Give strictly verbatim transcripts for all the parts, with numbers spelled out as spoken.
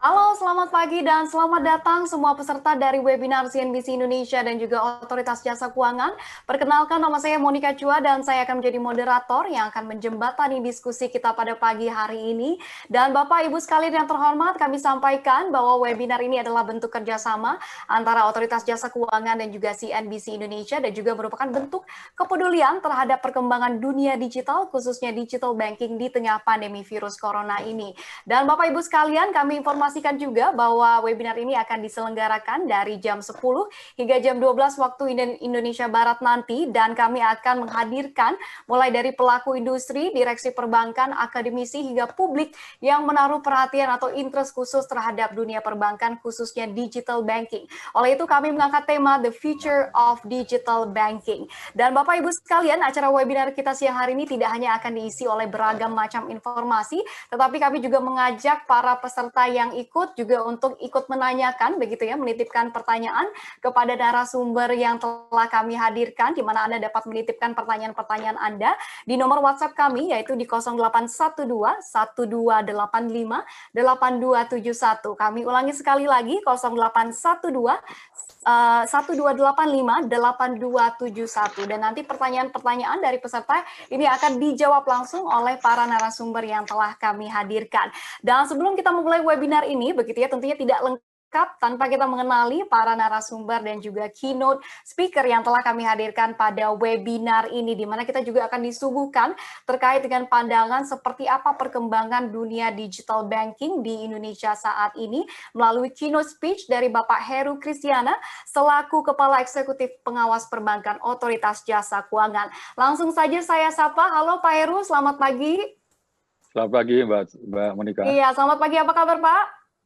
Halo, selamat pagi dan selamat datang semua peserta dari webinar C N B C Indonesia dan juga Otoritas Jasa Keuangan. Perkenalkan, nama saya Monica Chua dan saya akan menjadi moderator yang akan menjembatani diskusi kita pada pagi hari ini. Dan Bapak Ibu sekalian yang terhormat, kami sampaikan bahwa webinar ini adalah bentuk kerjasama antara Otoritas Jasa Keuangan dan juga C N B C Indonesia dan juga merupakan bentuk kepedulian terhadap perkembangan dunia digital, khususnya digital banking di tengah pandemi virus corona ini. Dan Bapak Ibu sekalian, kami informasi Pastikan juga bahwa webinar ini akan diselenggarakan dari jam sepuluh hingga jam dua belas waktu Indonesia Barat nanti, dan kami akan menghadirkan mulai dari pelaku industri, direksi perbankan, akademisi hingga publik yang menaruh perhatian atau interest khusus terhadap dunia perbankan, khususnya digital banking. Oleh itu kami mengangkat tema The Future of Digital Banking. Dan Bapak Ibu sekalian, acara webinar kita siang hari ini tidak hanya akan diisi oleh beragam macam informasi, tetapi kami juga mengajak para peserta yang ikut juga untuk ikut menanyakan, begitu ya, menitipkan pertanyaan kepada narasumber yang telah kami hadirkan, di mana Anda dapat menitipkan pertanyaan-pertanyaan Anda di nomor WhatsApp kami, yaitu di nol delapan satu dua, satu dua delapan lima, delapan dua tujuh satu. Kami ulangi sekali lagi, nol delapan satu dua, satu dua delapan lima, delapan dua tujuh satu. Dan nanti pertanyaan-pertanyaan dari peserta ini akan dijawab langsung oleh para narasumber yang telah kami hadirkan. Dan sebelum kita memulai webinar ini, begitu ya, tentunya tidak lengkap tanpa kita mengenali para narasumber dan juga keynote speaker yang telah kami hadirkan pada webinar ini, di mana kita juga akan disuguhkan terkait dengan pandangan seperti apa perkembangan dunia digital banking di Indonesia saat ini melalui keynote speech dari Bapak Heru Kristiana selaku Kepala Eksekutif Pengawas Perbankan Otoritas Jasa Keuangan. Langsung saja saya sapa. Halo Pak Heru, selamat pagi. Selamat pagi Mbak, Mbak Monica. Iya, selamat pagi. Apa kabar Pak?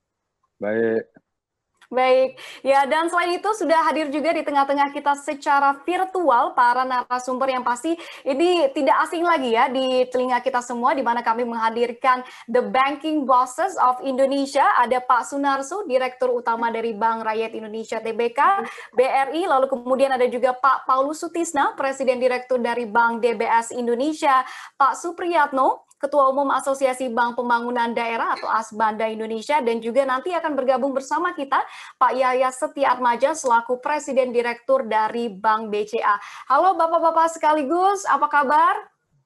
Baik. Baik, ya, dan selain itu sudah hadir juga di tengah-tengah kita secara virtual para narasumber yang pasti ini tidak asing lagi ya di telinga kita semua, di mana kami menghadirkan The Banking Bosses of Indonesia. Ada Pak Sunarso, Direktur Utama dari Bank Rakyat Indonesia T B K, B R I, lalu kemudian ada juga Pak Paulus Sutisna, Presiden Direktur dari Bank D B S Indonesia, Pak Supriyatno, Ketua Umum Asosiasi Bank Pembangunan Daerah atau Asbanda Indonesia, dan juga nanti akan bergabung bersama kita Pak Yaya Setiatmaja selaku Presiden Direktur dari Bank B C A. Halo Bapak-Bapak sekaligus, apa kabar?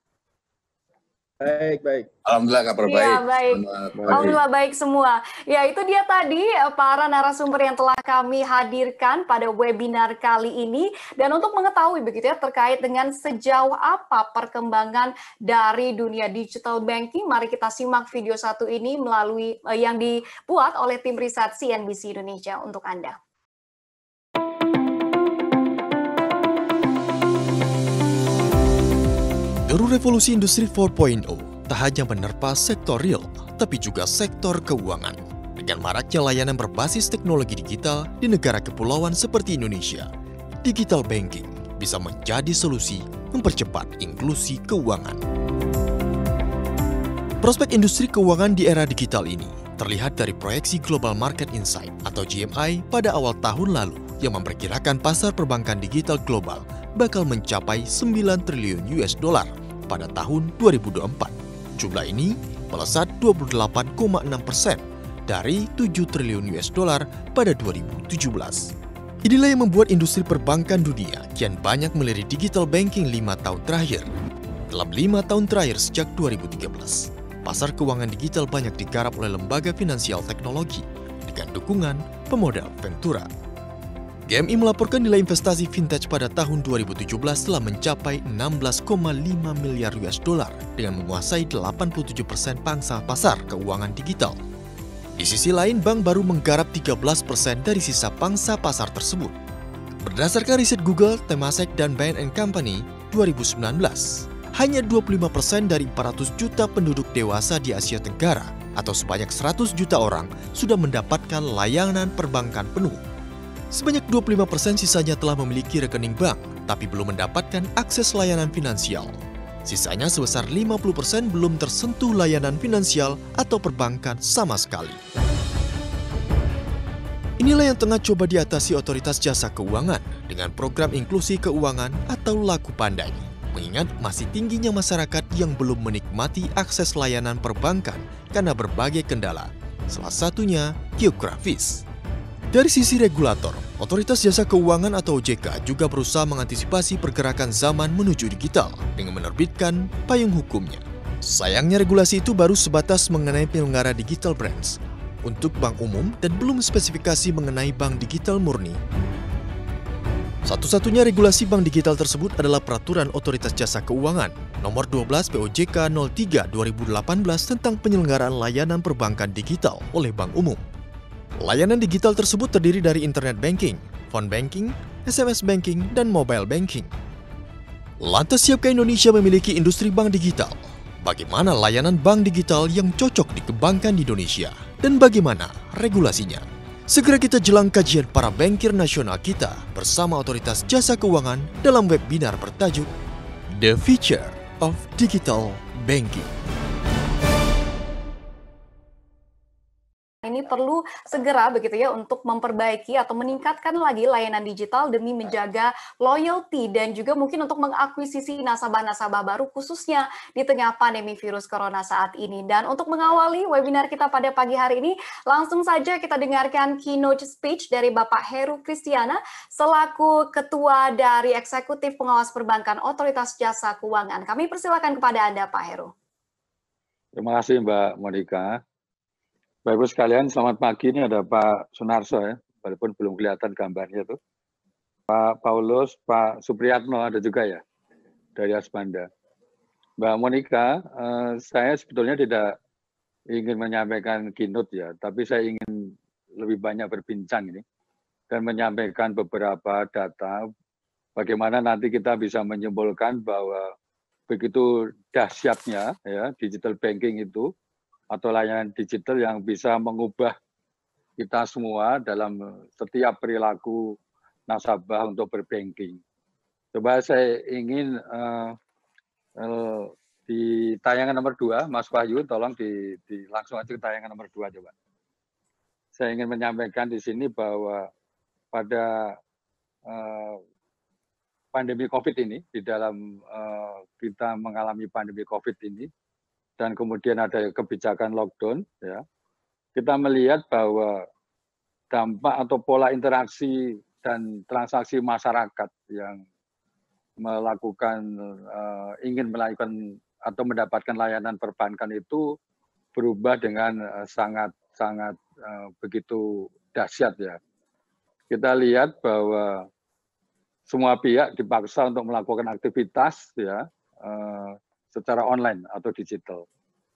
Baik, baik. Alhamdulillah kabar baik. Ya, baik. Alhamdulillah baik semua. Ya, itu dia tadi para narasumber yang telah kami hadirkan pada webinar kali ini. Dan untuk mengetahui begitu ya terkait dengan sejauh apa perkembangan dari dunia digital banking, mari kita simak video satu ini melalui eh, yang dibuat oleh tim riset C N B C Indonesia untuk Anda. Deru revolusi industri empat titik nol tak hanya menerpa sektor real, tapi juga sektor keuangan. Dengan maraknya layanan berbasis teknologi digital di negara kepulauan seperti Indonesia, digital banking bisa menjadi solusi mempercepat inklusi keuangan. Prospek industri keuangan di era digital ini terlihat dari proyeksi Global Market Insight atau G M I pada awal tahun lalu yang memperkirakan pasar perbankan digital global bakal mencapai sembilan triliun U S dollar pada tahun dua ribu dua puluh empat. Jumlah ini melesat dua puluh delapan koma enam persen dari tujuh triliun U S dollar pada dua ribu tujuh belas. Inilah yang membuat industri perbankan dunia kian banyak melirik digital banking lima tahun terakhir. Dalam lima tahun terakhir sejak dua ribu tiga belas, pasar keuangan digital banyak digarap oleh lembaga finansial teknologi dengan dukungan pemodal Ventura. G M I melaporkan nilai investasi fintech pada tahun dua ribu tujuh belas telah mencapai enam belas koma lima miliar U S dollar dengan menguasai delapan puluh tujuh persen pangsa pasar keuangan digital. Di sisi lain, bank baru menggarap tiga belas persen dari sisa pangsa pasar tersebut. Berdasarkan riset Google, Temasek, dan Bain and Company dua ribu sembilan belas, hanya dua puluh lima persen dari empat ratus juta penduduk dewasa di Asia Tenggara atau sebanyak seratus juta orang sudah mendapatkan layanan perbankan penuh. Sebanyak dua puluh lima persen sisanya telah memiliki rekening bank, tapi belum mendapatkan akses layanan finansial. Sisanya sebesar lima puluh persen belum tersentuh layanan finansial atau perbankan sama sekali. Inilah yang tengah coba diatasi Otoritas Jasa Keuangan dengan program inklusi keuangan atau Laku Pandai. Mengingat masih tingginya masyarakat yang belum menikmati akses layanan perbankan karena berbagai kendala, salah satunya geografis. Dari sisi regulator, Otoritas Jasa Keuangan atau O J K juga berusaha mengantisipasi pergerakan zaman menuju digital dengan menerbitkan payung hukumnya. Sayangnya regulasi itu baru sebatas mengenai penyelenggara digital brands untuk bank umum dan belum spesifikasi mengenai bank digital murni. Satu-satunya regulasi bank digital tersebut adalah Peraturan Otoritas Jasa Keuangan Nomor dua belas P O J K nol tiga dua ribu delapan belas tentang penyelenggaraan layanan perbankan digital oleh bank umum. Layanan digital tersebut terdiri dari internet banking, phone banking, S M S banking, dan mobile banking. Lantas siapkah Indonesia memiliki industri bank digital? Bagaimana layanan bank digital yang cocok dikembangkan di Indonesia? Dan bagaimana regulasinya? Segera kita jelang kajian para bankir nasional kita bersama Otoritas Jasa Keuangan dalam webinar bertajuk The Future of Digital Banking. Ini perlu segera begitu ya untuk memperbaiki atau meningkatkan lagi layanan digital demi menjaga loyalty dan juga mungkin untuk mengakuisisi nasabah-nasabah baru khususnya di tengah pandemi virus corona saat ini. Dan untuk mengawali webinar kita pada pagi hari ini, langsung saja kita dengarkan keynote speech dari Bapak Heru Kristiana selaku Ketua dari Eksekutif Pengawas Perbankan Otoritas Jasa Keuangan. Kami persilakan kepada Anda, Pak Heru. Terima kasih Mbak Monika. Bapak Ibu sekalian, selamat pagi. Ini ada Pak Sunarso ya, walaupun belum kelihatan gambarnya tuh. Pak Paulus, Pak Supriyatno ada juga ya, dari Asbanda. Mbak Monika, eh, saya sebetulnya tidak ingin menyampaikan keynote ya, tapi saya ingin lebih banyak berbincang ini dan menyampaikan beberapa data bagaimana nanti kita bisa menyimpulkan bahwa begitu dahsyatnya ya digital banking itu atau layanan digital yang bisa mengubah kita semua dalam setiap perilaku nasabah untuk berbanking. Coba saya ingin uh, uh, di tayangan nomor dua, Mas Wahyu, tolong di, di langsung aja ke tayangan nomor dua coba. Saya ingin menyampaikan di sini bahwa pada uh, pandemi COVID ini, di dalam uh, kita mengalami pandemi COVID ini, dan kemudian ada kebijakan lockdown, ya, kita melihat bahwa dampak atau pola interaksi dan transaksi masyarakat yang melakukan uh, ingin melakukan atau mendapatkan layanan perbankan itu berubah dengan uh, sangat sangat uh, begitu dahsyat ya. Kita lihat bahwa semua pihak dipaksa untuk melakukan aktivitas ya. Uh, secara online atau digital.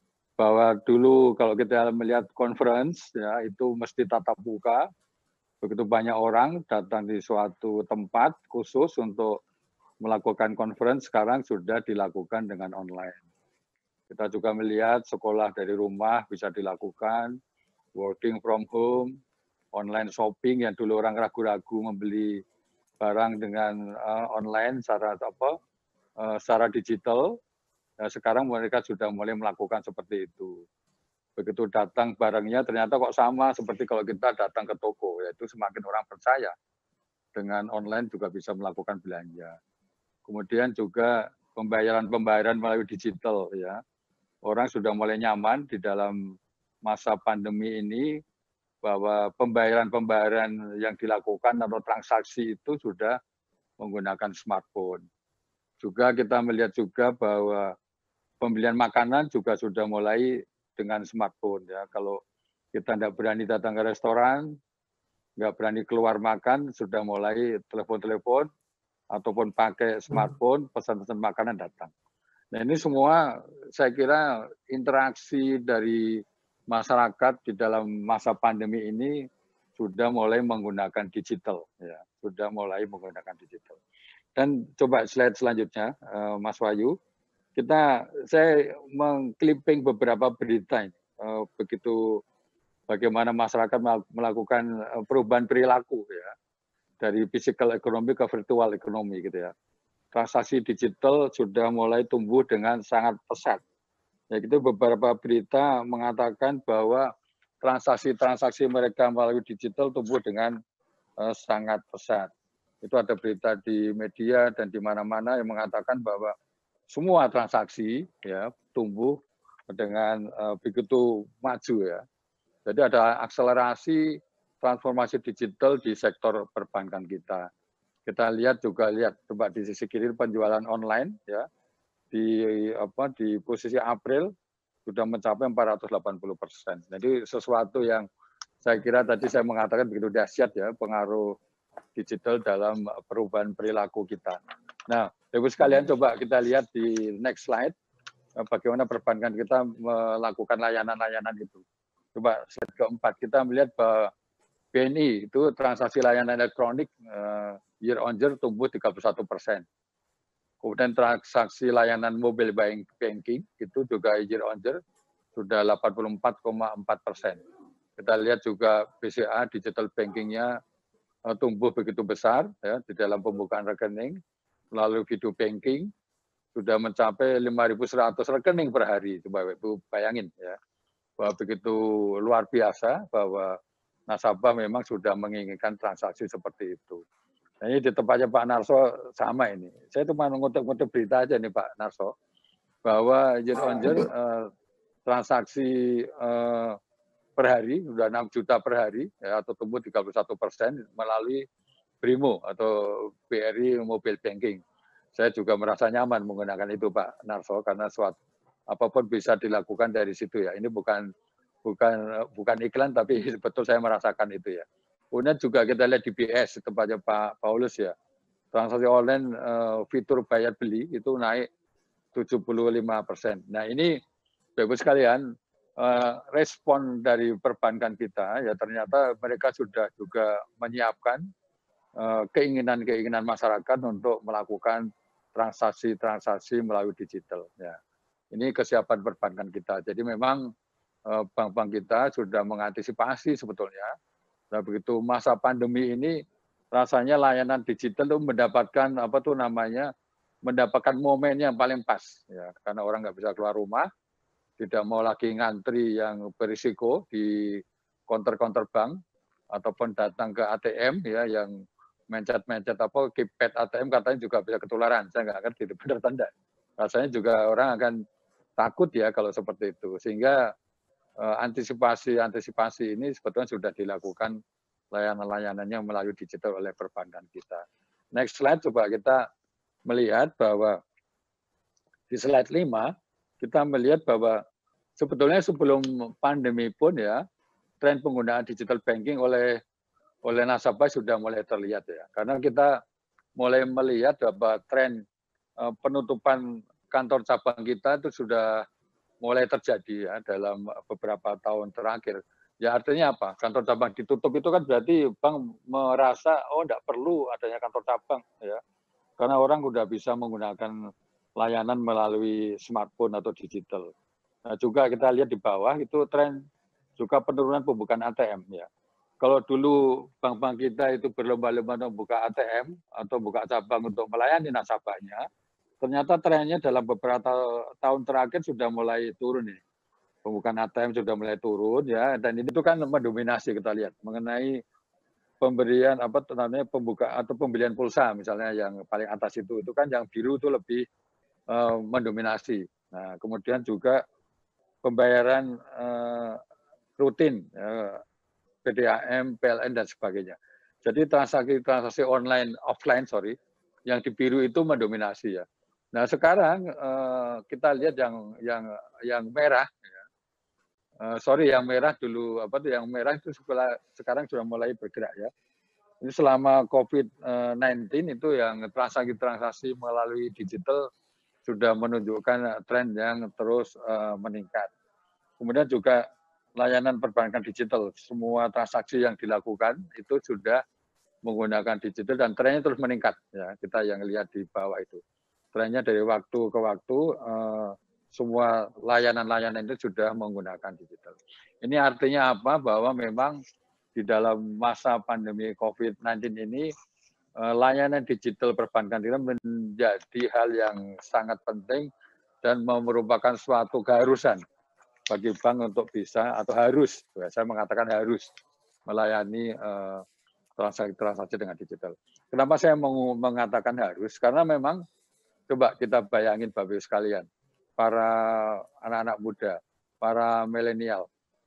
Bahwa dulu kalau kita melihat conference ya itu mesti tatap muka, begitu banyak orang datang di suatu tempat khusus untuk melakukan conference, sekarang sudah dilakukan dengan online. Kita juga melihat sekolah dari rumah bisa dilakukan, working from home, online shopping yang dulu orang ragu-ragu membeli barang dengan uh, online secara apa uh, secara digital. Nah, sekarang mereka sudah mulai melakukan seperti itu. Begitu datang barangnya ternyata kok sama seperti kalau kita datang ke toko, yaitu semakin orang percaya dengan online juga bisa melakukan belanja. Kemudian juga pembayaran-pembayaran melalui digital ya. Orang sudah mulai nyaman di dalam masa pandemi ini bahwa pembayaran-pembayaran yang dilakukan atau transaksi itu sudah menggunakan smartphone. Juga kita melihat juga bahwa pembelian makanan juga sudah mulai dengan smartphone ya. Kalau kita tidak berani datang ke restoran, nggak berani keluar makan, sudah mulai telepon-telepon ataupun pakai smartphone, pesan-pesan makanan datang. Nah ini semua saya kira interaksi dari masyarakat di dalam masa pandemi ini sudah mulai menggunakan digital ya, sudah mulai menggunakan digital. Dan coba slide selanjutnya, Mas Wahyu. Kita, saya mengclipping beberapa berita ini, uh, begitu bagaimana masyarakat melakukan perubahan perilaku ya, dari physical economy ke virtual economy gitu ya. Transaksi digital sudah mulai tumbuh dengan sangat pesat. Ya, itu beberapa berita mengatakan bahwa transaksi-transaksi mereka melalui digital tumbuh dengan uh, sangat pesat. Itu ada berita di media dan di mana-mana yang mengatakan bahwa semua transaksi ya tumbuh dengan uh, begitu maju ya. Jadi ada akselerasi transformasi digital di sektor perbankan kita. Kita lihat juga lihat coba di sisi kiri penjualan online ya di apa di posisi April sudah mencapai empat ratus delapan puluh persen. Jadi sesuatu yang saya kira tadi saya mengatakan begitu dahsyat ya pengaruh digital dalam perubahan perilaku kita. Nah, Bapak sekalian coba kita lihat di next slide bagaimana perbankan kita melakukan layanan-layanan itu. Coba slide keempat kita melihat bahwa B N I itu transaksi layanan elektronik uh, year on year tumbuh tiga puluh satu persen. Kemudian transaksi layanan mobile banking itu juga year on year sudah delapan puluh empat koma empat persen. Kita lihat juga B C A digital bankingnya uh, tumbuh begitu besar ya, di dalam pembukaan rekening melalui video banking sudah mencapai lima ribu seratus rekening per hari. Coba Ibu bayangin ya, bahwa begitu luar biasa bahwa nasabah memang sudah menginginkan transaksi seperti itu. Nah, ini di tempatnya Pak Narso sama ini. Saya cuma ngutip-ngutip berita aja nih Pak Narso, bahwa year on year eh, transaksi eh, per hari sudah enam juta per hari ya, atau tumbuh tiga puluh satu persen melalui Brimo atau B R I Mobile Banking. Saya juga merasa nyaman menggunakan itu Pak Narso karena suatu apapun bisa dilakukan dari situ ya. Ini bukan bukan bukan iklan tapi betul saya merasakan itu ya. Kemudian juga kita lihat di B S tempatnya Pak Paulus ya, transaksi online uh, fitur bayar beli itu naik tujuh puluh lima persen. Nah ini Bapak sekalian uh, respon dari perbankan kita ya ternyata mereka sudah juga menyiapkan keinginan-keinginan uh, masyarakat untuk melakukan transaksi-transaksi melalui digital ya. Ini kesiapan perbankan kita. Jadi memang bank-bank kita sudah mengantisipasi sebetulnya. Nah, begitu masa pandemi ini rasanya layanan digital itu mendapatkan apa tuh namanya mendapatkan momen yang paling pas ya karena orang nggak bisa keluar rumah, tidak mau lagi ngantri yang berisiko di counter-counter bank ataupun datang ke A T M ya yang mencet-mencet apa keypad A T M katanya juga bisa ketularan. Saya nggak ngerti itu benar tanda. Rasanya juga orang akan takut ya kalau seperti itu sehingga antisipasi-antisipasi ini sebetulnya sudah dilakukan layanan-layanannya melalui digital oleh perbankan kita. Next slide coba kita melihat bahwa di slide lima kita melihat bahwa sebetulnya sebelum pandemi pun ya tren penggunaan digital banking oleh oleh nasabah sudah mulai terlihat ya. Karena kita mulai melihat bahwa tren penutupan kantor cabang kita itu sudah mulai terjadi ya dalam beberapa tahun terakhir. Ya artinya apa? Kantor cabang ditutup itu kan berarti bank merasa oh tidak perlu adanya kantor cabang ya. Karena orang sudah bisa menggunakan layanan melalui smartphone atau digital. Nah, juga kita lihat di bawah itu tren juga penurunan pembukaan A T M ya. Kalau dulu bank-bank kita itu berlomba-lomba membuka A T M atau buka cabang untuk melayani nasabahnya, ternyata trennya dalam beberapa tahun terakhir sudah mulai turun nih. Pembukaan A T M sudah mulai turun ya, dan ini itu kan mendominasi kita lihat mengenai pemberian apa namanya pembuka atau pembelian pulsa misalnya yang paling atas itu itu kan yang biru itu lebih uh, mendominasi. Nah, kemudian juga pembayaran uh, rutin uh, P D A M, P L N dan sebagainya. Jadi transaksi-transaksi online offline sorry yang di biru itu mendominasi ya. Nah sekarang uh, kita lihat yang yang yang merah, ya. uh, sorry yang merah dulu apa tuh yang merah itu sekolah, sekarang sudah mulai bergerak ya. Ini selama COVID sembilan belas itu yang transaksi-transaksi melalui digital sudah menunjukkan tren yang terus uh, meningkat. Kemudian juga layanan perbankan digital, semua transaksi yang dilakukan itu sudah menggunakan digital dan trennya terus meningkat ya. Kita yang lihat di bawah itu. Trennya dari waktu ke waktu eh, semua layanan-layanan itu sudah menggunakan digital. Ini artinya apa? Bahwa memang di dalam masa pandemi COVID sembilan belas ini eh, layanan digital perbankan kita menjadi hal yang sangat penting dan merupakan suatu keharusan bagi bank untuk bisa atau harus, saya mengatakan harus melayani eh, transaksi-transaksi dengan digital. Kenapa saya mau mengatakan harus? Karena memang coba kita bayangin Bapak Ibu sekalian, para anak-anak muda, para milenial,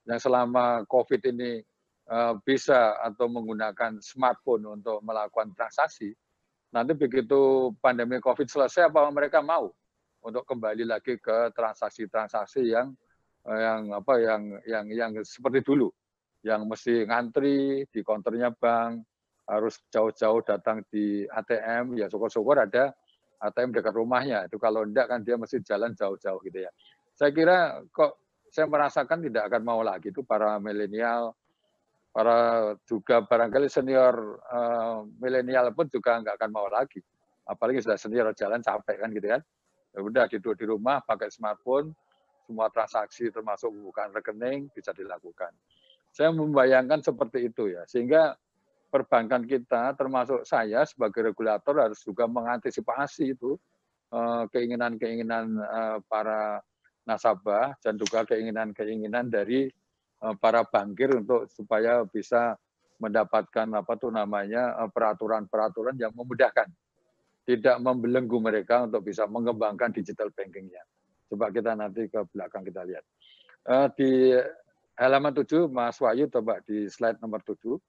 yang selama COVID ini uh, bisa atau menggunakan smartphone untuk melakukan transaksi, nanti begitu pandemi COVID selesai, apa mereka mau untuk kembali lagi ke transaksi-transaksi yang yang apa yang yang yang seperti dulu, yang mesti ngantri di konternya bank, harus jauh-jauh datang di A T M, ya syukur-syukur ada A T M dekat rumahnya. Itu kalau enggak kan dia mesti jalan jauh-jauh gitu ya. Saya kira kok saya merasakan tidak akan mau lagi itu para milenial, para juga barangkali senior uh, milenial pun juga nggak akan mau lagi. Apalagi sudah senior jalan capek kan gitu kan. Ya udah duduk di rumah pakai smartphone, semua transaksi termasuk bukan rekening bisa dilakukan. Saya membayangkan seperti itu ya, sehingga perbankan kita termasuk saya sebagai regulator harus juga mengantisipasi itu keinginan-keinginan uh, para nasabah dan juga keinginan-keinginan dari uh, para bankir untuk supaya bisa mendapatkan apa tuh namanya peraturan-peraturan yang memudahkan, tidak membelenggu mereka untuk bisa mengembangkan digital bankingnya. Coba kita nanti ke belakang kita lihat. Uh, di halaman tujuh, Mas Wahyu, coba di slide nomor tujuh,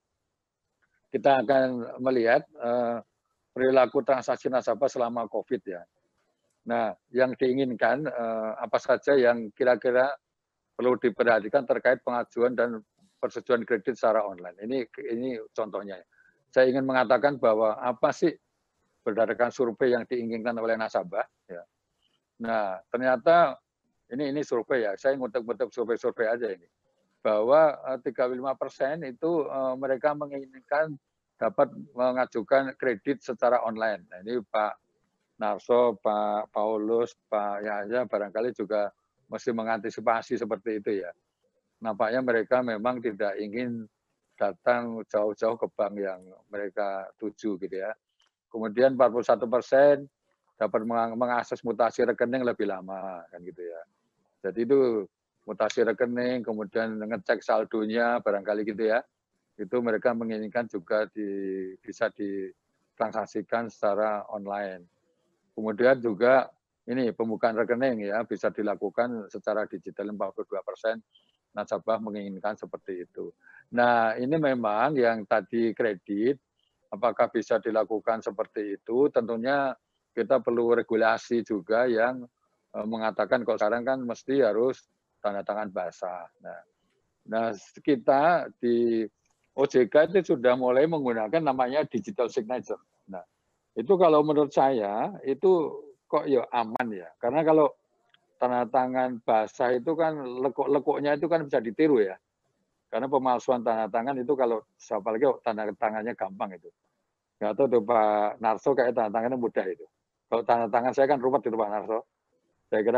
kita akan melihat uh, perilaku transaksi nasabah selama COVID ya. Nah, yang diinginkan eh, apa saja yang kira-kira perlu diperhatikan terkait pengajuan dan persetujuan kredit secara online. Ini ini contohnya. Saya ingin mengatakan bahwa apa sih berdasarkan survei yang diinginkan oleh nasabah. Ya. Nah, ternyata ini ini survei ya. Saya ngutuk-ngutuk survei-survei aja ini. Bahwa eh, tiga puluh lima persen itu eh, mereka menginginkan dapat mengajukan kredit secara online. Nah, ini Pak Narso, Pak Paulus, Pak Yahya barangkali juga mesti mengantisipasi seperti itu ya. Nampaknya mereka memang tidak ingin datang jauh-jauh ke bank yang mereka tuju gitu ya. Kemudian empat puluh satu persen dapat mengakses mutasi rekening lebih lama kan gitu ya. Jadi itu mutasi rekening, kemudian ngecek saldonya barangkali gitu ya. Itu mereka menginginkan juga di, bisa ditransaksikan secara online. Kemudian juga ini pembukaan rekening ya bisa dilakukan secara digital, empat puluh dua persen nasabah menginginkan seperti itu. Nah, ini memang yang tadi kredit, apakah bisa dilakukan seperti itu, tentunya kita perlu regulasi juga yang mengatakan kalau sekarang kan mesti harus tanda tangan basah. Nah, nah kita di O J K itu sudah mulai menggunakan namanya digital signature. Nah, itu kalau menurut saya itu kok ya aman ya, karena kalau tanda tangan basah itu kan lekuk-lekuknya itu kan bisa ditiru ya, karena pemalsuan tanda tangan itu kalau apalagi tanda tangannya gampang itu, nggak tahu tuh Pak Narso kayak tanda tangannya mudah itu. Kalau tanda tangan saya kan ruwet itu Pak Narso, saya kira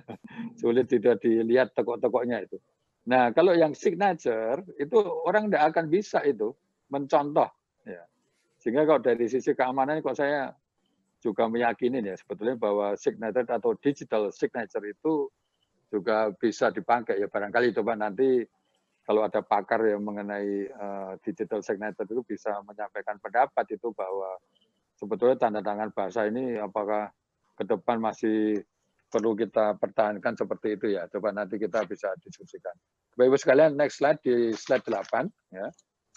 sulit tidak dilihat tekuk-tekuknya itu. Nah kalau yang signature itu orang tidak akan bisa itu mencontoh ya. Sehingga kalau dari sisi keamanan kok saya juga meyakini ya sebetulnya bahwa signature atau digital signature itu juga bisa dipakai ya barangkali coba nanti kalau ada pakar yang mengenai uh, digital signature itu bisa menyampaikan pendapat itu bahwa sebetulnya tanda tangan basah ini apakah ke depan masih perlu kita pertahankan seperti itu ya. Coba nanti kita bisa diskusikan. Bapak Ibu sekalian, next slide di slide delapan ya.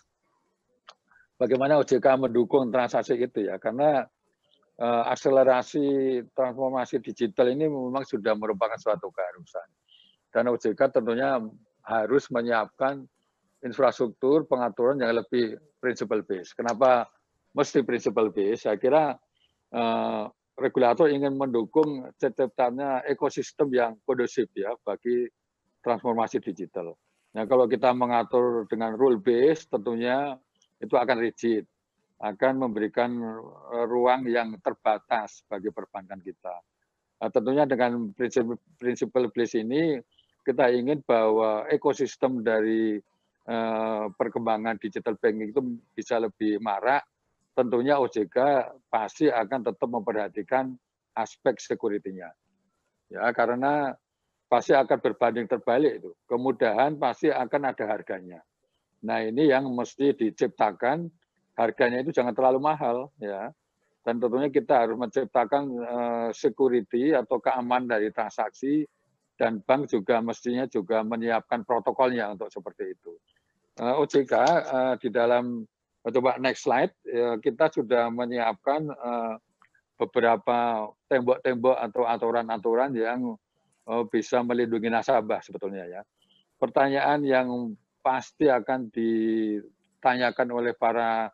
Bagaimana O J K mendukung transaksi itu ya, karena uh, akselerasi transformasi digital ini memang sudah merupakan suatu keharusan. Dan O J K tentunya harus menyiapkan infrastruktur pengaturan yang lebih principle based. Kenapa mesti principle based? Saya kira uh, regulator ingin mendukung terciptanya ekosistem yang kondusif ya bagi transformasi digital. Nah, kalau kita mengatur dengan rule based tentunya itu akan rigid, akan memberikan ruang yang terbatas bagi perbankan kita. Nah, tentunya dengan prinsip based ini kita ingin bahwa ekosistem dari eh, perkembangan digital banking itu bisa lebih marak. Tentunya O J K pasti akan tetap memperhatikan aspek security-nya. Ya, karena pasti akan berbanding terbalik itu. Kemudahan pasti akan ada harganya. Nah, ini yang mesti diciptakan, harganya itu jangan terlalu mahal ya. Dan tentunya kita harus menciptakan uh, security atau keamanan dari transaksi dan bank juga mestinya juga menyiapkan protokolnya untuk seperti itu. O J K uh, di dalam, coba next slide, uh, kita sudah menyiapkan uh, beberapa tembok-tembok atau aturan-aturan yang uh, bisa melindungi nasabah sebetulnya ya. Pertanyaan yang pasti akan ditanyakan oleh para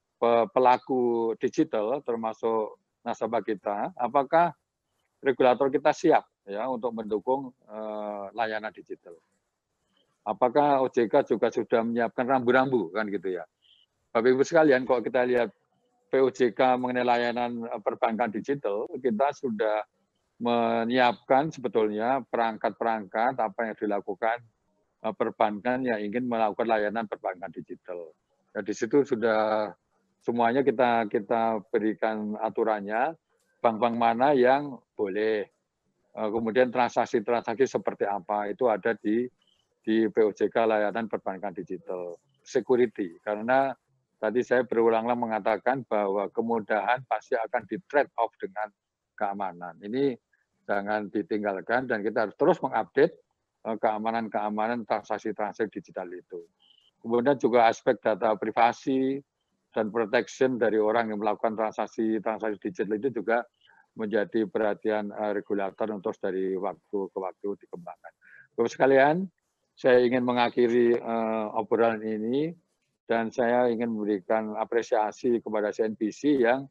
pelaku digital termasuk nasabah kita, apakah regulator kita siap ya untuk mendukung uh, layanan digital? Apakah O J K juga sudah menyiapkan rambu-rambu kan gitu ya? Bapak Ibu sekalian, kalau kita lihat P O J K mengenai layanan perbankan digital, kita sudah menyiapkan sebetulnya perangkat-perangkat apa yang dilakukan perbankan yang ingin melakukan layanan perbankan digital. Ya, di situ sudah semuanya kita kita berikan aturannya, bank-bank mana yang boleh, kemudian transaksi-transaksi seperti apa itu ada di di P O J K layanan perbankan digital. Security, karena tadi saya berulang-ulang mengatakan bahwa kemudahan pasti akan di trade off dengan keamanan. Ini jangan ditinggalkan dan kita harus terus mengupdate keamanan-keamanan transaksi-transaksi digital itu. Kemudian juga aspek data privasi dan protection dari orang yang melakukan transaksi-transaksi digital itu juga menjadi perhatian regulator untuk dari waktu ke waktu dikembangkan. Bapak sekalian, saya ingin mengakhiri uh, obrolan ini dan saya ingin memberikan apresiasi kepada C N B C yang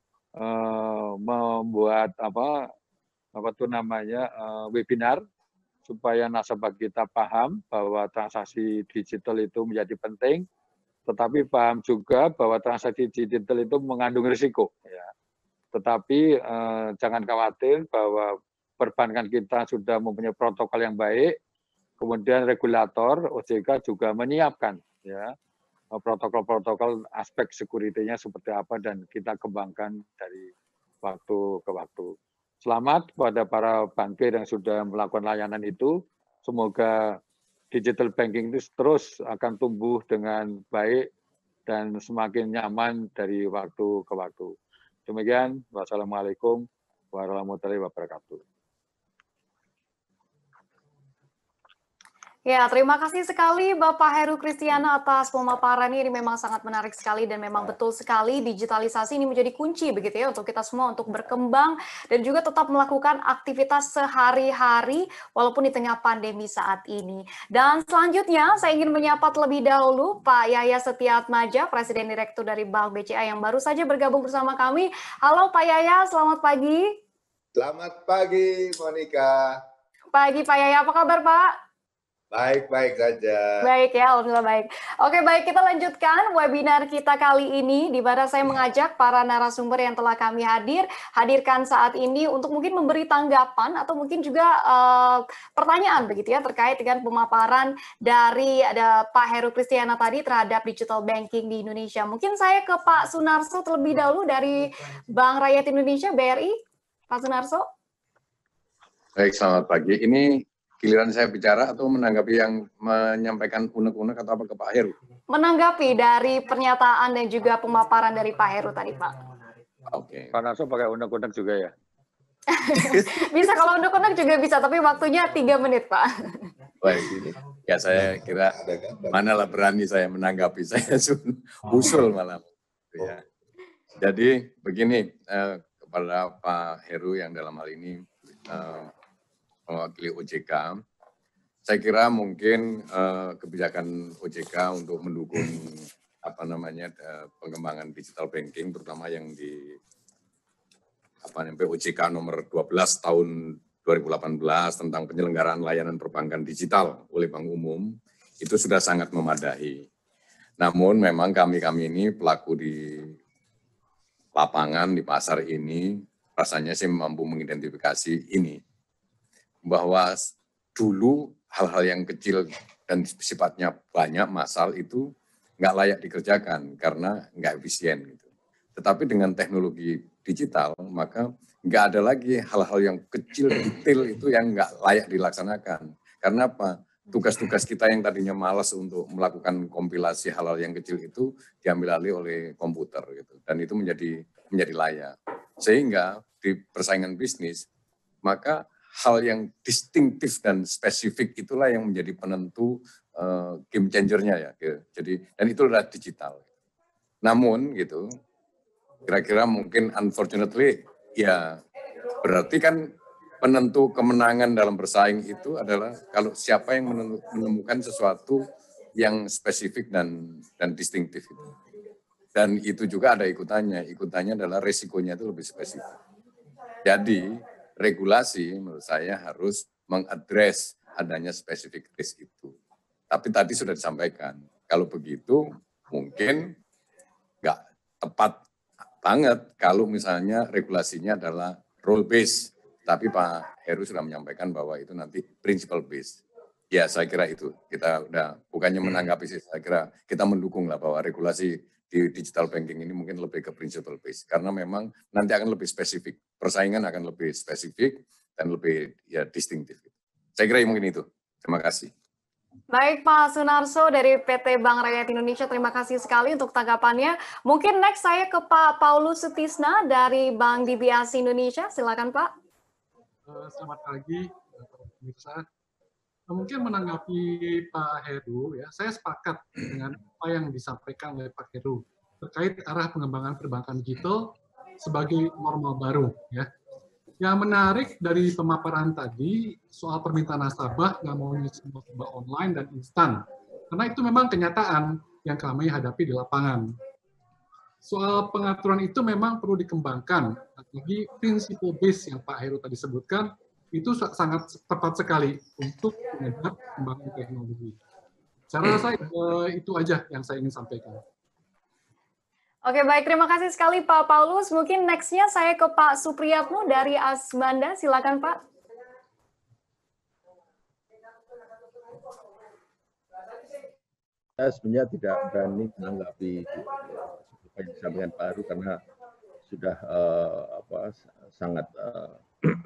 uh, membuat apa apa itu namanya uh, webinar supaya nasabah kita paham bahwa transaksi digital itu menjadi penting, tetapi paham juga bahwa transaksi digital itu mengandung risiko. Ya. Tetapi uh, jangan khawatir bahwa perbankan kita sudah mempunyai protokol yang baik. Kemudian regulator O J K juga menyiapkan ya protokol-protokol aspek security-nya seperti apa dan kita kembangkan dari waktu ke waktu. Selamat kepada para bankir yang sudah melakukan layanan itu. Semoga digital banking itu terus akan tumbuh dengan baik dan semakin nyaman dari waktu ke waktu. Demikian, wassalamualaikum warahmatullahi wabarakatuh. Ya, terima kasih sekali Bapak Heru Kristiana atas pemaparannya. Ini memang sangat menarik sekali dan memang betul sekali digitalisasi ini menjadi kunci begitu ya untuk kita semua untuk berkembang dan juga tetap melakukan aktivitas sehari-hari walaupun di tengah pandemi saat ini. Dan selanjutnya saya ingin menyapa terlebih dahulu Pak Yaya Setiatmaja, Presiden Direktur dari Bank B C A yang baru saja bergabung bersama kami. Halo Pak Yaya, selamat pagi. Selamat pagi Monica. Pagi Pak Yaya, apa kabar Pak? Baik-baik saja. Baik ya, alhamdulillah baik. Oke, baik, kita lanjutkan webinar kita kali ini, di mana saya mengajak para narasumber yang telah kami hadir, hadirkan saat ini untuk mungkin memberi tanggapan atau mungkin juga uh, pertanyaan begitu ya, terkait dengan pemaparan dari ada Pak Heru Kristiana tadi terhadap digital banking di Indonesia. Mungkin saya ke Pak Sunarso terlebih dahulu dari Bank Rakyat Indonesia, B R I. Pak Sunarso. Baik, selamat pagi. Ini giliran saya bicara atau menanggapi yang menyampaikan unek-unek atau apa ke Pak Heru? Menanggapi dari pernyataan dan juga pemaparan dari Pak Heru tadi, Pak. Oke. Okay. Pak Narso pakai unek-unek juga ya? Bisa, kalau unek-unek juga bisa, tapi waktunya tiga menit, Pak. Baik, ya saya kira manalah berani saya menanggapi, saya usul malam. Ya. Jadi begini, eh, kepada Pak Heru yang dalam hal ini eh, mewakili O J K, saya kira mungkin uh, kebijakan O J K untuk mendukung apa namanya uh, pengembangan digital banking, terutama yang di apa namanya P O J K nomor dua belas tahun dua ribu delapan belas tentang penyelenggaraan layanan perbankan digital oleh Bank Umum, itu sudah sangat memadai. Namun memang kami-kami ini pelaku di lapangan, di pasar ini, rasanya sih mampu mengidentifikasi ini, bahwa dulu hal-hal yang kecil dan sifatnya banyak masal itu nggak layak dikerjakan karena nggak efisien gitu. Tetapi dengan teknologi digital maka nggak ada lagi hal-hal yang kecil detail itu yang nggak layak dilaksanakan. Karena apa? Tugas-tugas kita yang tadinya malas untuk melakukan kompilasi hal-hal yang kecil itu diambil alih oleh komputer gitu, dan itu menjadi menjadi layak. Sehingga di persaingan bisnis maka hal yang distinktif dan spesifik itulah yang menjadi penentu uh, game changer-nya ya. Jadi dan itu adalah digital. Namun gitu, kira-kira mungkin unfortunately ya berarti kan penentu kemenangan dalam bersaing itu adalah kalau siapa yang menemukan sesuatu yang spesifik dan dan distinktif itu. Dan itu juga ada ikutannya. Ikutannya adalah resikonya itu lebih spesifik. Jadi regulasi menurut saya harus mengadres adanya spesifik risk itu. Tapi tadi sudah disampaikan, kalau begitu mungkin nggak tepat banget kalau misalnya regulasinya adalah rule based. Tapi Pak Heru sudah menyampaikan bahwa itu nanti principle based. Ya saya kira itu kita udah bukannya menanggapi sih, saya kira kita mendukung lah bahwa regulasi di digital banking ini mungkin lebih ke principle based karena memang nanti akan lebih spesifik, persaingan akan lebih spesifik dan lebih ya distinktif. Saya kira mungkin itu. Terima kasih. Baik Pak Sunarso dari P T Bank Rakyat Indonesia, terima kasih sekali untuk tanggapannya. Mungkin next saya ke Pak Paulus Sutisna dari Bank D B S Indonesia, silakan Pak. Selamat pagi, pemirsa. Mungkin menanggapi Pak Heru, ya, saya sepakat dengan apa yang disampaikan oleh Pak Heru terkait arah pengembangan perbankan digital sebagai normal baru. Ya. Yang menarik dari pemaparan tadi soal permintaan nasabah yang mau semua serba online dan instan, karena itu memang kenyataan yang kami hadapi di lapangan. Soal pengaturan itu memang perlu dikembangkan, apalagi principle base yang Pak Heru tadi sebutkan, itu sangat tepat sekali untuk menghadap kembangkan teknologi. Saya rasa itu aja yang saya ingin sampaikan. Oke, baik. Terima kasih sekali Pak Paulus. Mungkin next-nya saya ke Pak Supriyatno dari Asbanda. Silakan Pak. Saya sebenarnya tidak berani menanggapi apa yang disampaikan Pak Heru karena sudah uh, apa, sangat uh,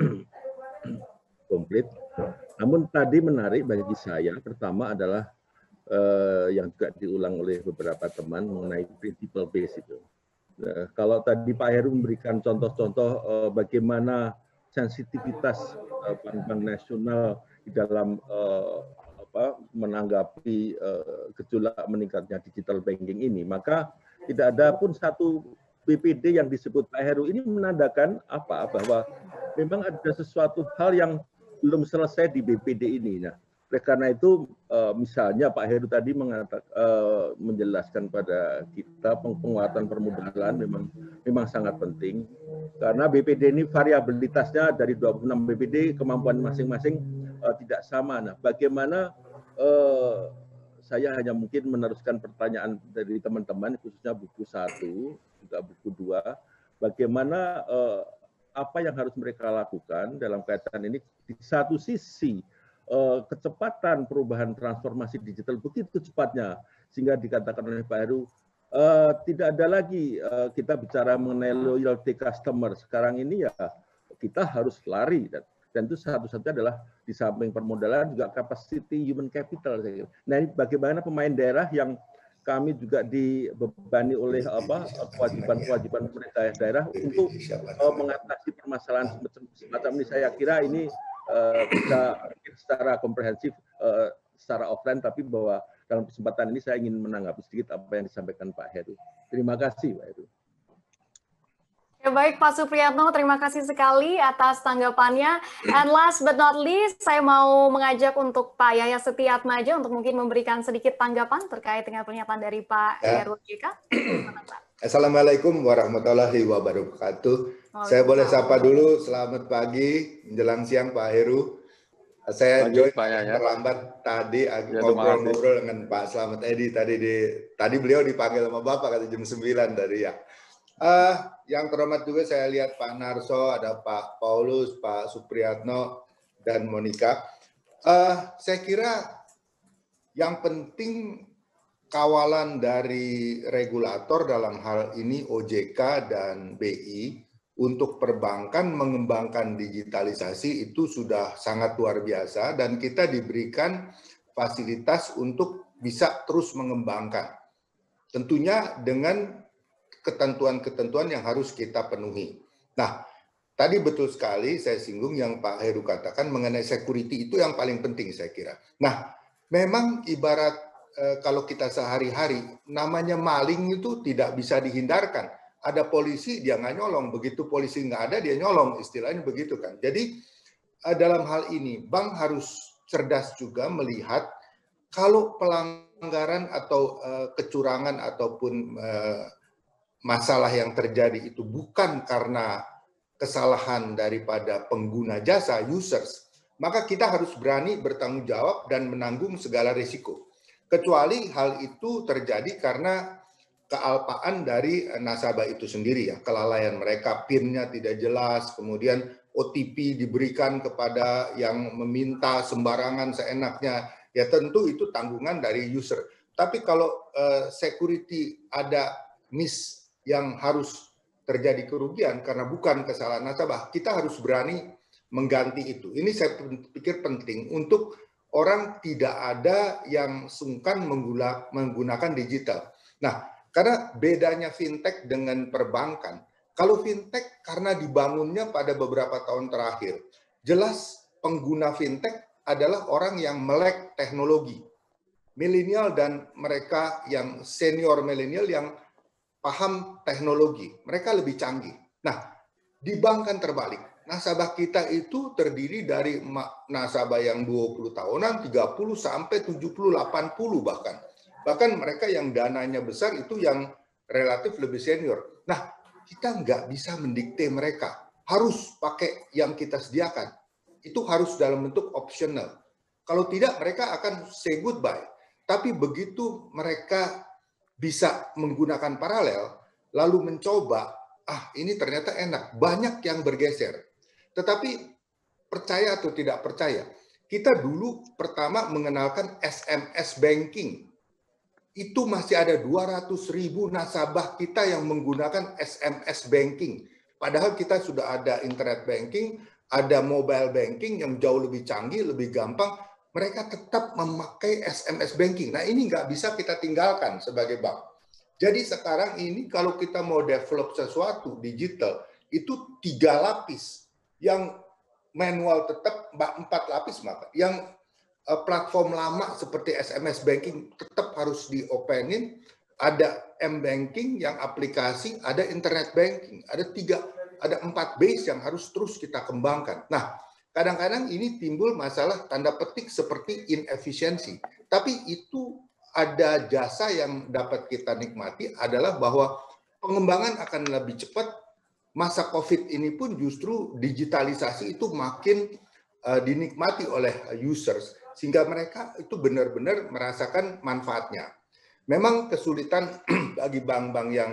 komplit. Namun tadi menarik bagi saya, pertama adalah eh, yang juga diulang oleh beberapa teman mengenai principle base itu. Nah, kalau tadi Pak Heru memberikan contoh-contoh eh, bagaimana sensitivitas eh, bank-bank nasional di dalam eh, apa, menanggapi eh, gejolak meningkatnya digital banking ini, maka tidak ada pun satu B P D yang disebut Pak Heru ini menandakan apa? Bahwa memang ada sesuatu hal yang belum selesai di B P D ini. Nah, oleh karena itu, uh, misalnya Pak Heru tadi mengatakan, uh, menjelaskan pada kita penguatan permodalan memang memang sangat penting karena B P D ini variabilitasnya dari dua puluh enam B P D kemampuan masing-masing uh, tidak sama. Nah, bagaimana uh, saya hanya mungkin meneruskan pertanyaan dari teman-teman khususnya buku satu juga buku dua, bagaimana uh, apa yang harus mereka lakukan dalam kaitan ini. Di satu sisi eh, kecepatan perubahan transformasi digital begitu cepatnya sehingga dikatakan oleh Pak Heru eh, tidak ada lagi eh, kita bicara mengenai loyalty customer. Sekarang ini ya kita harus lari dan, dan itu satu-satunya adalah di samping permodalan juga capacity human capital. Nah, ini bagaimana pemain daerah yang kami juga dibebani oleh apa kewajiban-kewajiban pemerintah daerah untuk uh, mengatasi permasalahan semacam ini. Saya kira ini uh, bisa secara komprehensif uh, secara offline, tapi bahwa dalam kesempatan ini saya ingin menanggapi sedikit apa yang disampaikan Pak Heru. Terima kasih Pak Heru. Ya, baik Pak Supriyatno, terima kasih sekali atas tanggapannya. And last but not least, saya mau mengajak untuk Pak Yaya Setiatmaja untuk mungkin memberikan sedikit tanggapan terkait dengan pernyataan dari Pak ya. Heru J K. Assalamualaikum warahmatullahi wabarakatuh. Saya boleh sapa dulu, selamat pagi, menjelang siang Pak Heru. Saya join terlambat tadi ngobrol-ngobrol dengan Pak Slamet Edi tadi di tadi beliau dipanggil sama Bapak kata jam sembilan tadi ya. Uh, yang terhormat juga saya lihat Pak Narso, ada Pak Paulus, Pak Supriyatno, dan Monica. Uh, saya kira yang penting kawalan dari regulator dalam hal ini O J K dan B I untuk perbankan mengembangkan digitalisasi itu sudah sangat luar biasa dan kita diberikan fasilitas untuk bisa terus mengembangkan. Tentunya dengan ketentuan-ketentuan yang harus kita penuhi. Nah, tadi betul sekali saya singgung yang Pak Heru katakan mengenai security itu yang paling penting saya kira. Nah, memang ibarat eh, kalau kita sehari-hari, namanya maling itu tidak bisa dihindarkan. Ada polisi, dia nggak nyolong. Begitu polisi nggak ada, dia nyolong. Istilahnya begitu kan. Jadi eh, dalam hal ini, bank harus cerdas juga melihat kalau pelanggaran atau eh, kecurangan ataupun eh, masalah yang terjadi itu bukan karena kesalahan daripada pengguna jasa, users, maka kita harus berani bertanggung jawab dan menanggung segala risiko. Kecuali hal itu terjadi karena kealpaan dari nasabah itu sendiri ya, kelalaian mereka, PIN-nya tidak jelas, kemudian O T P diberikan kepada yang meminta sembarangan seenaknya, ya tentu itu tanggungan dari user. Tapi kalau uh, security ada miss yang harus terjadi kerugian karena bukan kesalahan nasabah, kita harus berani mengganti itu. Ini saya pikir penting untuk orang tidak ada yang sungkan menggunakan digital. Nah, karena bedanya fintech dengan perbankan, kalau fintech karena dibangunnya pada beberapa tahun terakhir, jelas pengguna fintech adalah orang yang melek teknologi. Milenial dan mereka yang senior milenial yang paham teknologi, mereka lebih canggih. Nah, di bank kan terbalik. Nasabah kita itu terdiri dari nasabah yang dua puluh tahunan, tiga puluh sampai tujuh puluh, delapan puluh bahkan. Bahkan mereka yang dananya besar itu yang relatif lebih senior. Nah, kita nggak bisa mendikte mereka. Harus pakai yang kita sediakan. Itu harus dalam bentuk optional. Kalau tidak, mereka akan say goodbye. Tapi begitu mereka bisa menggunakan paralel, lalu mencoba, ah ini ternyata enak, banyak yang bergeser. Tetapi percaya atau tidak percaya, kita dulu pertama mengenalkan S M S banking. Itu masih ada dua ratus ribu nasabah kita yang menggunakan S M S banking. Padahal kita sudah ada internet banking, ada mobile banking yang jauh lebih canggih, lebih gampang. Mereka tetap memakai S M S banking. Nah ini nggak bisa kita tinggalkan sebagai bank. Jadi sekarang ini kalau kita mau develop sesuatu digital, itu tiga lapis. Yang manual tetap empat lapis, maka yang platform lama seperti S M S banking tetap harus diopenin. Ada M-banking yang aplikasi, ada internet banking, ada tiga, ada empat base yang harus terus kita kembangkan. Nah, kadang-kadang ini timbul masalah tanda petik seperti inefisiensi. Tapi itu ada jasa yang dapat kita nikmati adalah bahwa pengembangan akan lebih cepat. Masa COVID ini pun justru digitalisasi itu makin uh, dinikmati oleh users. Sehingga mereka itu benar-benar merasakan manfaatnya. Memang kesulitan bagi bank-bank yang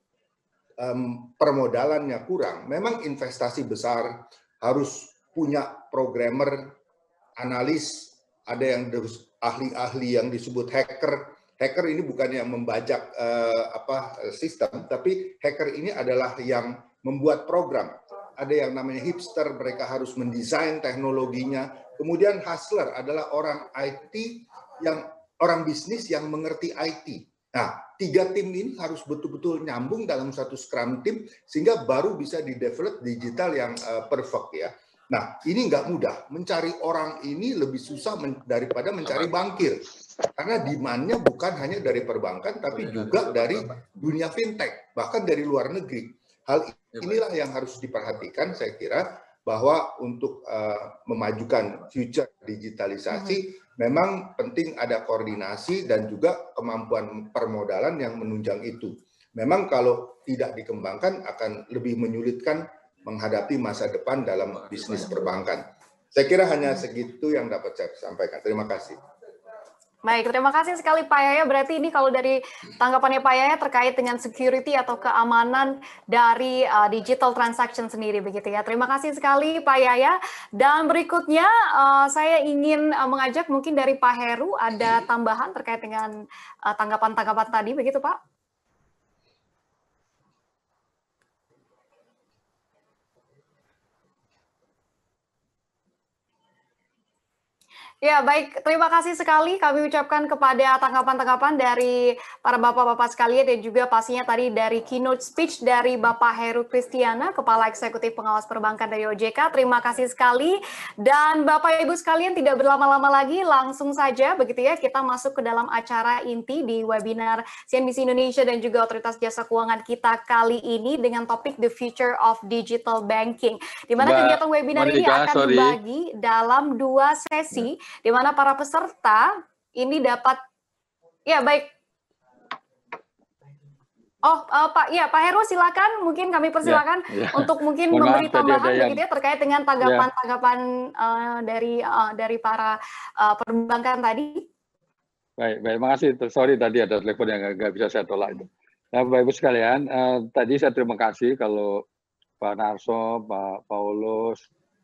um, permodalannya kurang. Memang investasi besar harus punya programmer, analis, ada yang ahli-ahli yang disebut hacker. Hacker ini bukan yang membajak uh, apa sistem, tapi hacker ini adalah yang membuat program. Ada yang namanya hipster, mereka harus mendesain teknologinya. Kemudian hustler adalah orang I T yang orang bisnis yang mengerti I T. Nah, tiga tim ini harus betul-betul nyambung dalam satu scrum team sehingga baru bisa di-develop digital yang uh, perfect ya. Nah, ini nggak mudah. Mencari orang ini lebih susah men daripada mencari bankir. Karena demand-nya bukan hanya dari perbankan, tapi juga dari dunia fintech, bahkan dari luar negeri. Hal inilah yang harus diperhatikan, saya kira, bahwa untuk uh, memajukan future digitalisasi, mm-hmm. memang penting ada koordinasi dan juga kemampuan permodalan yang menunjang itu. Memang kalau tidak dikembangkan akan lebih menyulitkan menghadapi masa depan dalam bisnis perbankan. Saya kira hanya segitu yang dapat saya sampaikan. Terima kasih. Baik, terima kasih sekali Pak Yaya. Berarti ini kalau dari tanggapannya Pak Yaya terkait dengan security atau keamanan dari uh, digital transaction sendiri begitu ya. Terima kasih sekali Pak Yaya. Dan berikutnya uh, saya ingin uh, mengajak mungkin dari Pak Heru ada tambahan terkait dengan tanggapan-tanggapan uh, tadi begitu Pak. Ya, baik. Terima kasih sekali kami ucapkan kepada tanggapan-tanggapan dari para bapak-bapak sekalian dan juga pastinya tadi dari keynote speech dari Bapak Heru Kristiana, Kepala Eksekutif Pengawas Perbankan dari O J K. Terima kasih sekali. Dan Bapak Ibu sekalian tidak berlama-lama lagi, langsung saja begitu ya kita masuk ke dalam acara inti di webinar C N B C Indonesia dan juga Otoritas Jasa Keuangan kita kali ini dengan topik The Future of Digital Banking. Di mana kegiatan webinar Monica, ini akan sorry. dibagi dalam dua sesi. Di mana para peserta ini dapat, ya baik. Oh, uh, Pak, ya Pak Heru silakan, mungkin kami persilakan ya, ya. untuk mungkin Mohon memberi tambahan yang... begitu ya terkait dengan tanggapan-tanggapan ya. uh, dari uh, dari para uh, perbankan tadi. Baik, baik, makasih. Sorry tadi ada telepon yang nggak bisa saya tolak itu. Nah, Bapak Ibu sekalian, uh, tadi saya terima kasih kalau Pak Narso, Pak Paulus,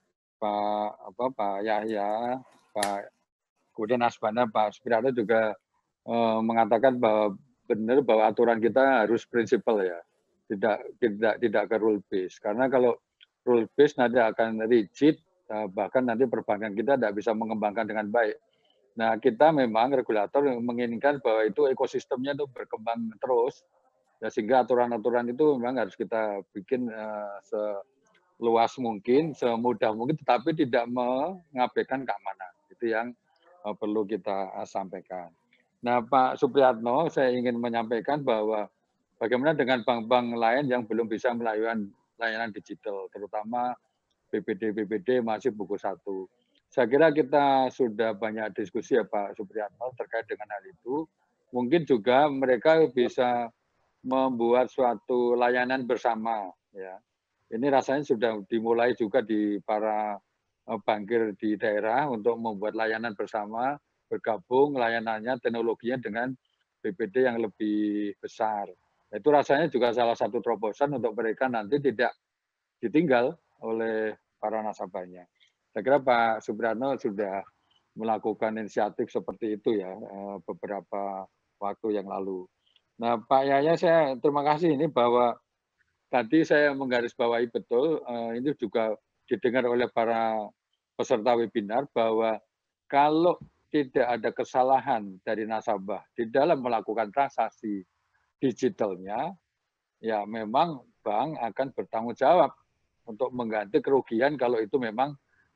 Pak apa Pak Yahya, Pak kemudian Asbana, Pak Supriyatno juga eh, mengatakan bahwa benar bahwa aturan kita harus prinsipal ya, tidak tidak tidak ke rule base. Karena kalau rule base nanti akan rigid, bahkan nanti perbankan kita tidak bisa mengembangkan dengan baik. Nah kita memang regulator menginginkan bahwa itu ekosistemnya itu berkembang terus, ya, sehingga aturan-aturan itu memang harus kita bikin eh, seluas mungkin, semudah mungkin, tetapi tidak mengabaikan keamanan. Itu yang uh, perlu kita uh, sampaikan. Nah, Pak Supriyatno, saya ingin menyampaikan bahwa bagaimana dengan bank-bank lain yang belum bisa melakukan layanan digital, terutama B P D B P D masih buku satu. Saya kira kita sudah banyak diskusi ya Pak Supriyatno terkait dengan hal itu. Mungkin juga mereka bisa membuat suatu layanan bersama. Ya, ini rasanya sudah dimulai juga di para bankir di daerah untuk membuat layanan bersama, bergabung layanannya, teknologinya dengan B P D yang lebih besar. Itu rasanya juga salah satu terobosan untuk mereka nanti tidak ditinggal oleh para nasabahnya. Saya kira Pak Supriyatno sudah melakukan inisiatif seperti itu ya beberapa waktu yang lalu. Nah Pak Yahya, saya terima kasih ini bahwa tadi saya menggarisbawahi betul, ini juga didengar oleh para peserta webinar bahwa kalau tidak ada kesalahan dari nasabah di dalam melakukan transaksi digitalnya, ya memang bank akan bertanggung jawab untuk mengganti kerugian kalau itu memang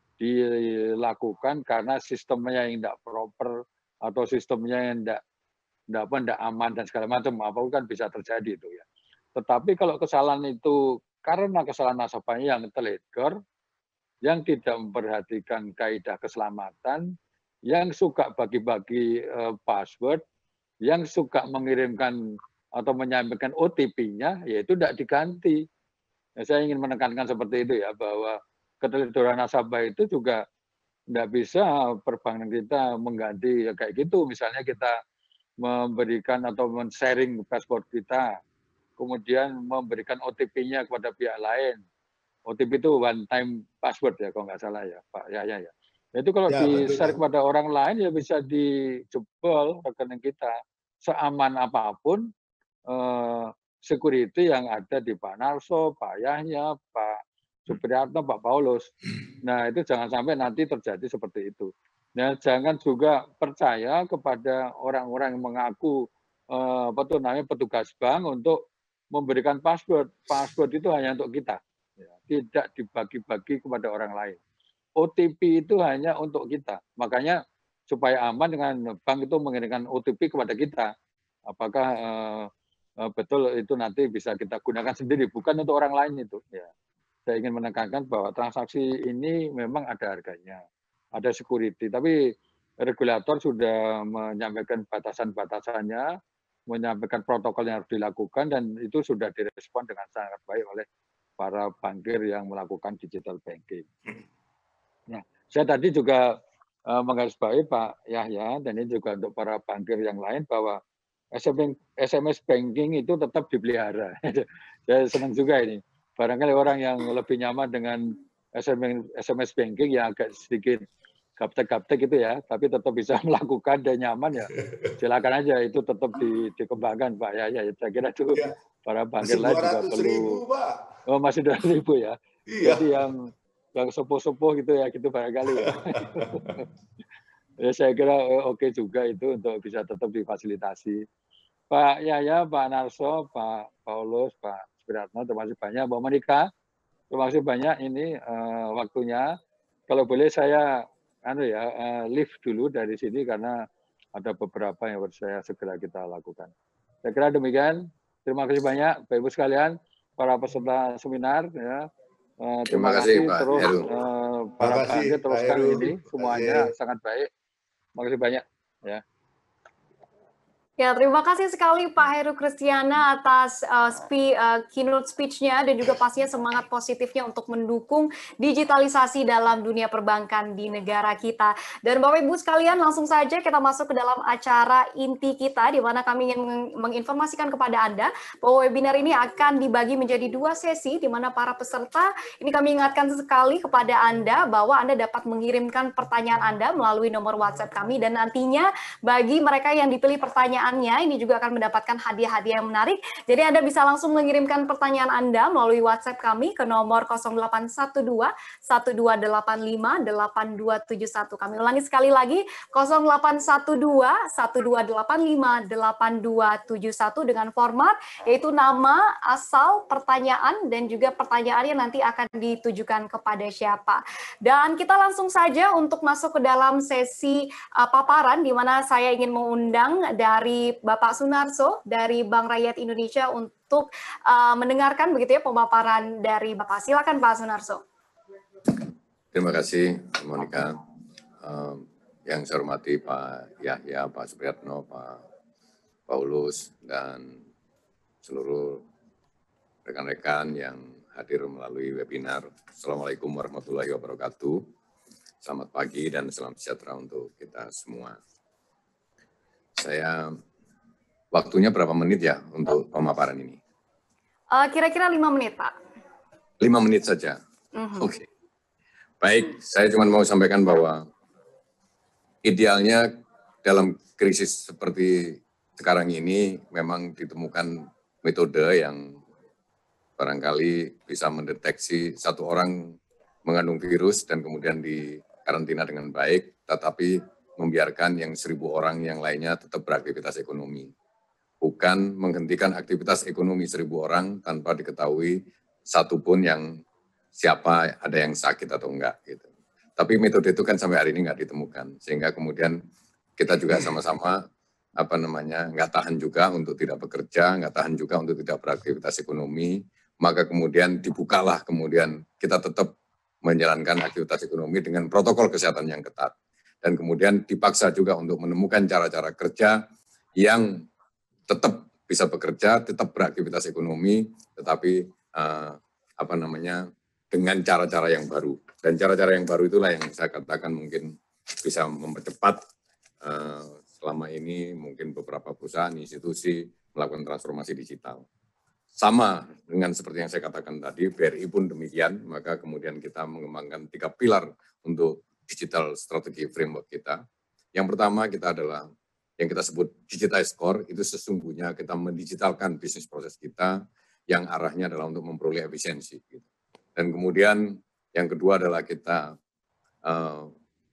dilakukan karena sistemnya yang tidak proper atau sistemnya yang tidak tidak apa tidak aman dan segala macam, apa kan bisa terjadi itu ya. Tetapi kalau kesalahan itu karena kesalahan nasabahnya yang teledor, yang tidak memperhatikan kaidah keselamatan, yang suka bagi-bagi uh, password, yang suka mengirimkan atau menyampaikan O T P-nya, yaitu tidak diganti. Nah, saya ingin menekankan seperti itu ya, bahwa keteledoran nasabah itu juga tidak bisa perbankan kita mengganti ya, kayak gitu. Misalnya kita memberikan atau men-sharing password kita, kemudian memberikan O T P-nya kepada pihak lain. O T P itu one time password ya kalau nggak salah ya Pak Yahya ya. Nah, itu kalau ya, di-share kepada orang lain ya bisa dijebol rekening kita. Seaman apapun eh, security yang ada di Pak Narso, Pak Yahya, Pak Supriyatno, Pak Paulus. Nah itu jangan sampai nanti terjadi seperti itu. Nah jangan juga percaya kepada orang-orang yang mengaku eh, apa tuh namanya petugas bank untuk memberikan password. Password itu hanya untuk kita. Tidak dibagi-bagi kepada orang lain. O T P itu hanya untuk kita. Makanya supaya aman dengan bank itu mengirimkan O T P kepada kita. Apakah uh, uh, betul itu nanti bisa kita gunakan sendiri, bukan untuk orang lain itu. Ya. Saya ingin menekankan bahwa transaksi ini memang ada harganya, ada security. Tapi regulator sudah menyampaikan batasan-batasannya, menyampaikan protokol yang harus dilakukan, dan itu sudah direspon dengan sangat baik oleh para bankir yang melakukan digital banking. Nah, saya tadi juga uh, menggarisbawahi Pak Yahya, dan ini juga untuk para bankir yang lain, bahwa S M S banking itu tetap dipelihara. Saya senang juga ini. Barangkali orang yang lebih nyaman dengan S M S banking yang agak sedikit gaptek-gaptek gitu ya, tapi tetap bisa melakukan dan nyaman ya, silakan aja, itu tetap di, dikembangkan Pak Yahya. Saya kira itu ya. Para bankir lain juga perlu. Ribu, Pak. Oh masih dua ratus ribu ya. Iya. Jadi yang yang sepuh-sepuh gitu ya, gitu barangkali ya. Ya, saya kira oke juga itu untuk bisa tetap difasilitasi. Pak Yaya, Pak Narso, Pak Paulus, Pak Supriyatno, terima kasih banyak. Mbak Monika, terima kasih banyak ini uh, waktunya. Kalau boleh saya anu ya uh, leave dulu dari sini karena ada beberapa yang harus saya segera kita lakukan. Saya kira demikian. Terima kasih banyak, Bapak Ibu sekalian, para peserta seminar. Ya. Uh, terima, terima kasih, Pak terus uh, para panitia teruskan ini semuanya sangat baik. Terima kasih banyak. Ya. Ya, terima kasih sekali Pak Heru Kristiana atas uh, spe, uh, keynote speech-nya dan juga pastinya semangat positifnya untuk mendukung digitalisasi dalam dunia perbankan di negara kita. Dan Bapak Ibu sekalian, langsung saja kita masuk ke dalam acara inti kita, di mana kami ingin meng menginformasikan kepada Anda bahwa webinar ini akan dibagi menjadi dua sesi, di mana para peserta, ini kami ingatkan sekali kepada Anda bahwa Anda dapat mengirimkan pertanyaan Anda melalui nomor WhatsApp kami, dan nantinya bagi mereka yang dipilih pertanyaan ini juga akan mendapatkan hadiah-hadiah yang menarik. Jadi Anda bisa langsung mengirimkan pertanyaan Anda melalui WhatsApp kami ke nomor nol delapan satu dua, satu dua delapan lima, delapan dua tujuh satu. Kami ulangi sekali lagi, nol delapan satu dua, satu dua delapan lima, delapan dua tujuh satu dengan format yaitu nama, asal, pertanyaan, dan juga pertanyaannya nanti akan ditujukan kepada siapa. Dan kita langsung saja untuk masuk ke dalam sesi uh, paparan, di mana saya ingin mengundang dari Bapak Sunarso dari Bank Rakyat Indonesia untuk uh, mendengarkan begitu ya pemaparan dari Bapak. Silakan Pak Sunarso. Terima kasih Monika. Uh, yang saya hormati Pak Yahya, Pak Supriyatno, Pak Paulus, dan seluruh rekan-rekan yang hadir melalui webinar. Assalamualaikum warahmatullahi wabarakatuh. Selamat pagi dan salam sejahtera untuk kita semua. Saya waktunya berapa menit ya untuk pemaparan ini? Kira-kira uh, lima menit, Pak. Lima menit saja? Mm-hmm. Oke. Okay. Baik, saya cuma mau sampaikan bahwa idealnya dalam krisis seperti sekarang ini memang ditemukan metode yang barangkali bisa mendeteksi satu orang mengandung virus dan kemudian dikarantina dengan baik, tetapi membiarkan yang seribu orang yang lainnya tetap beraktivitas ekonomi. Bukan menghentikan aktivitas ekonomi seribu orang tanpa diketahui satupun yang siapa ada yang sakit atau enggak. Gitu. Tapi metode itu kan sampai hari ini enggak ditemukan. Sehingga kemudian kita juga sama-sama apa namanya enggak tahan juga untuk tidak bekerja, enggak tahan juga untuk tidak beraktivitas ekonomi. Maka kemudian dibukalah kemudian kita tetap menjalankan aktivitas ekonomi dengan protokol kesehatan yang ketat. Dan kemudian dipaksa juga untuk menemukan cara-cara kerja yang tetap bisa bekerja, tetap beraktivitas ekonomi, tetapi uh, apa namanya dengan cara-cara yang baru. Dan cara-cara yang baru itulah yang saya katakan mungkin bisa mempercepat uh, selama ini mungkin beberapa perusahaan, institusi melakukan transformasi digital. Sama dengan seperti yang saya katakan tadi, B R I pun demikian, maka kemudian kita mengembangkan tiga pilar untuk digital strategi framework kita. Yang pertama kita adalah yang kita sebut digitize core, itu sesungguhnya kita mendigitalkan bisnis proses kita yang arahnya adalah untuk memperoleh efisiensi. Dan kemudian yang kedua adalah kita, uh,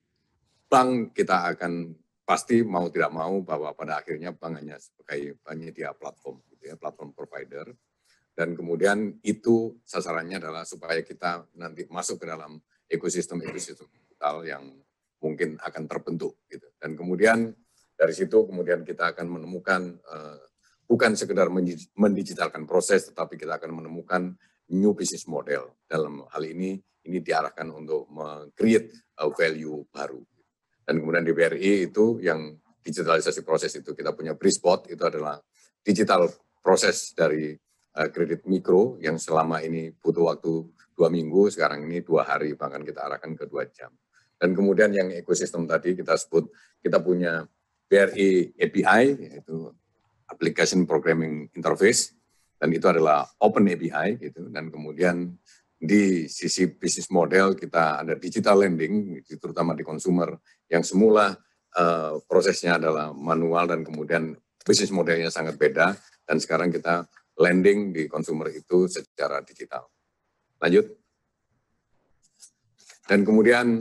bank kita akan pasti mau tidak mau bahwa pada akhirnya bank hanya sebagai penyedia platform, gitu ya, platform provider. Dan kemudian itu sasarannya adalah supaya kita nanti masuk ke dalam ekosistem-ekosistem digital yang mungkin akan terbentuk. Gitu. Dan kemudian dari situ kemudian kita akan menemukan uh, bukan sekedar mendigitalkan proses, tetapi kita akan menemukan new business model. Dalam hal ini, ini diarahkan untuk meng-create uh, value baru. Dan kemudian di B R I itu yang digitalisasi proses itu kita punya Brispot, itu adalah digital proses dari uh, kredit mikro yang selama ini butuh waktu dua minggu, sekarang ini dua hari, bahkan kita arahkan ke dua jam. Dan kemudian yang ekosistem tadi kita sebut, kita punya B R I A P I, yaitu Application Programming Interface, dan itu adalah Open A P I, gitu. Dan kemudian di sisi bisnis model kita ada digital lending, terutama di consumer, yang semula uh, prosesnya adalah manual dan kemudian bisnis modelnya sangat beda, dan sekarang kita lending di consumer itu secara digital. Lanjut. Dan kemudian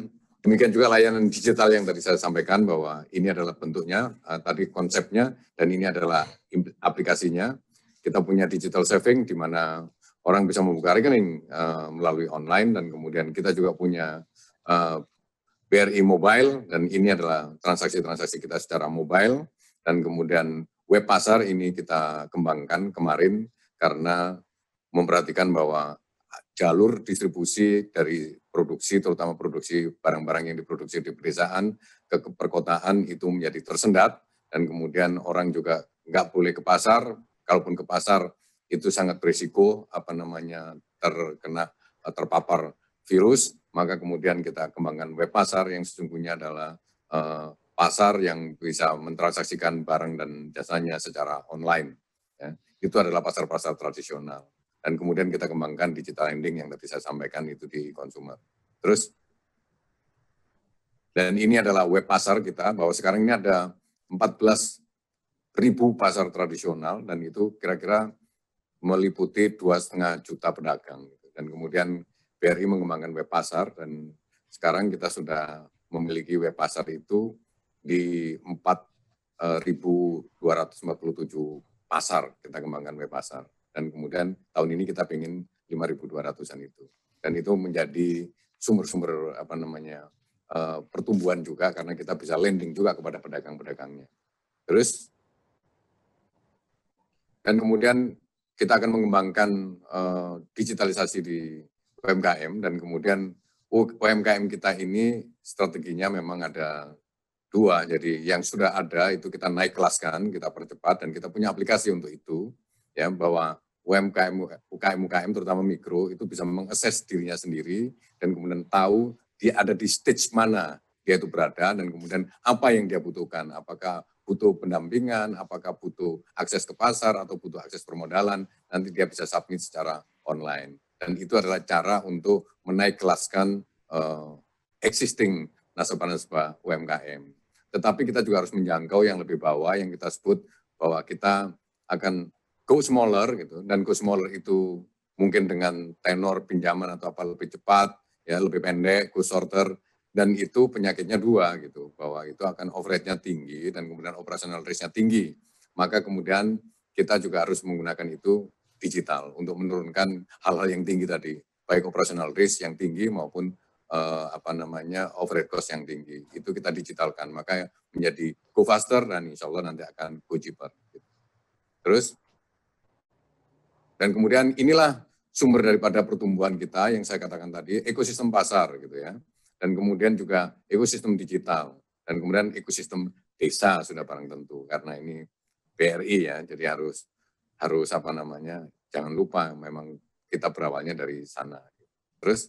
Demikian juga layanan digital yang tadi saya sampaikan bahwa ini adalah bentuknya, uh, tadi konsepnya, dan ini adalah aplikasinya. Kita punya digital saving di mana orang bisa membuka rekening uh, melalui online, dan kemudian kita juga punya uh, B R I Mobile, dan ini adalah transaksi-transaksi kita secara mobile, dan kemudian web pasar ini kita kembangkan kemarin karena memperhatikan bahwa jalur distribusi dari produksi, terutama produksi barang-barang yang diproduksi di pedesaan ke perkotaan itu menjadi tersendat, dan kemudian orang juga nggak boleh ke pasar, kalaupun ke pasar itu sangat berisiko apa namanya terkena terpapar virus, maka kemudian kita kembangkan web pasar yang sesungguhnya adalah uh, pasar yang bisa mentransaksikan barang dan jasanya secara online. Ya. Itu adalah pasar-pasar tradisional. Dan kemudian kita kembangkan digital lending yang tadi saya sampaikan itu di consumer. Terus, dan ini adalah web pasar kita, bahwa sekarang ini ada empat belas ribu pasar tradisional, dan itu kira-kira meliputi dua setengah juta pedagang. Dan kemudian B R I mengembangkan web pasar, dan sekarang kita sudah memiliki web pasar itu di empat ribu dua ratus empat puluh tujuh pasar kita kembangkan web pasar. Dan kemudian tahun ini kita ingin lima ribu dua ratusan itu. Dan itu menjadi sumber-sumber apa namanya uh, pertumbuhan juga karena kita bisa lending juga kepada pedagang-pedagangnya. Terus, dan kemudian kita akan mengembangkan uh, digitalisasi di U M K M, dan kemudian U M K M kita ini strateginya memang ada dua. Jadi yang sudah ada itu kita naik kelaskan, kita percepat, dan kita punya aplikasi untuk itu, ya, bahwa U M K M, U K M U K M terutama mikro itu bisa mengakses dirinya sendiri dan kemudian tahu dia ada di stage mana dia itu berada, dan kemudian apa yang dia butuhkan, apakah butuh pendampingan, apakah butuh akses ke pasar atau butuh akses permodalan, nanti dia bisa submit secara online. Dan itu adalah cara untuk menaik kelaskan uh, existing nasabah-nasabah U M K M. Tetapi kita juga harus menjangkau yang lebih bawah, yang kita sebut bahwa kita akan go smaller gitu, dan go smaller itu mungkin dengan tenor pinjaman atau apa lebih cepat, ya lebih pendek, go shorter, dan itu penyakitnya dua gitu, bahwa itu akan overhead-nya tinggi dan kemudian operational risk-nya tinggi. Maka kemudian kita juga harus menggunakan itu digital untuk menurunkan hal-hal yang tinggi tadi, baik operational risk yang tinggi maupun uh, apa namanya overhead cost yang tinggi. Itu kita digitalkan, maka menjadi go faster dan insya Allah nanti akan go cheaper. Gitu. Terus, dan kemudian inilah sumber daripada pertumbuhan kita yang saya katakan tadi, ekosistem pasar gitu ya. Dan kemudian juga ekosistem digital. Dan kemudian ekosistem desa sudah barang tentu. Karena ini B R I ya, jadi harus harus apa namanya, jangan lupa memang kita berawalnya dari sana. Terus,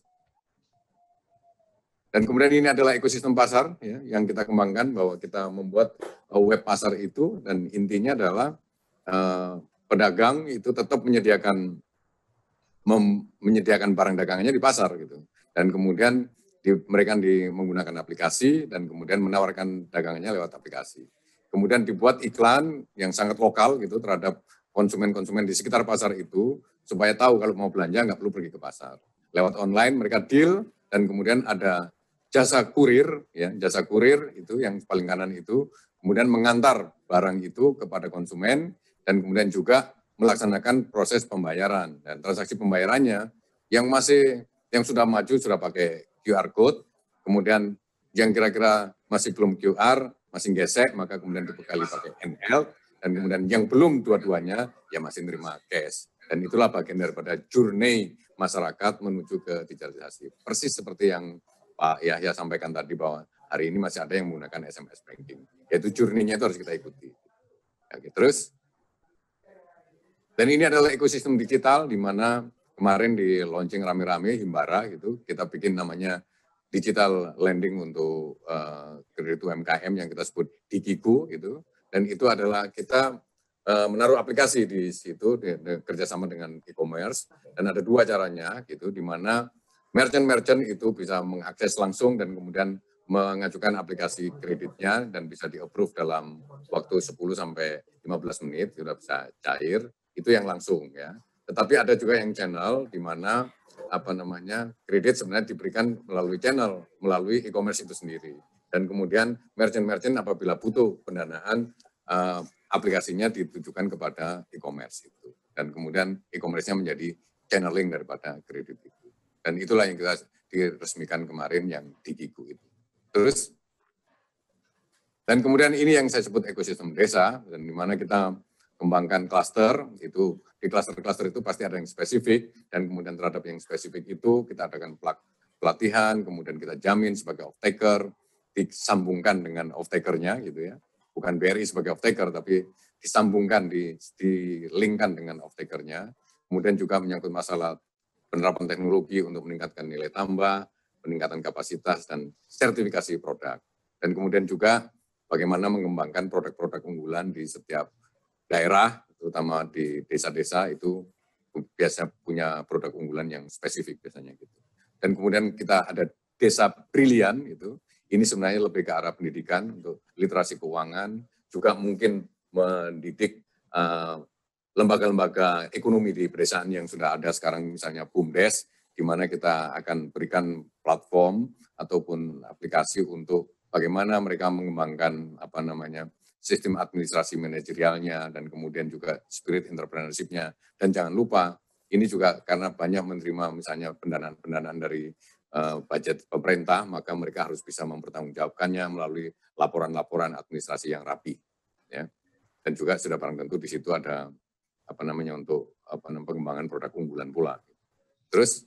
dan kemudian ini adalah ekosistem pasar ya, yang kita kembangkan, bahwa kita membuat web pasar itu, dan intinya adalah uh, pedagang itu tetap menyediakan mem, menyediakan barang dagangannya di pasar gitu, dan kemudian di, mereka di, menggunakan aplikasi dan kemudian menawarkan dagangannya lewat aplikasi. Kemudian dibuat iklan yang sangat lokal gitu terhadap konsumen-konsumen di sekitar pasar itu supaya tahu kalau mau belanja nggak perlu pergi ke pasar. Lewat online mereka deal, dan kemudian ada jasa kurir ya, jasa kurir itu yang paling kanan itu kemudian mengantar barang itu kepada konsumen, dan kemudian juga melaksanakan proses pembayaran. Dan transaksi pembayarannya yang masih, yang sudah maju sudah pakai Q R code, kemudian yang kira-kira masih belum Q R, masih gesek, maka kemudian dibekali pakai N L, dan kemudian yang belum dua-duanya ya masih nerima cash. Dan itulah bagian daripada journey masyarakat menuju ke digitalisasi. Persis seperti yang Pak Yahya sampaikan tadi, bahwa hari ini masih ada yang menggunakan S M S banking. Yaitu journey-nya itu harus kita ikuti. Oke, terus, dan ini adalah ekosistem digital di mana kemarin di launching rame-rame Himbara gitu, kita bikin namanya digital lending untuk uh, kredit U M K M yang kita sebut Digigo gitu, dan itu adalah kita uh, menaruh aplikasi di situ di, di, kerjasama dengan e-commerce, dan ada dua caranya gitu, di mana merchant-merchant itu bisa mengakses langsung dan kemudian mengajukan aplikasi kreditnya dan bisa di-approve dalam waktu sepuluh sampai lima belas menit sudah bisa cair, itu yang langsung ya. Tetapi ada juga yang channel di mana apa namanya kredit sebenarnya diberikan melalui channel, melalui e-commerce itu sendiri. Dan kemudian merchant-merchant apabila butuh pendanaan, uh, aplikasinya ditujukan kepada e-commerce itu. Dan kemudian e-commerce-nya menjadi channeling daripada kredit itu. Dan itulah yang kita diresmikan kemarin yang di Kiku itu. Terus, dan kemudian ini yang saya sebut ekosistem desa, dan di mana kita kembangkan klaster, itu di klaster-klaster itu pasti ada yang spesifik, dan kemudian terhadap yang spesifik itu kita adakan pelatihan, kemudian kita jamin sebagai off-taker, disambungkan dengan off-takernya gitu ya, bukan B R I sebagai off-taker, tapi disambungkan, di, di-linkkan dengan off-takernya. Kemudian juga menyangkut masalah penerapan teknologi untuk meningkatkan nilai tambah, peningkatan kapasitas, dan sertifikasi produk. Dan kemudian juga bagaimana mengembangkan produk-produk unggulan di setiap daerah, terutama di desa-desa itu biasa punya produk unggulan yang spesifik biasanya gitu. Dan kemudian kita ada desa brilian itu, ini sebenarnya lebih ke arah pendidikan untuk literasi keuangan, juga mungkin mendidik uh, lembaga-lembaga ekonomi di pedesaan yang sudah ada sekarang, misalnya BUMDes, di mana kita akan berikan platform ataupun aplikasi untuk bagaimana mereka mengembangkan apa namanya sistem administrasi manajerialnya, dan kemudian juga spirit entrepreneurship-nya. Dan jangan lupa, ini juga karena banyak menerima misalnya pendanaan-pendanaan dari uh, budget pemerintah, maka mereka harus bisa mempertanggungjawabkannya melalui laporan-laporan administrasi yang rapi. Ya. Dan juga sudah barang tentu di situ ada apa namanya untuk apa namanya pengembangan produk unggulan pula. Terus,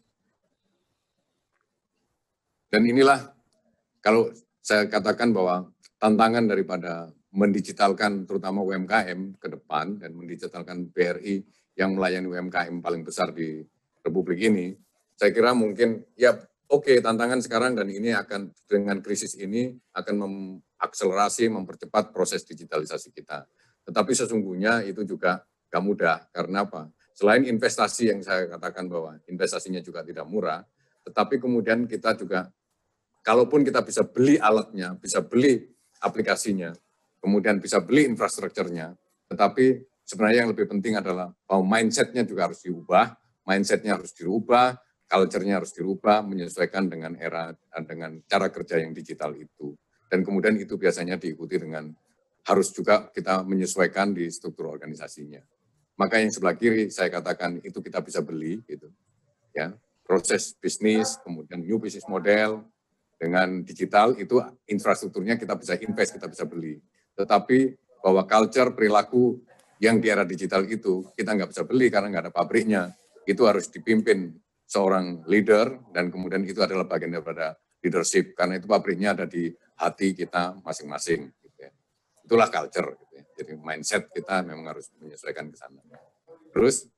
dan inilah kalau saya katakan bahwa tantangan daripada mendigitalkan terutama U M K M ke depan dan mendigitalkan B R I yang melayani U M K M paling besar di Republik ini, saya kira mungkin ya oke okay, tantangan sekarang, dan ini akan dengan krisis ini akan mengakselerasi, mempercepat proses digitalisasi kita. Tetapi sesungguhnya itu juga gak mudah, karena apa? Selain investasi yang saya katakan bahwa investasinya juga tidak murah, tetapi kemudian kita juga, kalaupun kita bisa beli alatnya, bisa beli aplikasinya, kemudian bisa beli infrastrukturnya, tetapi sebenarnya yang lebih penting adalah bahwa mindset-nya juga harus diubah, mindset-nya harus dirubah, culture-nya harus dirubah, menyesuaikan dengan era, dengan cara kerja yang digital itu. Dan kemudian itu biasanya diikuti dengan, harus juga kita menyesuaikan di struktur organisasinya. Maka yang sebelah kiri saya katakan itu kita bisa beli, gitu, ya, proses bisnis, kemudian new business model, dengan digital itu infrastrukturnya kita bisa invest, kita bisa beli. Tetapi bahwa culture, perilaku yang di era digital itu kita nggak bisa beli karena nggak ada pabriknya. Itu harus dipimpin seorang leader, dan kemudian itu adalah bagian daripada leadership, karena itu pabriknya ada di hati kita masing-masing. Gitu ya. Itulah culture. Gitu ya. Jadi mindset kita memang harus menyesuaikan ke sana. Terus,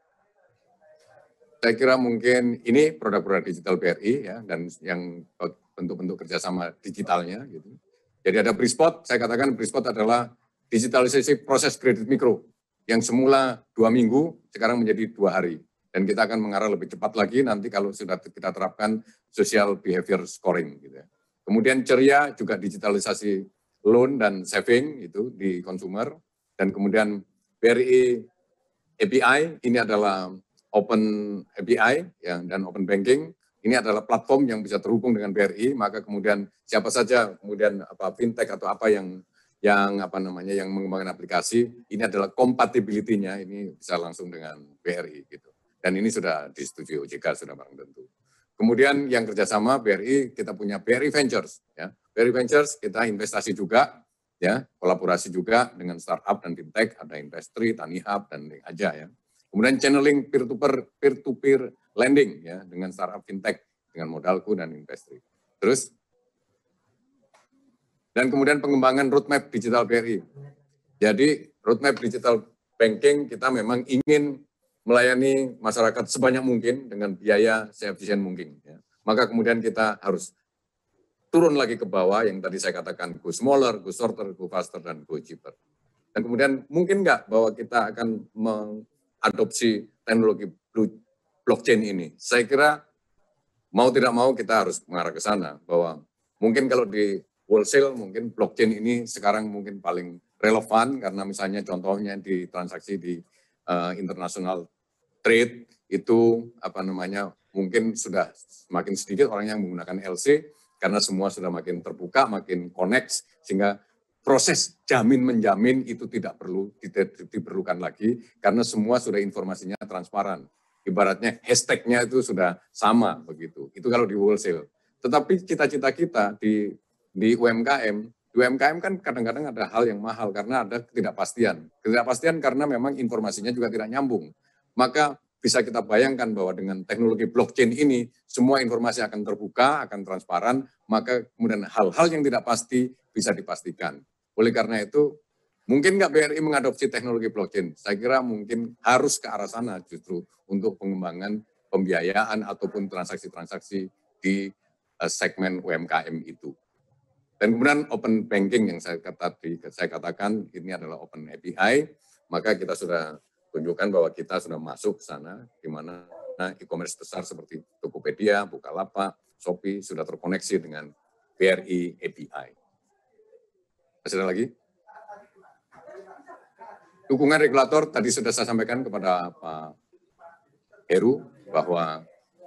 saya kira mungkin ini produk-produk digital B R I ya, dan yang bentuk-bentuk kerjasama digitalnya gitu. Jadi ada Brispot, saya katakan Brispot adalah digitalisasi proses kredit mikro yang semula dua minggu sekarang menjadi dua hari, dan kita akan mengarah lebih cepat lagi nanti kalau sudah kita terapkan social behavior scoring gitu ya. Kemudian Ceria juga digitalisasi loan dan saving itu di consumer, dan kemudian B R I A P I ini adalah open A P I ya, dan open banking. Ini adalah platform yang bisa terhubung dengan B R I, maka kemudian siapa saja kemudian apa fintech atau apa yang yang apa namanya yang mengembangkan aplikasi, ini adalah compatibility-nya ini bisa langsung dengan B R I gitu. Dan ini sudah disetujui O J K sudah barang tentu. Kemudian yang kerjasama B R I, kita punya B R I Ventures ya. B R I Ventures kita investasi juga ya, kolaborasi juga dengan startup dan fintech, ada Investri, Tanihub dan aja ya. Kemudian channeling peer-to-peer, peer-to-peer lending ya dengan startup fintech dengan Modalku dan Investri. Terus dan kemudian pengembangan roadmap digital B R I. Jadi roadmap digital banking kita memang ingin melayani masyarakat sebanyak mungkin dengan biaya seefisien mungkin. Ya. Maka kemudian kita harus turun lagi ke bawah yang tadi saya katakan go smaller, go shorter, go faster, dan go cheaper. Dan kemudian mungkin nggak bahwa kita akan mengadopsi teknologi blockchain ini. Saya kira mau tidak mau kita harus mengarah ke sana bahwa mungkin kalau di wholesale mungkin blockchain ini sekarang mungkin paling relevan karena misalnya contohnya di transaksi di uh, international trade itu apa namanya mungkin sudah semakin sedikit orang yang menggunakan L C karena semua sudah makin terbuka, makin connect, sehingga proses jamin menjamin itu tidak perlu diperlukan lagi karena semua sudah informasinya transparan. Ibaratnya hashtagnya itu sudah sama begitu. Itu kalau di wholesale. Tetapi cita-cita kita di di U M K M, di U M K M kan kadang-kadang ada hal yang mahal karena ada ketidakpastian. Ketidakpastian karena memang informasinya juga tidak nyambung. Maka bisa kita bayangkan bahwa dengan teknologi blockchain ini, semua informasi akan terbuka, akan transparan, maka kemudian hal-hal yang tidak pasti bisa dipastikan. Oleh karena itu, mungkin nggak B R I mengadopsi teknologi blockchain? Saya kira mungkin harus ke arah sana justru untuk pengembangan pembiayaan ataupun transaksi-transaksi di segmen U M K M itu. Dan kemudian open banking yang saya, kata, saya katakan ini adalah open A P I, maka kita sudah tunjukkan bahwa kita sudah masuk ke sana, di mana e-commerce besar seperti Tokopedia, Bukalapak, Shopee sudah terkoneksi dengan B R I A P I. Masih ada lagi? Dukungan regulator tadi sudah saya sampaikan kepada Pak Heru bahwa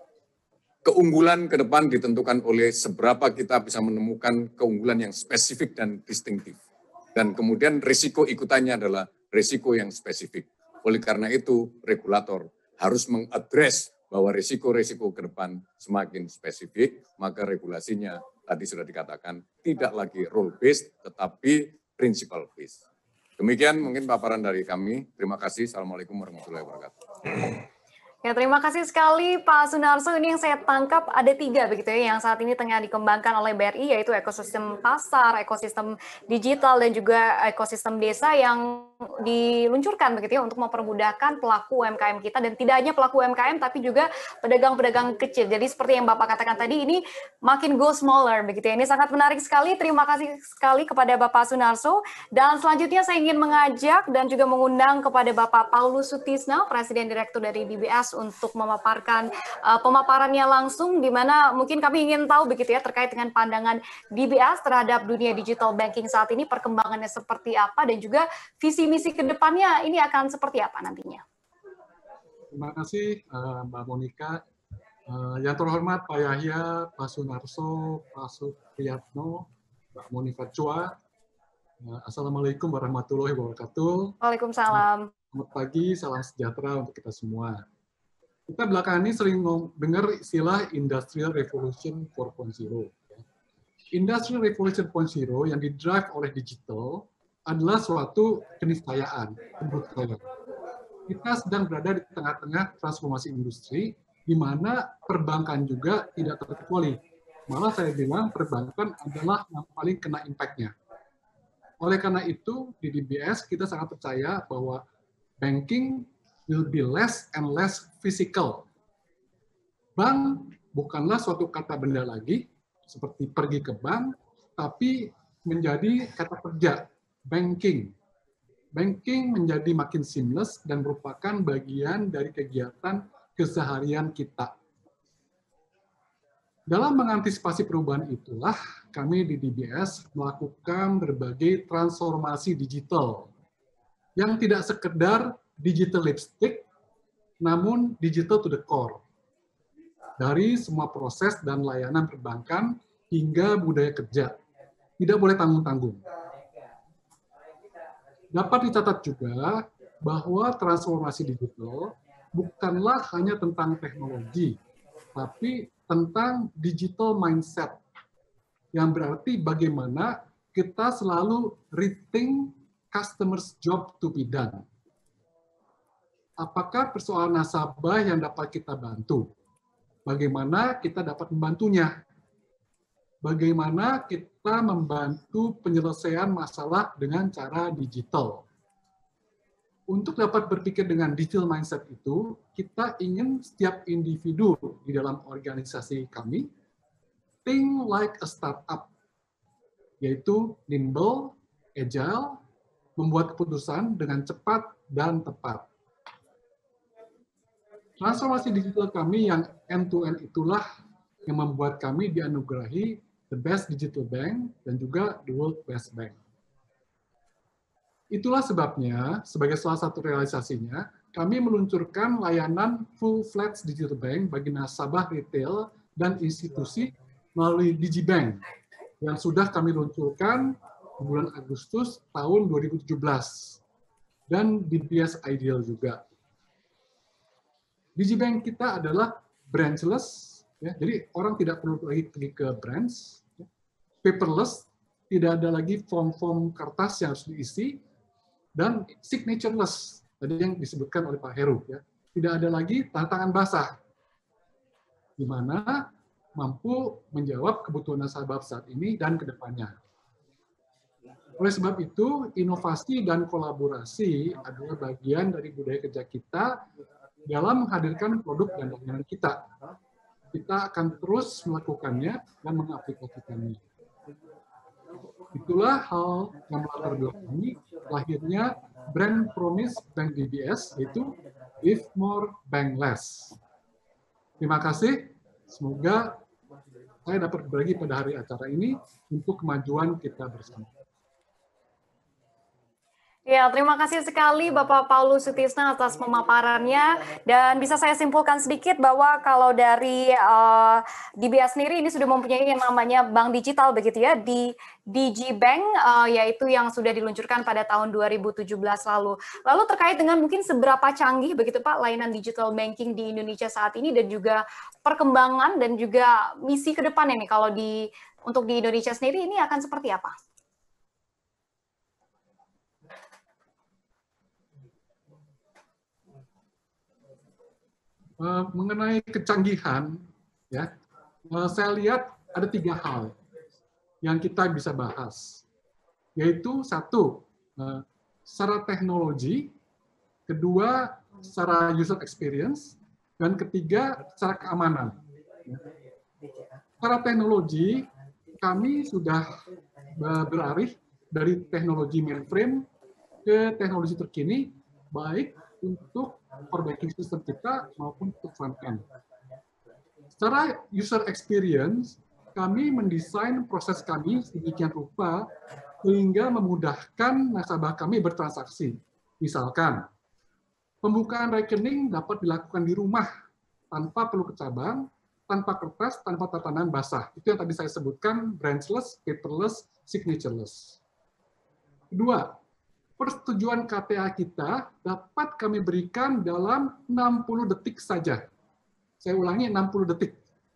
keunggulan ke depan ditentukan oleh seberapa kita bisa menemukan keunggulan yang spesifik dan distintif. Dan kemudian risiko ikutannya adalah risiko yang spesifik. Oleh karena itu, regulator harus mengadres bahwa risiko-risiko ke depan semakin spesifik, maka regulasinya tadi sudah dikatakan tidak lagi role-based, tetapi principle-based. Demikian mungkin paparan dari kami. Terima kasih. Assalamualaikum warahmatullahi wabarakatuh. Ya, terima kasih sekali Pak Sunarso. Ini yang saya tangkap ada tiga begitu ya yang saat ini tengah dikembangkan oleh B R I, yaitu ekosistem pasar, ekosistem digital, dan juga ekosistem desa yang diluncurkan begitu ya untuk mempermudahkan pelaku U M K M kita, dan tidak hanya pelaku U M K M tapi juga pedagang-pedagang kecil. Jadi seperti yang Bapak katakan tadi, ini makin go smaller begitu ya. Ini sangat menarik sekali. Terima kasih sekali kepada Bapak Sunarso. Dan selanjutnya saya ingin mengajak dan juga mengundang kepada Bapak Paulus Sutisna, Presiden Direktur dari D B S, untuk memaparkan uh, pemaparannya langsung, di mana mungkin kami ingin tahu begitu ya terkait dengan pandangan D B S terhadap dunia digital banking saat ini, perkembangannya seperti apa, dan juga visi misi ke depannya ini akan seperti apa nantinya. Terima kasih uh, Mbak Monika. Uh, yang terhormat Pak Yahya, Pak Sunarso, Pak Supriyatno, Mbak Monika Chua. Uh, Assalamualaikum warahmatullahi wabarakatuh. Waalaikumsalam. Selamat pagi, salam sejahtera untuk kita semua. Kita belakangan ini sering dengar istilah Industrial Revolution empat titik nol. Industrial Revolution empat titik nol yang didrive oleh digital adalah suatu keniscayaan menurut saya. Kita sedang berada di tengah-tengah transformasi industri, di mana perbankan juga tidak terkecuali. Malah saya bilang perbankan adalah yang paling kena impact-nya. Oleh karena itu, di D B S kita sangat percaya bahwa banking will be less and less physical. Bank bukanlah suatu kata benda lagi, seperti pergi ke bank, tapi menjadi kata kerja, banking. Banking menjadi makin seamless dan merupakan bagian dari kegiatan keseharian kita. Dalam mengantisipasi perubahan itulah, kami di D B S melakukan berbagai transformasi digital yang tidak sekedar digital lipstick, namun digital to the core. Dari semua proses dan layanan perbankan hingga budaya kerja. Tidak boleh tanggung-tanggung. Dapat dicatat juga bahwa transformasi digital bukanlah hanya tentang teknologi, tapi tentang digital mindset, yang berarti bagaimana kita selalu rethink customers' job to be done. Apakah persoalan nasabah yang dapat kita bantu? Bagaimana kita dapat membantunya? Bagaimana kita membantu penyelesaian masalah dengan cara digital? Untuk dapat berpikir dengan digital mindset itu, kita ingin setiap individu di dalam organisasi kami think like a startup, yaitu nimble, agile, membuat keputusan dengan cepat dan tepat. Transformasi digital kami yang end-to-end itulah yang membuat kami dianugerahi the best digital bank dan juga the world best bank. Itulah sebabnya, sebagai salah satu realisasinya, kami meluncurkan layanan full-fledged digital bank bagi nasabah retail dan institusi melalui Digibank yang sudah kami luncurkan di bulan Agustus tahun dua ribu tujuh belas dan D B S Ideal juga. Digibank kita adalah branchless, ya, jadi orang tidak perlu lagi pergi ke branch, ya, paperless, tidak ada lagi form-form kertas yang harus diisi, dan signatureless, tadi yang disebutkan oleh Pak Heru, ya, tidak ada lagi tanda tangan basah, di mana mampu menjawab kebutuhan nasabah saat ini dan ke depannya. Oleh sebab itu, inovasi dan kolaborasi adalah bagian dari budaya kerja kita dalam menghadirkan produk dan layanan kita. Kita akan terus melakukannya dan mengaplikasikannya. Itulah hal yang melatar belakangi lahirnya brand promise Bank D B S, yaitu Give More, Bank Less. Terima kasih. Semoga saya dapat berbagi pada hari acara ini untuk kemajuan kita bersama. Ya, terima kasih sekali Bapak Paulus Sutisna atas pemaparannya, dan bisa saya simpulkan sedikit bahwa kalau dari uh, D B S sendiri ini sudah mempunyai yang namanya bank digital begitu ya, di Digibank, uh, yaitu yang sudah diluncurkan pada tahun dua ribu tujuh belas lalu. Lalu terkait dengan mungkin seberapa canggih begitu Pak layanan digital banking di Indonesia saat ini, dan juga perkembangan dan juga misi ke depannya nih kalau di untuk di Indonesia sendiri ini akan seperti apa? Mengenai kecanggihan, ya, saya lihat ada tiga hal yang kita bisa bahas, yaitu satu, secara teknologi, kedua, secara user experience, dan ketiga, secara keamanan. Secara teknologi, kami sudah beralih dari teknologi mainframe ke teknologi terkini, baik untuk core banking system kita maupun untuk front end. Secara user experience, kami mendesain proses kami sedemikian rupa sehingga memudahkan nasabah kami bertransaksi. Misalkan, pembukaan rekening dapat dilakukan di rumah tanpa perlu ke cabang, tanpa kertas, tanpa tatanan basah. Itu yang tadi saya sebutkan, branchless, paperless, signatureless. Kedua, persetujuan K T A kita dapat kami berikan dalam enam puluh detik saja. Saya ulangi, enam puluh detik.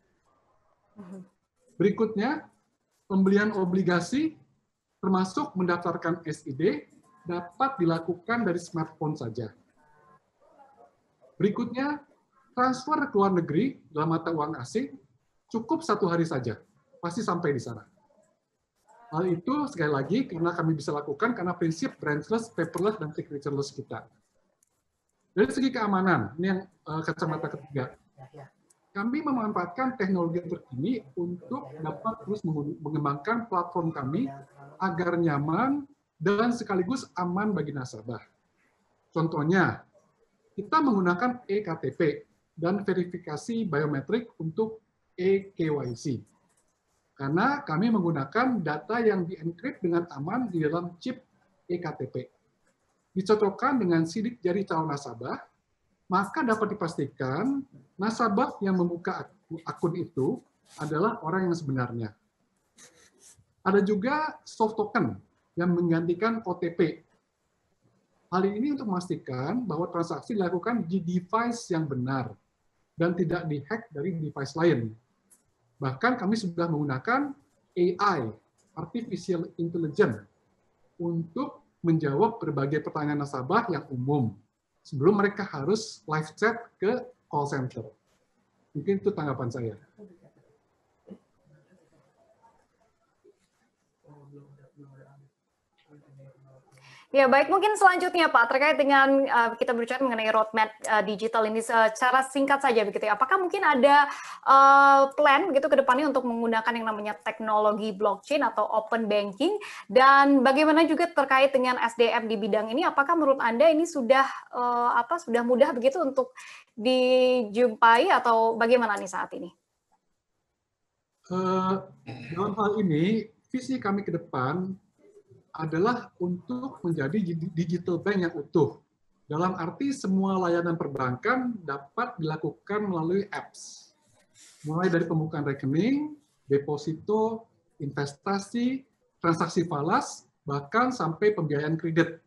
Berikutnya, pembelian obligasi, termasuk mendaftarkan S I D, dapat dilakukan dari smartphone saja. Berikutnya, transfer ke luar negeri dalam mata uang asing, cukup satu hari saja. Pasti sampai di sana. Hal itu sekali lagi karena kami bisa lakukan karena prinsip branchless, paperless, dan signatureless kita. Dari segi keamanan, ini yang uh, kacamata ketiga. Kami memanfaatkan teknologi terkini untuk dapat terus mengembangkan platform kami agar nyaman dan sekaligus aman bagi nasabah. Contohnya, kita menggunakan e K T P dan verifikasi biometrik untuk e K Y C. Karena kami menggunakan data yang di-encrypt dengan aman di dalam chip e K T P. Dicocokkan dengan sidik jari calon nasabah, maka dapat dipastikan nasabah yang membuka akun itu adalah orang yang sebenarnya. Ada juga soft token yang menggantikan O T P. Hal ini untuk memastikan bahwa transaksi dilakukan di device yang benar dan tidak dihack dari device lain. Bahkan kami sudah menggunakan A I, Artificial Intelligence, untuk menjawab berbagai pertanyaan nasabah yang umum sebelum mereka harus live chat ke call center. Mungkin itu tanggapan saya. Ya, baik, mungkin selanjutnya Pak, terkait dengan uh, kita berbicara mengenai roadmap uh, digital ini secara singkat saja begitu ya. Apakah mungkin ada uh, plan begitu ke depannya untuk menggunakan yang namanya teknologi blockchain atau open banking, dan bagaimana juga terkait dengan S D M di bidang ini? Apakah menurut Anda ini sudah uh, apa sudah mudah begitu untuk dijumpai atau bagaimana nih saat ini? Uh, dalam hal ini visi kami ke depan adalah untuk menjadi digital bank yang utuh, Dalam arti semua layanan perbankan dapat dilakukan melalui apps. Mulai dari pembukaan rekening, deposito, investasi, transaksi falas, bahkan sampai pembiayaan kredit.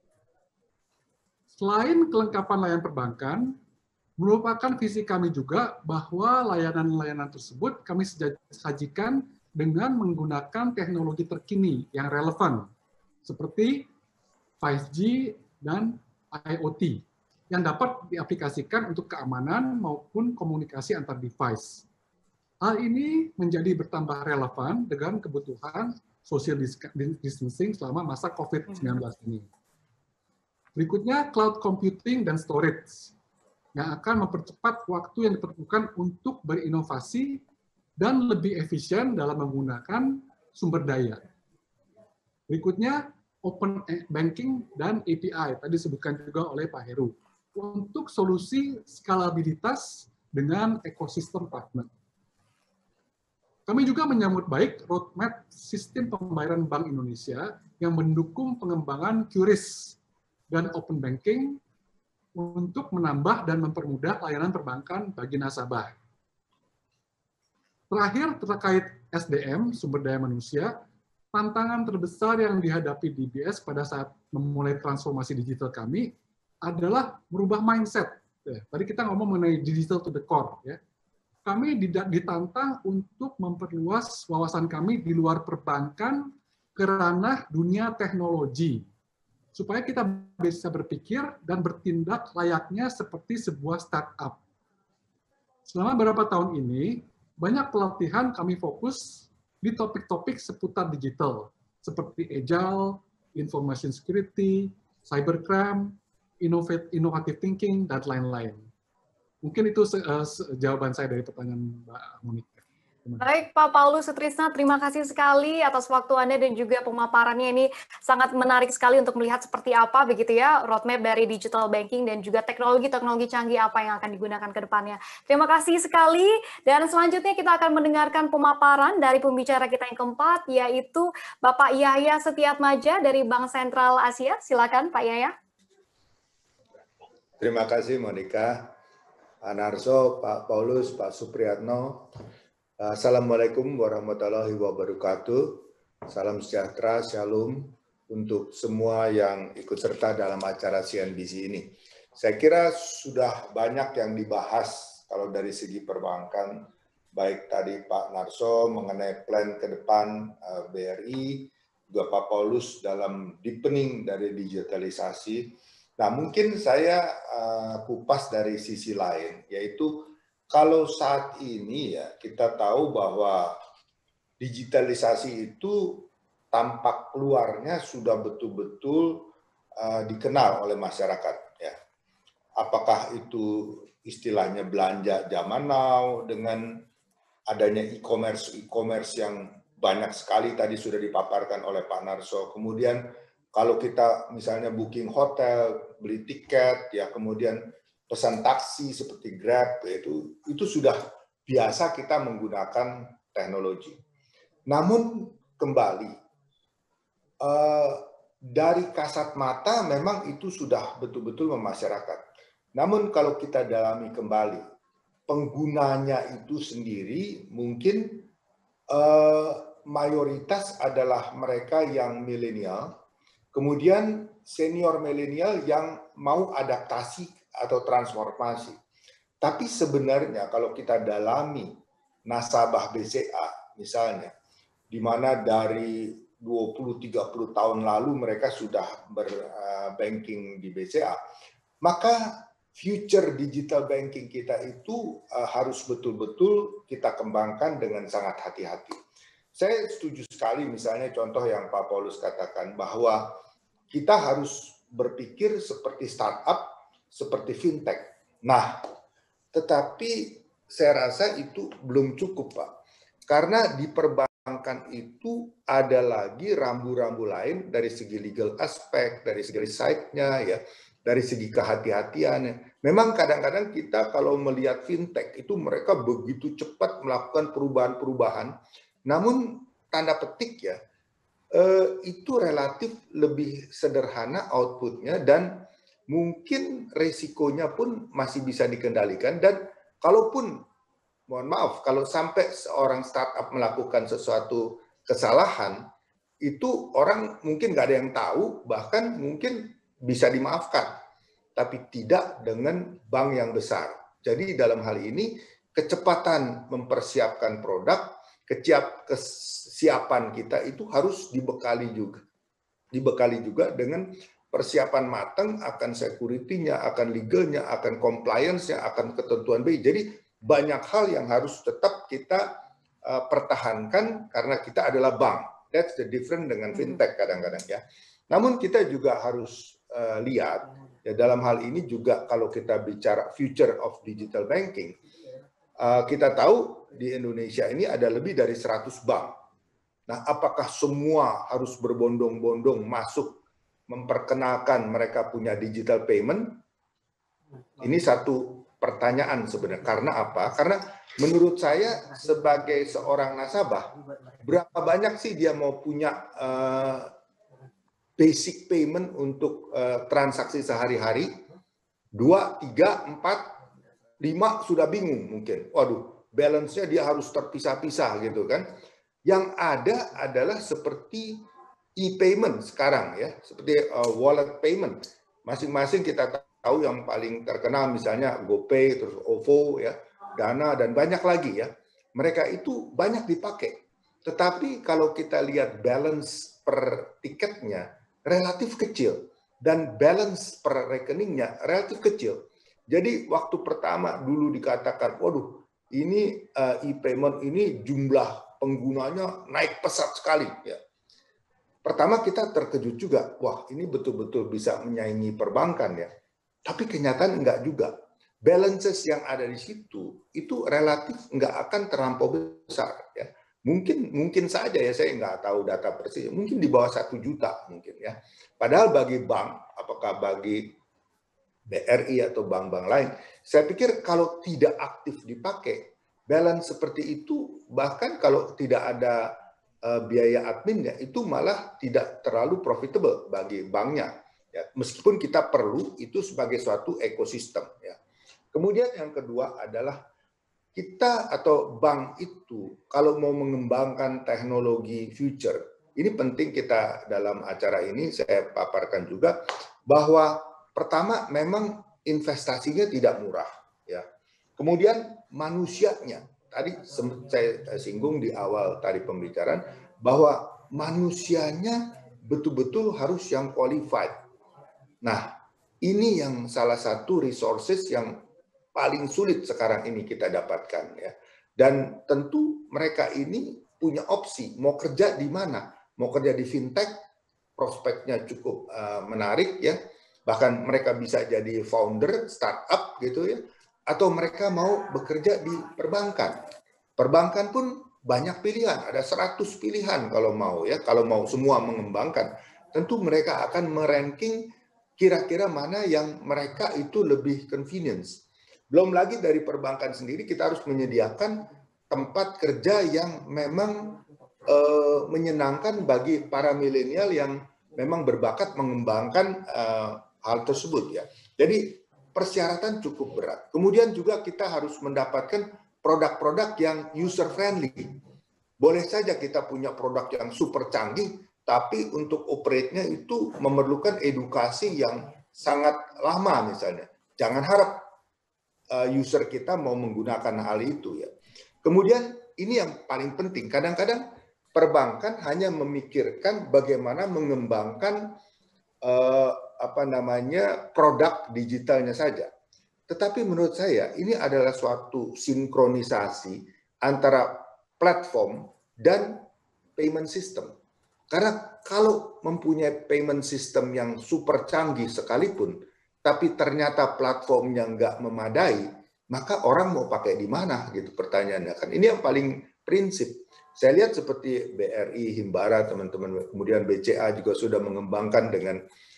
Selain kelengkapan layanan perbankan, merupakan visi kami juga bahwa layanan-layanan tersebut kami sajikan dengan menggunakan teknologi terkini yang relevan, seperti lima G dan I O T, yang dapat diaplikasikan untuk keamanan maupun komunikasi antar device. Hal ini menjadi bertambah relevan dengan kebutuhan social distancing selama masa COVID sembilan belas ini. Berikutnya, cloud computing dan storage, yang akan mempercepat waktu yang diperlukan untuk berinovasi dan lebih efisien dalam menggunakan sumber daya. Berikutnya, open banking dan A P I, tadi disebutkan juga oleh Pak Heru, untuk solusi skalabilitas dengan ekosistem partner. Kami juga menyambut baik roadmap sistem pembayaran Bank Indonesia yang mendukung pengembangan Q R I S dan open banking untuk menambah dan mempermudah layanan perbankan bagi nasabah. Terakhir, terkait S D M, sumber daya manusia, tantangan terbesar yang dihadapi D B S pada saat memulai transformasi digital kami adalah merubah mindset. Tadi kita ngomong mengenai digital to the core. Ya. Kami ditantang untuk memperluas wawasan kami di luar perbankan ke ranah dunia teknologi, supaya kita bisa berpikir dan bertindak layaknya seperti sebuah startup. Selama beberapa tahun ini, banyak pelatihan kami fokus di topik-topik seputar digital, seperti agile, information security, cybercrime, innovative thinking, dan lain-lain. Mungkin itu uh, jawaban saya dari pertanyaan Mbak Monika. Baik, Pak Paulus Sutrisna, terima kasih sekali atas waktu Anda dan juga pemaparannya. Ini sangat menarik sekali untuk melihat seperti apa begitu ya roadmap dari digital banking dan juga teknologi-teknologi canggih apa yang akan digunakan ke depannya. Terima kasih sekali, dan selanjutnya kita akan mendengarkan pemaparan dari pembicara kita yang keempat, yaitu Bapak Yahya Setiatmaja dari Bank Sentral Asia. Silakan Pak Yahya. Terima kasih Monika, Pak Narso, Pak Paulus, Pak Supriyatno. Assalamualaikum warahmatullahi wabarakatuh. Salam sejahtera, shalom untuk semua yang ikut serta dalam acara C N B C ini. Saya kira sudah banyak yang dibahas kalau dari segi perbankan, baik tadi Pak Narso mengenai plan ke depan B R I, juga Pak Paulus dalam deepening dari digitalisasi. Nah, mungkin saya uh, kupas dari sisi lain, yaitu kalau saat ini ya kita tahu bahwa digitalisasi itu tampak keluarnya sudah betul-betul uh, dikenal oleh masyarakat. Ya. Apakah itu istilahnya belanja zaman now dengan adanya e-commerce e-commerce yang banyak sekali tadi sudah dipaparkan oleh Pak Narso. Kemudian kalau kita misalnya booking hotel, beli tiket, ya kemudian pesan taksi seperti Grab, itu itu sudah biasa kita menggunakan teknologi. Namun kembali eh, dari kasat mata memang itu sudah betul-betul memasyarakat. Namun kalau kita dalami kembali, penggunanya itu sendiri mungkin eh, mayoritas adalah mereka yang milenial, kemudian senior milenial yang mau adaptasi atau transformasi. Tapi sebenarnya kalau kita dalami nasabah B C A misalnya, di mana dari dua puluh sampai tiga puluh tahun lalu mereka sudah berbanking di B C A, maka future digital banking kita itu harus betul-betul kita kembangkan dengan sangat hati-hati. Saya setuju sekali misalnya contoh yang Pak Paulus katakan bahwa kita harus berpikir seperti startup, seperti fintech. Nah, tetapi saya rasa itu belum cukup, Pak. Karena di perbankan itu ada lagi rambu-rambu lain dari segi legal aspek, dari segi site-nya, ya, dari segi kehati-hatiannya. Memang kadang-kadang kita kalau melihat fintech itu mereka begitu cepat melakukan perubahan-perubahan, namun tanda petik ya, eh, itu relatif lebih sederhana outputnya dan mungkin resikonya pun masih bisa dikendalikan, dan kalaupun, mohon maaf, kalau sampai seorang startup melakukan sesuatu kesalahan, itu orang mungkin nggak ada yang tahu, bahkan mungkin bisa dimaafkan, tapi tidak dengan bank yang besar. Jadi dalam hal ini, kecepatan mempersiapkan produk, kesiapan kita itu harus dibekali juga. Dibekali juga dengan persiapan matang akan security-nya, akan legalnya, akan compliance-nya, akan ketentuan B I. Jadi banyak hal yang harus tetap kita uh, pertahankan karena kita adalah bank. That's the difference dengan fintech kadang-kadang ya. Namun kita juga harus uh, lihat ya, dalam hal ini juga kalau kita bicara future of digital banking, uh, kita tahu di Indonesia ini ada lebih dari seratus bank. Nah, apakah semua harus berbondong-bondong masuk memperkenalkan mereka punya digital payment? Ini satu pertanyaan sebenarnya. Karena apa? Karena menurut saya sebagai seorang nasabah, berapa banyak sih dia mau punya uh, basic payment untuk uh, transaksi sehari-hari? Dua, tiga, empat, lima sudah bingung mungkin. Waduh, balance-nya dia harus terpisah-pisah gitu kan. Yang ada adalah seperti e-payment sekarang ya, seperti uh, wallet payment. Masing-masing kita tahu yang paling terkenal misalnya GoPay, terus O V O ya, Dana dan banyak lagi ya. Mereka itu banyak dipakai. Tetapi kalau kita lihat balance per tiketnya relatif kecil dan balance per rekeningnya relatif kecil. Jadi waktu pertama dulu dikatakan, waduh, ini uh, e-payment ini jumlah penggunanya naik pesat sekali ya. Pertama kita terkejut juga, wah ini betul-betul bisa menyaingi perbankan ya. Tapi kenyataan enggak juga. Balances yang ada di situ itu relatif enggak akan terlampau besar ya. Mungkin mungkin saja ya, saya enggak tahu data persis, mungkin di bawah satu juta mungkin ya. Padahal bagi bank, apakah bagi B R I atau bank-bank lain, saya pikir kalau tidak aktif dipakai, balance seperti itu, bahkan kalau tidak ada uh, biaya adminnya, itu malah tidak terlalu profitable bagi banknya. Ya, meskipun kita perlu itu sebagai suatu ekosistem. Ya. Kemudian yang kedua adalah kita atau bank itu kalau mau mengembangkan teknologi future, ini penting kita dalam acara ini saya paparkan juga bahwa pertama memang investasinya tidak murah. Ya. Kemudian manusianya, tadi saya singgung di awal tadi pembicaraan, bahwa manusianya betul-betul harus yang qualified. Nah, ini yang salah satu resources yang paling sulit sekarang ini kita dapatkan. Ya. Dan tentu mereka ini punya opsi, mau kerja di mana? Mau kerja di fintech, prospeknya cukup uh, menarik ya. Bahkan mereka bisa jadi founder, startup gitu ya. Atau mereka mau bekerja di perbankan. Perbankan pun banyak pilihan, ada seratus pilihan kalau mau ya, kalau mau semua mengembangkan. Tentu mereka akan meranking kira-kira mana yang mereka itu lebih convenience. Belum lagi dari perbankan sendiri kita harus menyediakan tempat kerja yang memang eh, menyenangkan bagi para milenial yang memang berbakat mengembangkan eh, hal tersebut ya. Jadi persyaratan cukup berat. Kemudian juga kita harus mendapatkan produk-produk yang user friendly. Boleh saja kita punya produk yang super canggih, tapi untuk operate-nya itu memerlukan edukasi yang sangat lama misalnya. Jangan harap uh, user kita mau menggunakan hal itu ya. Kemudian ini yang paling penting. Kadang-kadang perbankan hanya memikirkan bagaimana mengembangkan uh, apa namanya produk digitalnya saja. Tetapi menurut saya ini adalah suatu sinkronisasi antara platform dan payment system. Karena kalau mempunyai payment system yang super canggih sekalipun, tapi ternyata platformnya nggak memadai, maka orang mau pakai di mana gitu pertanyaannya kan. Ini yang paling prinsip. Saya lihat seperti B R I, Himbara, teman-teman, kemudian B C A juga sudah mengembangkan dengan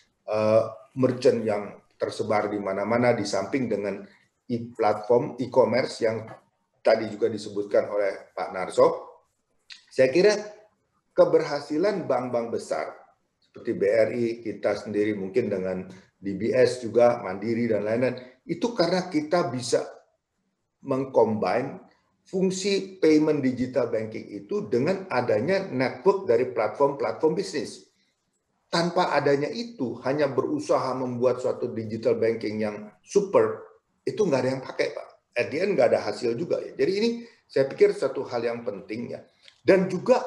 Uh, merchant yang tersebar di mana-mana di samping dengan e-platform e-commerce yang tadi juga disebutkan oleh Pak Narso. Saya kira keberhasilan bank-bank besar seperti B R I, kita sendiri mungkin dengan D B S juga, Mandiri dan lain-lain. Itu karena kita bisa mengcombine fungsi payment digital banking itu dengan adanya network dari platform-platform bisnis. Tanpa adanya itu, hanya berusaha membuat suatu digital banking yang super, itu nggak ada yang pakai, Pak. At the end nggak ada hasil juga ya. Jadi ini saya pikir satu hal yang penting ya. Dan juga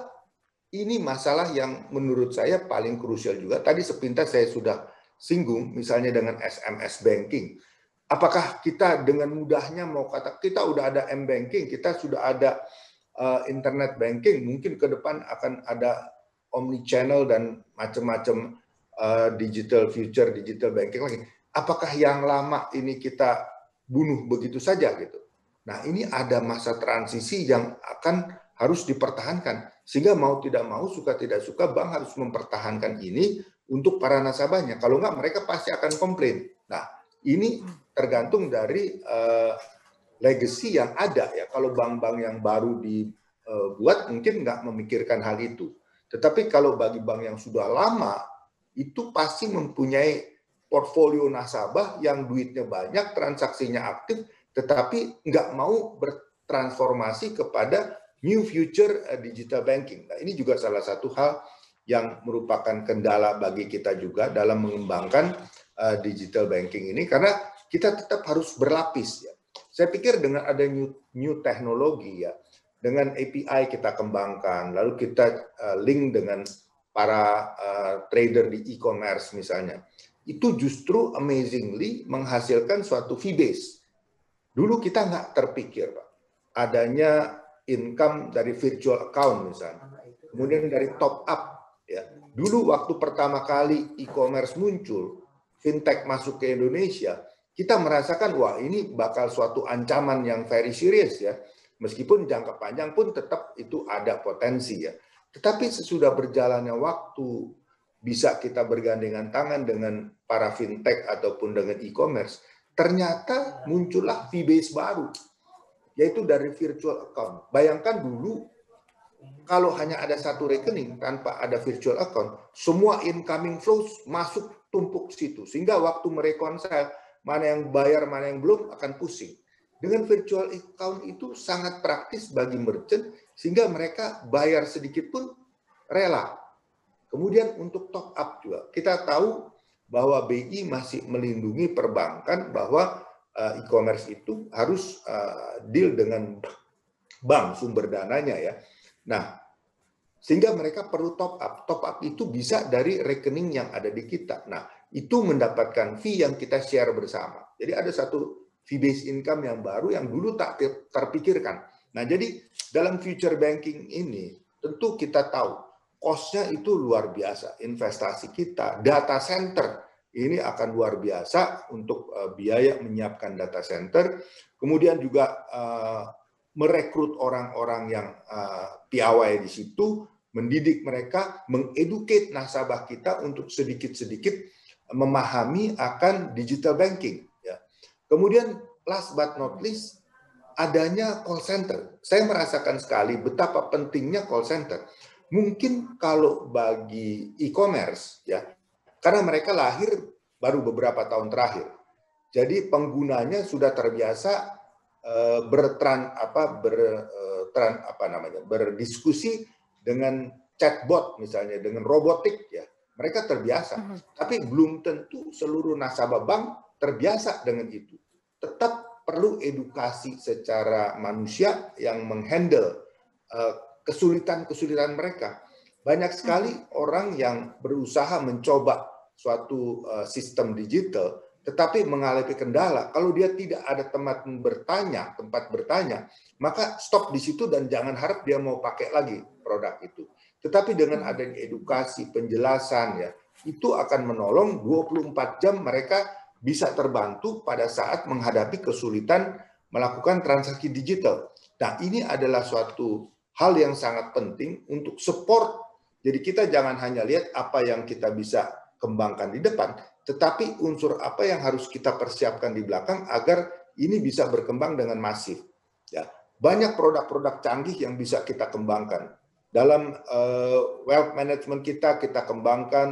ini masalah yang menurut saya paling krusial juga. Tadi sepintas saya sudah singgung, misalnya dengan S M S banking. Apakah kita dengan mudahnya mau kata kita udah ada M-banking, kita sudah ada uh, internet banking, mungkin ke depan akan ada omni-channel dan macam-macam uh, digital future, digital banking lagi. Apakah yang lama ini kita bunuh begitu saja gitu? Nah ini ada masa transisi yang akan harus dipertahankan. Sehingga mau tidak mau, suka tidak suka, bank harus mempertahankan ini untuk para nasabahnya. Kalau enggak mereka pasti akan komplain. Nah ini tergantung dari uh, legacy yang ada ya. Kalau bank-bank yang baru dibuat mungkin nggak memikirkan hal itu. Tetapi kalau bagi bank yang sudah lama, itu pasti mempunyai portfolio nasabah yang duitnya banyak, transaksinya aktif, tetapi nggak mau bertransformasi kepada new future digital banking. Nah, ini juga salah satu hal yang merupakan kendala bagi kita juga dalam mengembangkan uh, digital banking ini, karena kita tetap harus berlapis ya. Saya pikir dengan ada new, new teknologi ya, dengan A P I kita kembangkan, lalu kita uh, link dengan para uh, trader di e-commerce misalnya, itu justru amazingly menghasilkan suatu fee base. Dulu kita nggak terpikir, Pak, adanya income dari virtual account misalnya, kemudian dari top up ya. Dulu waktu pertama kali e-commerce muncul, fintech masuk ke Indonesia, kita merasakan wah ini bakal suatu ancaman yang very serious ya. Meskipun jangka panjang pun tetap itu ada potensi ya. Tetapi sesudah berjalannya waktu, bisa kita bergandengan tangan dengan para fintech ataupun dengan e-commerce, ternyata muncullah fee base baru, yaitu dari virtual account. Bayangkan dulu, kalau hanya ada satu rekening tanpa ada virtual account, semua incoming flows masuk tumpuk situ. Sehingga waktu mereconcile, mana yang bayar, mana yang belum, akan pusing. Dengan virtual account itu sangat praktis bagi merchant, sehingga mereka bayar sedikit pun rela. Kemudian untuk top up juga, kita tahu bahwa B I masih melindungi perbankan bahwa e-commerce itu harus deal dengan bank sumber dananya ya. Nah, sehingga mereka perlu top up. Top up itu bisa dari rekening yang ada di kita. Nah, itu mendapatkan fee yang kita share bersama. Jadi ada satu fee based income yang baru yang dulu tak terpikirkan. Nah, jadi dalam future banking ini tentu kita tahu cost-nya itu luar biasa. Investasi kita, data center ini akan luar biasa untuk uh, biaya menyiapkan data center. Kemudian juga uh, merekrut orang-orang yang uh, piawai di situ, mendidik mereka, mengeducate nasabah kita untuk sedikit-sedikit memahami akan digital banking. Ya. Kemudian last but not least, adanya call center. Saya merasakan sekali betapa pentingnya call center. Mungkin kalau bagi e-commerce, ya, karena mereka lahir baru beberapa tahun terakhir, jadi penggunanya sudah terbiasa uh, bertran apa bertran apa namanya berdiskusi dengan chatbot misalnya, dengan robotik ya. Mereka terbiasa, uh-huh. Tapi belum tentu seluruh nasabah bank terbiasa dengan itu. Tetap perlu edukasi secara manusia yang menghandle uh, kesulitan-kesulitan mereka. Banyak sekali uh-huh. orang yang berusaha mencoba suatu uh, sistem digital, tetapi mengalami kendala. Kalau dia tidak ada tempat bertanya, tempat bertanya, maka stop di situ dan jangan harap dia mau pakai lagi produk itu. Tetapi dengan adanya edukasi, penjelasan ya, itu akan menolong dua puluh empat jam mereka bisa terbantu pada saat menghadapi kesulitan melakukan transaksi digital. Nah, ini adalah suatu hal yang sangat penting untuk support. Jadi kita jangan hanya lihat apa yang kita bisa kembangkan di depan, tetapi unsur apa yang harus kita persiapkan di belakang agar ini bisa berkembang dengan masif. Ya, banyak produk-produk canggih yang bisa kita kembangkan. Dalam uh, wealth management kita, kita kembangkan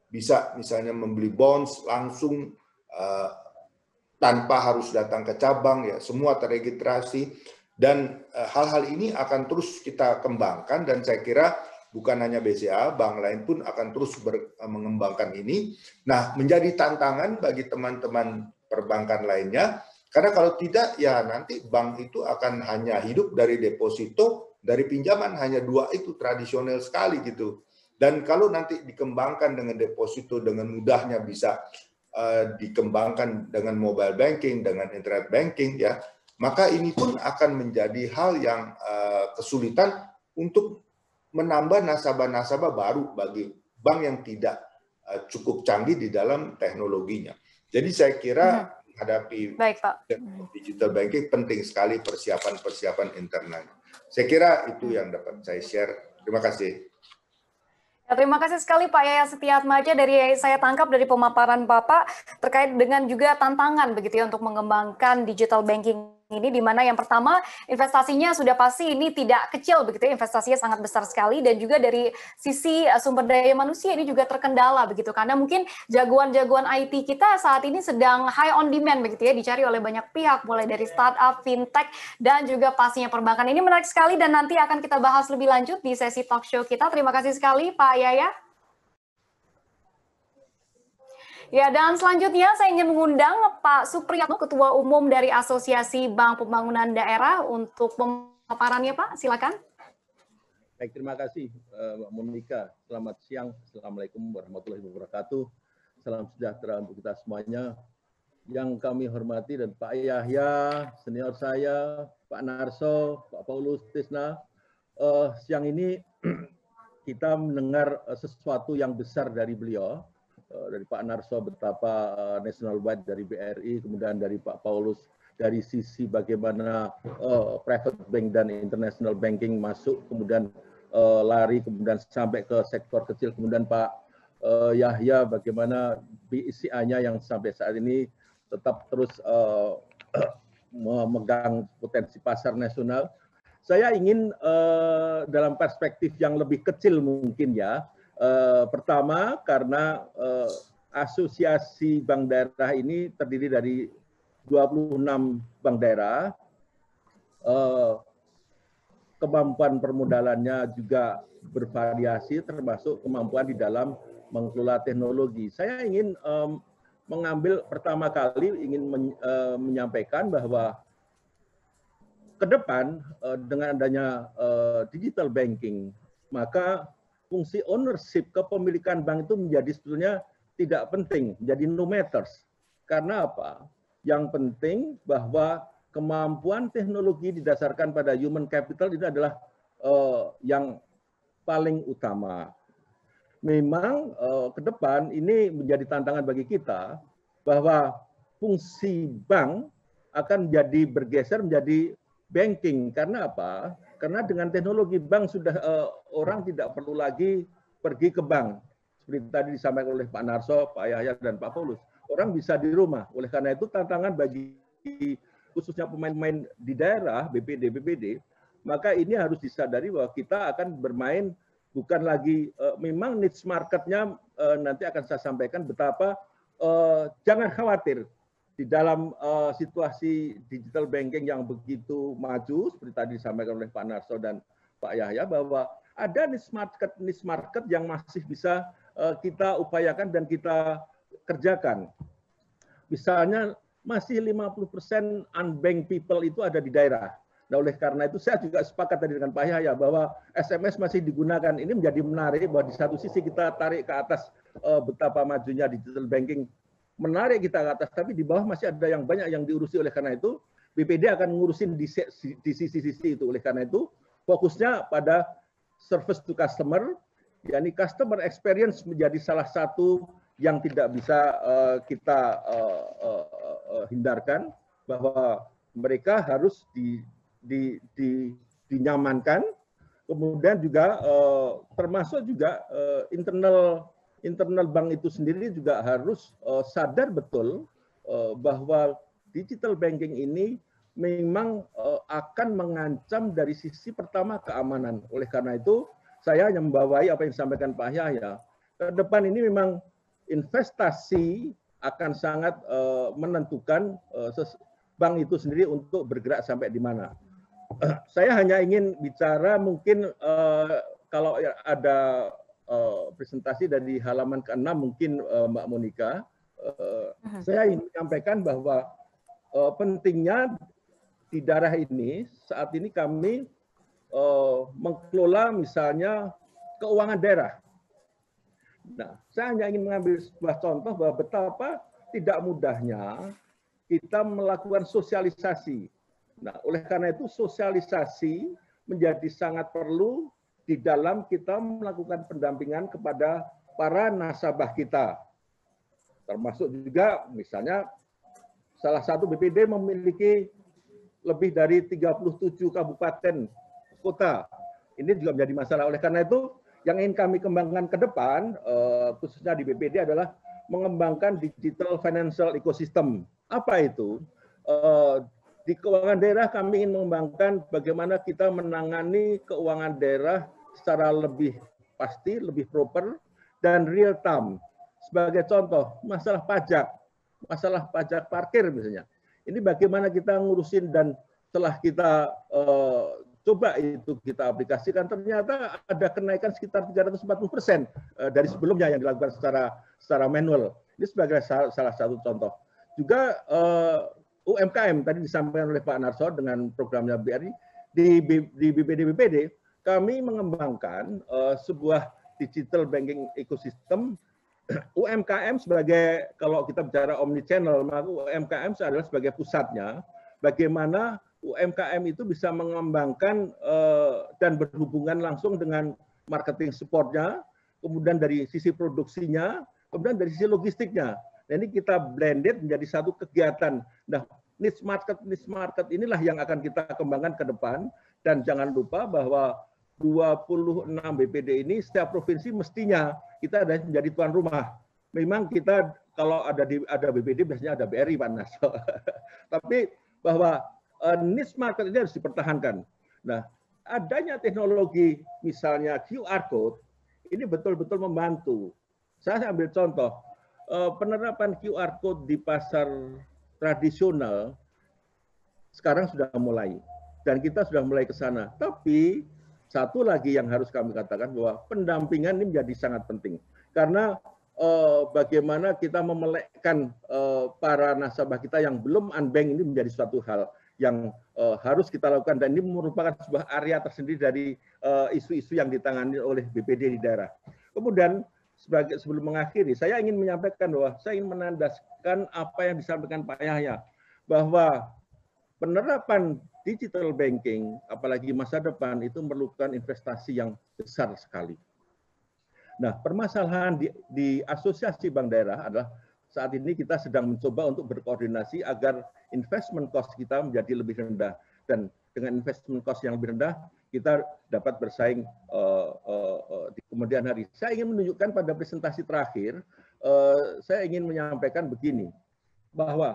bisa misalnya membeli bonds langsung uh, tanpa harus datang ke cabang, ya semua terregistrasi, dan hal-hal uh, ini akan terus kita kembangkan, dan saya kira bukan hanya B C A, bank lain pun akan terus ber, uh, mengembangkan ini. Nah, menjadi tantangan bagi teman-teman perbankan lainnya, karena kalau tidak ya nanti bank itu akan hanya hidup dari deposito, dari pinjaman hanya dua itu tradisional sekali gitu. Dan kalau nanti dikembangkan dengan deposito dengan mudahnya bisa uh, dikembangkan dengan mobile banking, dengan internet banking, ya, maka ini pun akan menjadi hal yang uh, kesulitan untuk menambah nasabah-nasabah baru bagi bank yang tidak uh, cukup canggih di dalam teknologinya. Jadi saya kira hmm. menghadapi Baik, Pak. digital banking penting sekali persiapan-persiapan internalnya. Saya kira itu yang dapat saya share. Terima kasih. Ya, terima kasih sekali Pak Yaya Setiatmaja. Dari saya tangkap dari pemaparan Bapak terkait dengan juga tantangan begitu ya untuk mengembangkan digital banking ini, di mana yang pertama investasinya sudah pasti ini tidak kecil begitu ya, investasinya sangat besar sekali, dan juga dari sisi sumber daya manusia ini juga terkendala begitu, karena mungkin jagoan-jagoan I T kita saat ini sedang high on demand begitu ya, dicari oleh banyak pihak, mulai dari startup, fintech, dan juga pastinya perbankan. Ini menarik sekali dan nanti akan kita bahas lebih lanjut di sesi talk show kita. Terima kasih sekali Pak Yaya. Ya, dan selanjutnya saya ingin mengundang Pak Supriyatno, Ketua Umum dari Asosiasi Bank Pembangunan Daerah untuk pemaparannya, Pak. Silakan. Baik, terima kasih Mbak Monika. Selamat siang. Assalamualaikum warahmatullahi wabarakatuh. Salam sejahtera untuk kita semuanya. Yang kami hormati dan Pak Yahya, senior saya, Pak Narso, Pak Paulus Tisna. Uh, siang ini kita mendengar uh, sesuatu yang besar dari beliau. Dari Pak Narso betapa uh, national wide dari B R I, kemudian dari Pak Paulus dari sisi bagaimana uh, private bank dan international banking masuk, kemudian uh, lari, kemudian sampai ke sektor kecil, kemudian Pak uh, Yahya bagaimana B C A-nya yang sampai saat ini tetap terus uh, memegang potensi pasar nasional. Saya ingin uh, dalam perspektif yang lebih kecil mungkin ya, Uh, pertama, karena uh, asosiasi bank daerah ini terdiri dari dua puluh enam bank daerah, uh, kemampuan permodalannya juga bervariasi, termasuk kemampuan di dalam mengelola teknologi. Saya ingin um, mengambil pertama kali ingin men, uh, menyampaikan bahwa ke depan uh, dengan adanya uh, digital banking, maka fungsi ownership, kepemilikan bank itu menjadi sebetulnya tidak penting, menjadi no matters. Karena apa? Yang penting bahwa kemampuan teknologi didasarkan pada human capital itu adalah uh, yang paling utama. Memang uh, ke depan ini menjadi tantangan bagi kita bahwa fungsi bank akan jadi bergeser menjadi banking. Karena apa? Karena dengan teknologi bank sudah uh, orang tidak perlu lagi pergi ke bank. Seperti tadi disampaikan oleh Pak Narso, Pak Yahya, dan Pak Paulus. Orang bisa di rumah. Oleh karena itu tantangan bagi khususnya pemain-pemain di daerah, B P D, B P D, maka ini harus disadari bahwa kita akan bermain bukan lagi, uh, memang niche marketnya uh, nanti akan saya sampaikan betapa uh, jangan khawatir. Di dalam uh, situasi digital banking yang begitu maju, seperti tadi disampaikan oleh Pak Narso dan Pak Yahya, bahwa ada niche market, niche market yang masih bisa uh, kita upayakan dan kita kerjakan. Misalnya masih lima puluh persen unbanked people itu ada di daerah. Nah, oleh karena itu saya juga sepakat tadi dengan Pak Yahya bahwa S M S masih digunakan. Ini menjadi menarik bahwa di satu sisi kita tarik ke atas uh, betapa majunya digital banking, menarik kita ke atas, tapi di bawah masih ada yang banyak yang diurusi. Oleh karena itu B P D akan ngurusin di sisi-sisi itu. Oleh karena itu fokusnya pada service to customer, yakni customer experience menjadi salah satu yang tidak bisa uh, kita uh, uh, uh, hindarkan, bahwa mereka harus di, di, di, dinyamankan, kemudian juga uh, termasuk juga uh, internal internal bank itu sendiri juga harus uh, sadar betul uh, bahwa digital banking ini memang uh, akan mengancam dari sisi pertama keamanan. Oleh karena itu saya hanya membawai apa yang disampaikan Pak Yahya. Ke depan ini memang investasi akan sangat uh, menentukan uh, bank itu sendiri untuk bergerak sampai di mana. Uh, saya hanya ingin bicara mungkin uh, kalau ada uh, presentasi dari halaman keenam mungkin uh, Mbak Monica, uh, uh-huh. saya ingin menyampaikan bahwa uh, pentingnya di daerah ini saat ini kami uh, mengelola misalnya keuangan daerah. Nah, saya hanya ingin mengambil sebuah contoh bahwa betapa tidak mudahnya kita melakukan sosialisasi. Nah, oleh karena itu sosialisasi menjadi sangat perlu di dalam kita melakukan pendampingan kepada para nasabah kita. Termasuk juga misalnya salah satu B P D memiliki lebih dari tiga puluh tujuh kabupaten kota. Ini juga menjadi masalah. Oleh karena itu yang ingin kami kembangkan ke depan, khususnya di B P D adalah mengembangkan digital financial ecosystem. Apa itu? Di keuangan daerah kami ingin mengembangkan bagaimana kita menangani keuangan daerah secara lebih pasti, lebih proper, dan real time. Sebagai contoh, masalah pajak, masalah pajak parkir misalnya. Ini bagaimana kita ngurusin dan setelah kita coba itu kita aplikasikan, ternyata ada kenaikan sekitar tiga ratus empat puluh persen dari sebelumnya yang dilakukan secara secara manual. Ini sebagai salah satu contoh. Juga uh, U M K M tadi disampaikan oleh Pak Narso dengan programnya B R I, di, di B P D B P D kami mengembangkan uh, sebuah digital banking ecosystem. U M K M sebagai, kalau kita bicara omni channel, maka U M K M adalah sebagai pusatnya. Bagaimana U M K M itu bisa mengembangkan uh, dan berhubungan langsung dengan marketing supportnya, kemudian dari sisi produksinya, kemudian dari sisi logistiknya. Nah, ini kita blended menjadi satu kegiatan. Nah, niche market, niche market inilah yang akan kita kembangkan ke depan. Dan jangan lupa bahwa dua puluh enam B P D ini setiap provinsi mestinya kita ada menjadi tuan rumah. Memang kita kalau ada di ada B P D biasanya ada B R I, Pak Narso. Tapi bahwa Uh, niche market ini harus dipertahankan. Nah, adanya teknologi misalnya Q R code ini betul-betul membantu. Saya ambil contoh uh, penerapan Q R code di pasar tradisional sekarang sudah mulai dan kita sudah mulai ke sana. Tapi satu lagi yang harus kami katakan bahwa pendampingan ini menjadi sangat penting karena uh, bagaimana kita memelekkan uh, para nasabah kita yang belum unbank ini menjadi suatu hal yang uh, harus kita lakukan, dan ini merupakan sebuah area tersendiri dari isu-isu uh, yang ditangani oleh B P D di daerah. Kemudian sebagai sebelum mengakhiri, saya ingin menyampaikan bahwa saya ingin menandaskan apa yang disampaikan Pak Yahya, bahwa penerapan digital banking, apalagi masa depan, itu memerlukan investasi yang besar sekali. Nah, permasalahan di, di asosiasi bank daerah adalah saat ini kita sedang mencoba untuk berkoordinasi agar investment cost kita menjadi lebih rendah, dan dengan investment cost yang lebih rendah kita dapat bersaing uh, uh, uh, di kemudian hari. Saya ingin menunjukkan pada presentasi terakhir, uh, saya ingin menyampaikan begini, bahwa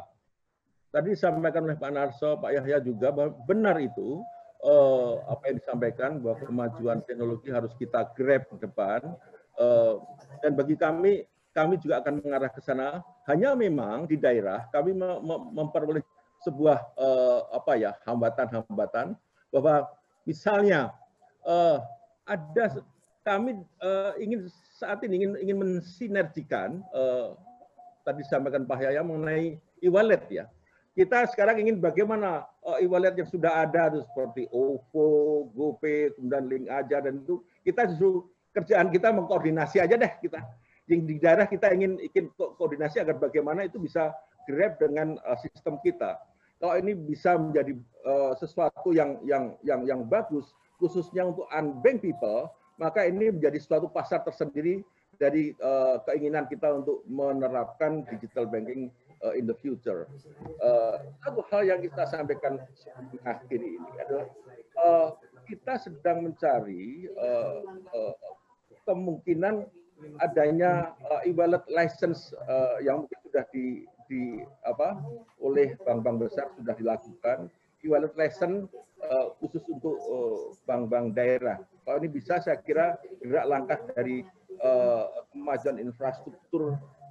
tadi disampaikan oleh Pak Narso, Pak Yahya juga, bahwa benar itu uh, apa yang disampaikan bahwa kemajuan teknologi harus kita grab ke depan, uh, dan bagi kami kami juga akan mengarah ke sana. Hanya memang di daerah kami memperoleh sebuah uh, apa ya hambatan-hambatan, bahwa misalnya uh, ada kami uh, ingin saat ini ingin ingin mensinergikan uh, tadi disampaikan Pak Yahya mengenai e-wallet ya. Kita sekarang ingin bagaimana uh, e-wallet yang sudah ada seperti O V O, GoPay, kemudian Link Aja, dan itu kita justru kerjaan kita mengkoordinasi aja deh kita. Yang di daerah kita ingin ingin koordinasi agar bagaimana itu bisa grab dengan uh, sistem kita. Kalau ini bisa menjadi uh, sesuatu yang yang yang yang bagus, khususnya untuk unbanked people, maka ini menjadi suatu pasar tersendiri dari uh, keinginan kita untuk menerapkan digital banking uh, in the future. Uh, satu hal yang kita sampaikan akhir ini adalah uh, kita sedang mencari uh, uh, kemungkinan adanya uh, e-wallet license uh, yang mungkin sudah di, di apa oleh bank-bank besar sudah dilakukan, e-wallet license uh, khusus untuk bank-bank uh, daerah. Kalau ini bisa, saya kira gerak langkah dari uh, kemajuan infrastruktur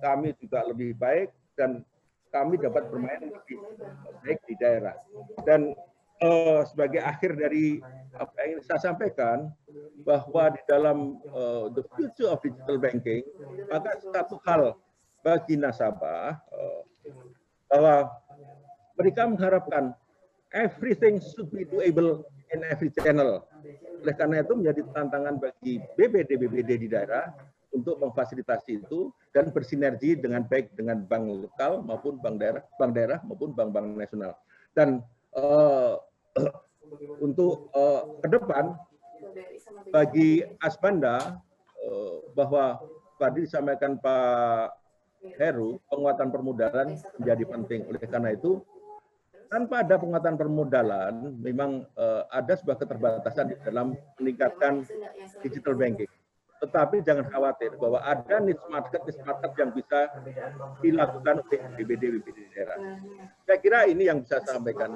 kami juga lebih baik dan kami dapat bermain lebih baik di daerah. Dan uh, sebagai akhir dari apa yang saya sampaikan, bahwa di dalam uh, the future of digital banking, maka satu hal bagi nasabah uh, bahwa mereka mengharapkan everything should be doable in every channel. Oleh karena itu menjadi tantangan bagi B B D B B D di daerah untuk memfasilitasi itu dan bersinergi dengan baik dengan bank lokal maupun bank daerah, bank daerah maupun bank-bank nasional. Dan uh, untuk uh, ke depan bagi Asbanda uh, bahwa tadi disampaikan Pak Heru, penguatan permodalan menjadi penting. Oleh karena itu, tanpa ada penguatan permodalan, memang uh, ada sebuah keterbatasan di dalam meningkatkan digital banking. Tetapi jangan khawatir bahwa ada niche market, niche market yang bisa dilakukan oleh B B D B B D daerah. Saya kira ini yang bisa saya sampaikan.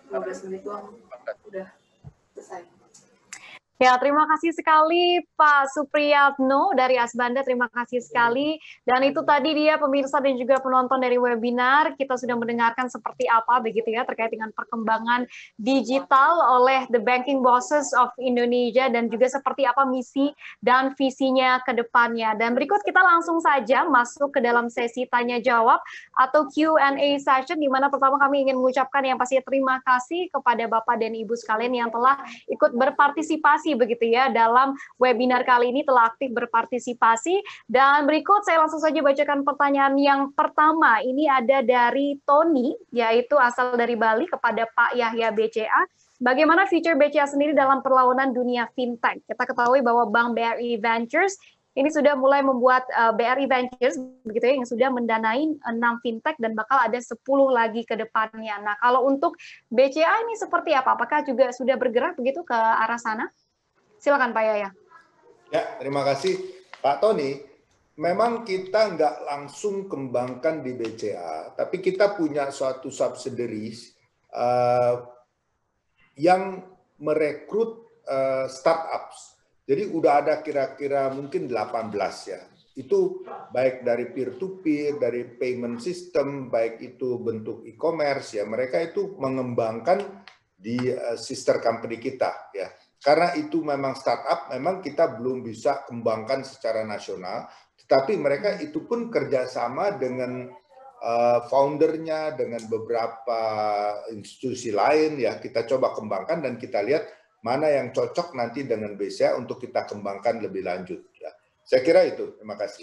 Ya, terima kasih sekali Pak Supriyatno dari Asbanda, terima kasih sekali. Dan itu tadi dia pemirsa dan juga penonton dari webinar, kita sudah mendengarkan seperti apa begitu ya terkait dengan perkembangan digital oleh The Banking Bosses of Indonesia dan juga seperti apa misi dan visinya ke depannya. Dan berikut kita langsung saja masuk ke dalam sesi tanya jawab atau Q and A session, di mana pertama kami ingin mengucapkan yang pasti terima kasih kepada Bapak dan Ibu sekalian yang telah ikut berpartisipasi begitu ya dalam webinar kali ini, telah aktif berpartisipasi. Dan berikut saya langsung saja bacakan pertanyaan yang pertama. Ini ada dari Tony, yaitu asal dari Bali, kepada Pak Yahya B C A. Bagaimana future B C A sendiri dalam perlawanan dunia fintech? Kita ketahui bahwa Bank B R I Ventures ini sudah mulai membuat uh, B R I Ventures begitu ya, yang sudah mendanai enam fintech dan bakal ada sepuluh lagi ke depannya. Nah, kalau untuk B C A ini seperti apa? Apakah juga sudah bergerak begitu ke arah sana? Silakan Pak Yaya. Ya, terima kasih Pak Tony. Memang kita nggak langsung kembangkan di B C A, tapi kita punya suatu subsidiaries uh, yang merekrut uh, startups. Jadi udah ada kira-kira mungkin delapan belas ya. Itu baik dari peer-to-peer, dari payment system, baik itu bentuk e-commerce ya. Mereka itu mengembangkan di uh, sister company kita ya. Karena itu memang startup, memang kita belum bisa kembangkan secara nasional, tetapi mereka itu pun kerjasama dengan uh, foundernya, dengan beberapa institusi lain, ya kita coba kembangkan dan kita lihat mana yang cocok nanti dengan B C A untuk kita kembangkan lebih lanjut. Ya. Saya kira itu, terima kasih.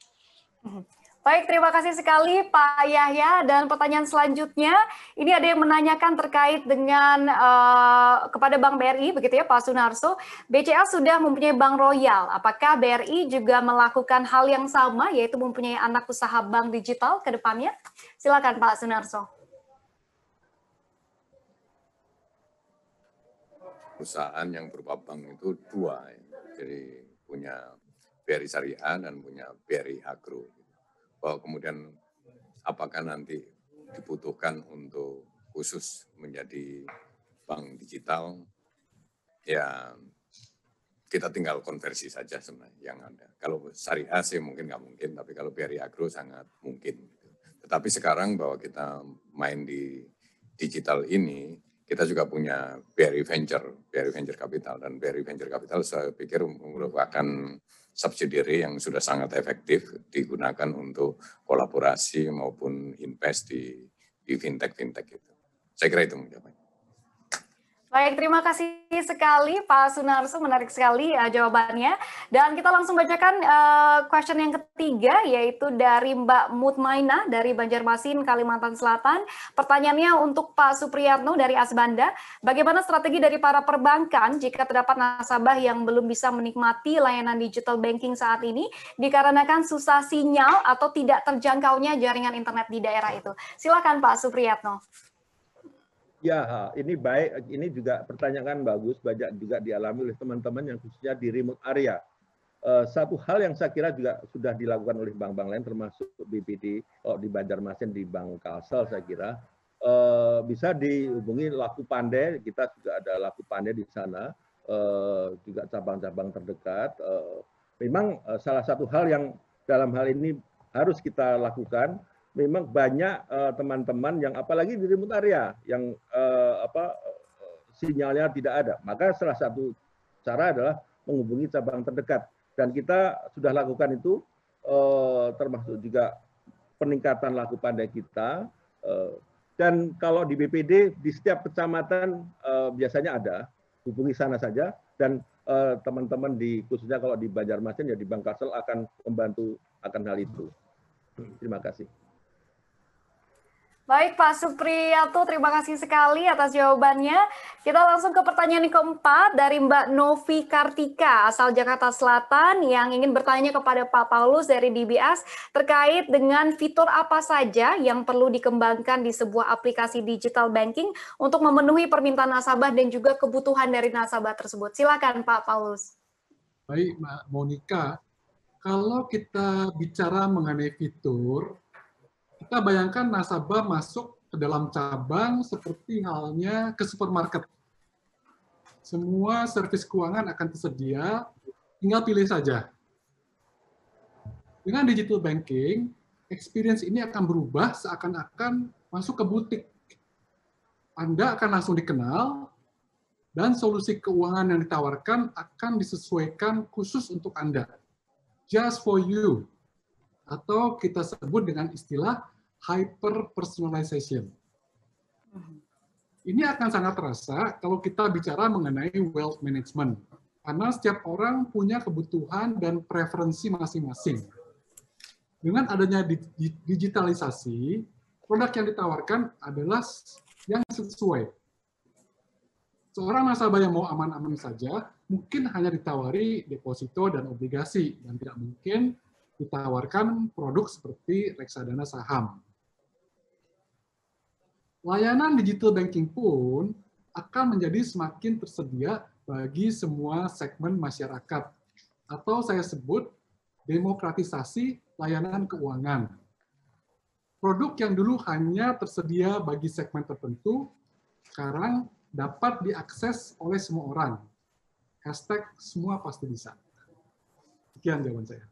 Baik, terima kasih sekali Pak Yahya. Dan pertanyaan selanjutnya, ini ada yang menanyakan terkait dengan uh, kepada Bank B R I, begitu ya Pak Sunarso. B C A sudah mempunyai Bank Royal. Apakah B R I juga melakukan hal yang sama, yaitu mempunyai anak usaha bank digital ke depannya? Silakan Pak Sunarso. Perusahaan yang berupa bank itu dua, ya. Jadi punya B R I Syariah dan punya B R I Agro. Bahwa kemudian apakah nanti dibutuhkan untuk khusus menjadi bank digital, ya kita tinggal konversi saja sebenarnya yang ada. Kalau syariah sih mungkin nggak mungkin, tapi kalau B R I Agro sangat mungkin. Tetapi sekarang bahwa kita main di digital ini, kita juga punya B R I Venture, B R I Venture Capital, dan B R I Venture Capital saya pikir merupakan subsidiary yang sudah sangat efektif digunakan untuk kolaborasi maupun invest di, di fintech-fintech itu. Saya kira itu jawabannya. Baik, terima kasih sekali Pak Sunarso, menarik sekali uh, jawabannya. Dan kita langsung bacakan uh, question yang ketiga, yaitu dari Mbak Mutmainah dari Banjarmasin, Kalimantan Selatan. Pertanyaannya untuk Pak Supriyatno dari Asbanda, bagaimana strategi dari para perbankan jika terdapat nasabah yang belum bisa menikmati layanan digital banking saat ini dikarenakan susah sinyal atau tidak terjangkaunya jaringan internet di daerah itu? Silakan Pak Supriyatno. Ya, ini baik. Ini juga pertanyaan bagus, banyak juga dialami oleh teman-teman yang khususnya di remote area. Uh, satu hal yang saya kira juga sudah dilakukan oleh bank-bank lain, termasuk B P D, oh, di Banjarmasin, di Bank Kalsel, saya kira uh, bisa dihubungi Laku Pandai. Kita juga ada Laku Pandai di sana, uh, juga cabang-cabang terdekat. Uh, memang uh, salah satu hal yang dalam hal ini harus kita lakukan. Memang banyak teman-teman uh, yang apalagi di remote area yang uh, apa uh, sinyalnya tidak ada. Maka salah satu cara adalah menghubungi cabang terdekat. Dan kita sudah lakukan itu, uh, termasuk juga peningkatan laku pandai kita. Uh, dan kalau di B P D di setiap kecamatan uh, biasanya ada, hubungi sana saja. Dan teman-teman uh, di khususnya kalau di Banjarmasin ya di Bangkasel akan membantu akan hal itu. Terima kasih. Baik Pak Supriyato, terima kasih sekali atas jawabannya. Kita langsung ke pertanyaan yang keempat dari Mbak Novi Kartika, asal Jakarta Selatan, yang ingin bertanya kepada Pak Paulus dari D B S terkait dengan fitur apa saja yang perlu dikembangkan di sebuah aplikasi digital banking untuk memenuhi permintaan nasabah dan juga kebutuhan dari nasabah tersebut. Silakan Pak Paulus. Baik Mbak Monica, kalau kita bicara mengenai fitur, kita bayangkan nasabah masuk ke dalam cabang seperti halnya ke supermarket. Semua servis keuangan akan tersedia, tinggal pilih saja. Dengan digital banking, experience ini akan berubah seakan-akan masuk ke butik. Anda akan langsung dikenal, dan solusi keuangan yang ditawarkan akan disesuaikan khusus untuk Anda. Just for you. Atau kita sebut dengan istilah hyper personalization. Ini akan sangat terasa kalau kita bicara mengenai wealth management, karena setiap orang punya kebutuhan dan preferensi masing-masing. Dengan adanya digitalisasi, produk yang ditawarkan adalah yang sesuai. Seorang nasabah yang mau aman-aman saja, mungkin hanya ditawari deposito dan obligasi, dan tidak mungkin ditawarkan produk seperti reksadana saham. Layanan digital banking pun akan menjadi semakin tersedia bagi semua segmen masyarakat, atau saya sebut demokratisasi layanan keuangan. Produk yang dulu hanya tersedia bagi segmen tertentu, sekarang dapat diakses oleh semua orang. Hashtag semua pasti bisa. Sekian jawaban saya.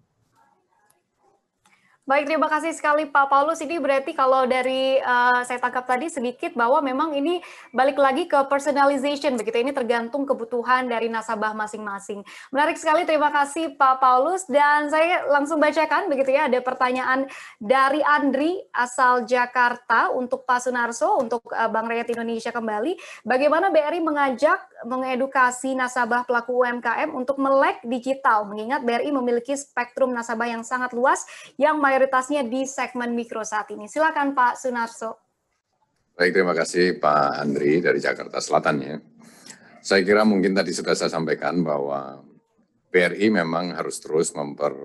Baik, terima kasih sekali Pak Paulus. Ini berarti kalau dari uh, saya tangkap tadi sedikit bahwa memang ini balik lagi ke personalization, begitu. Ini tergantung kebutuhan dari nasabah masing-masing. Menarik sekali, terima kasih Pak Paulus. Dan saya langsung bacakan, begitu ya, ada pertanyaan dari Andri, asal Jakarta, untuk Pak Sunarso, untuk uh, Bank Rakyat Indonesia kembali. Bagaimana B R I mengajak, mengedukasi nasabah pelaku U M K M untuk melek digital, mengingat B R I memiliki spektrum nasabah yang sangat luas, yang mayoritasnya di segmen mikro saat ini. Silakan Pak Sunarso. Baik, terima kasih Pak Andri dari Jakarta Selatan ya. Saya kira mungkin tadi sudah saya sampaikan bahwa B R I memang harus terus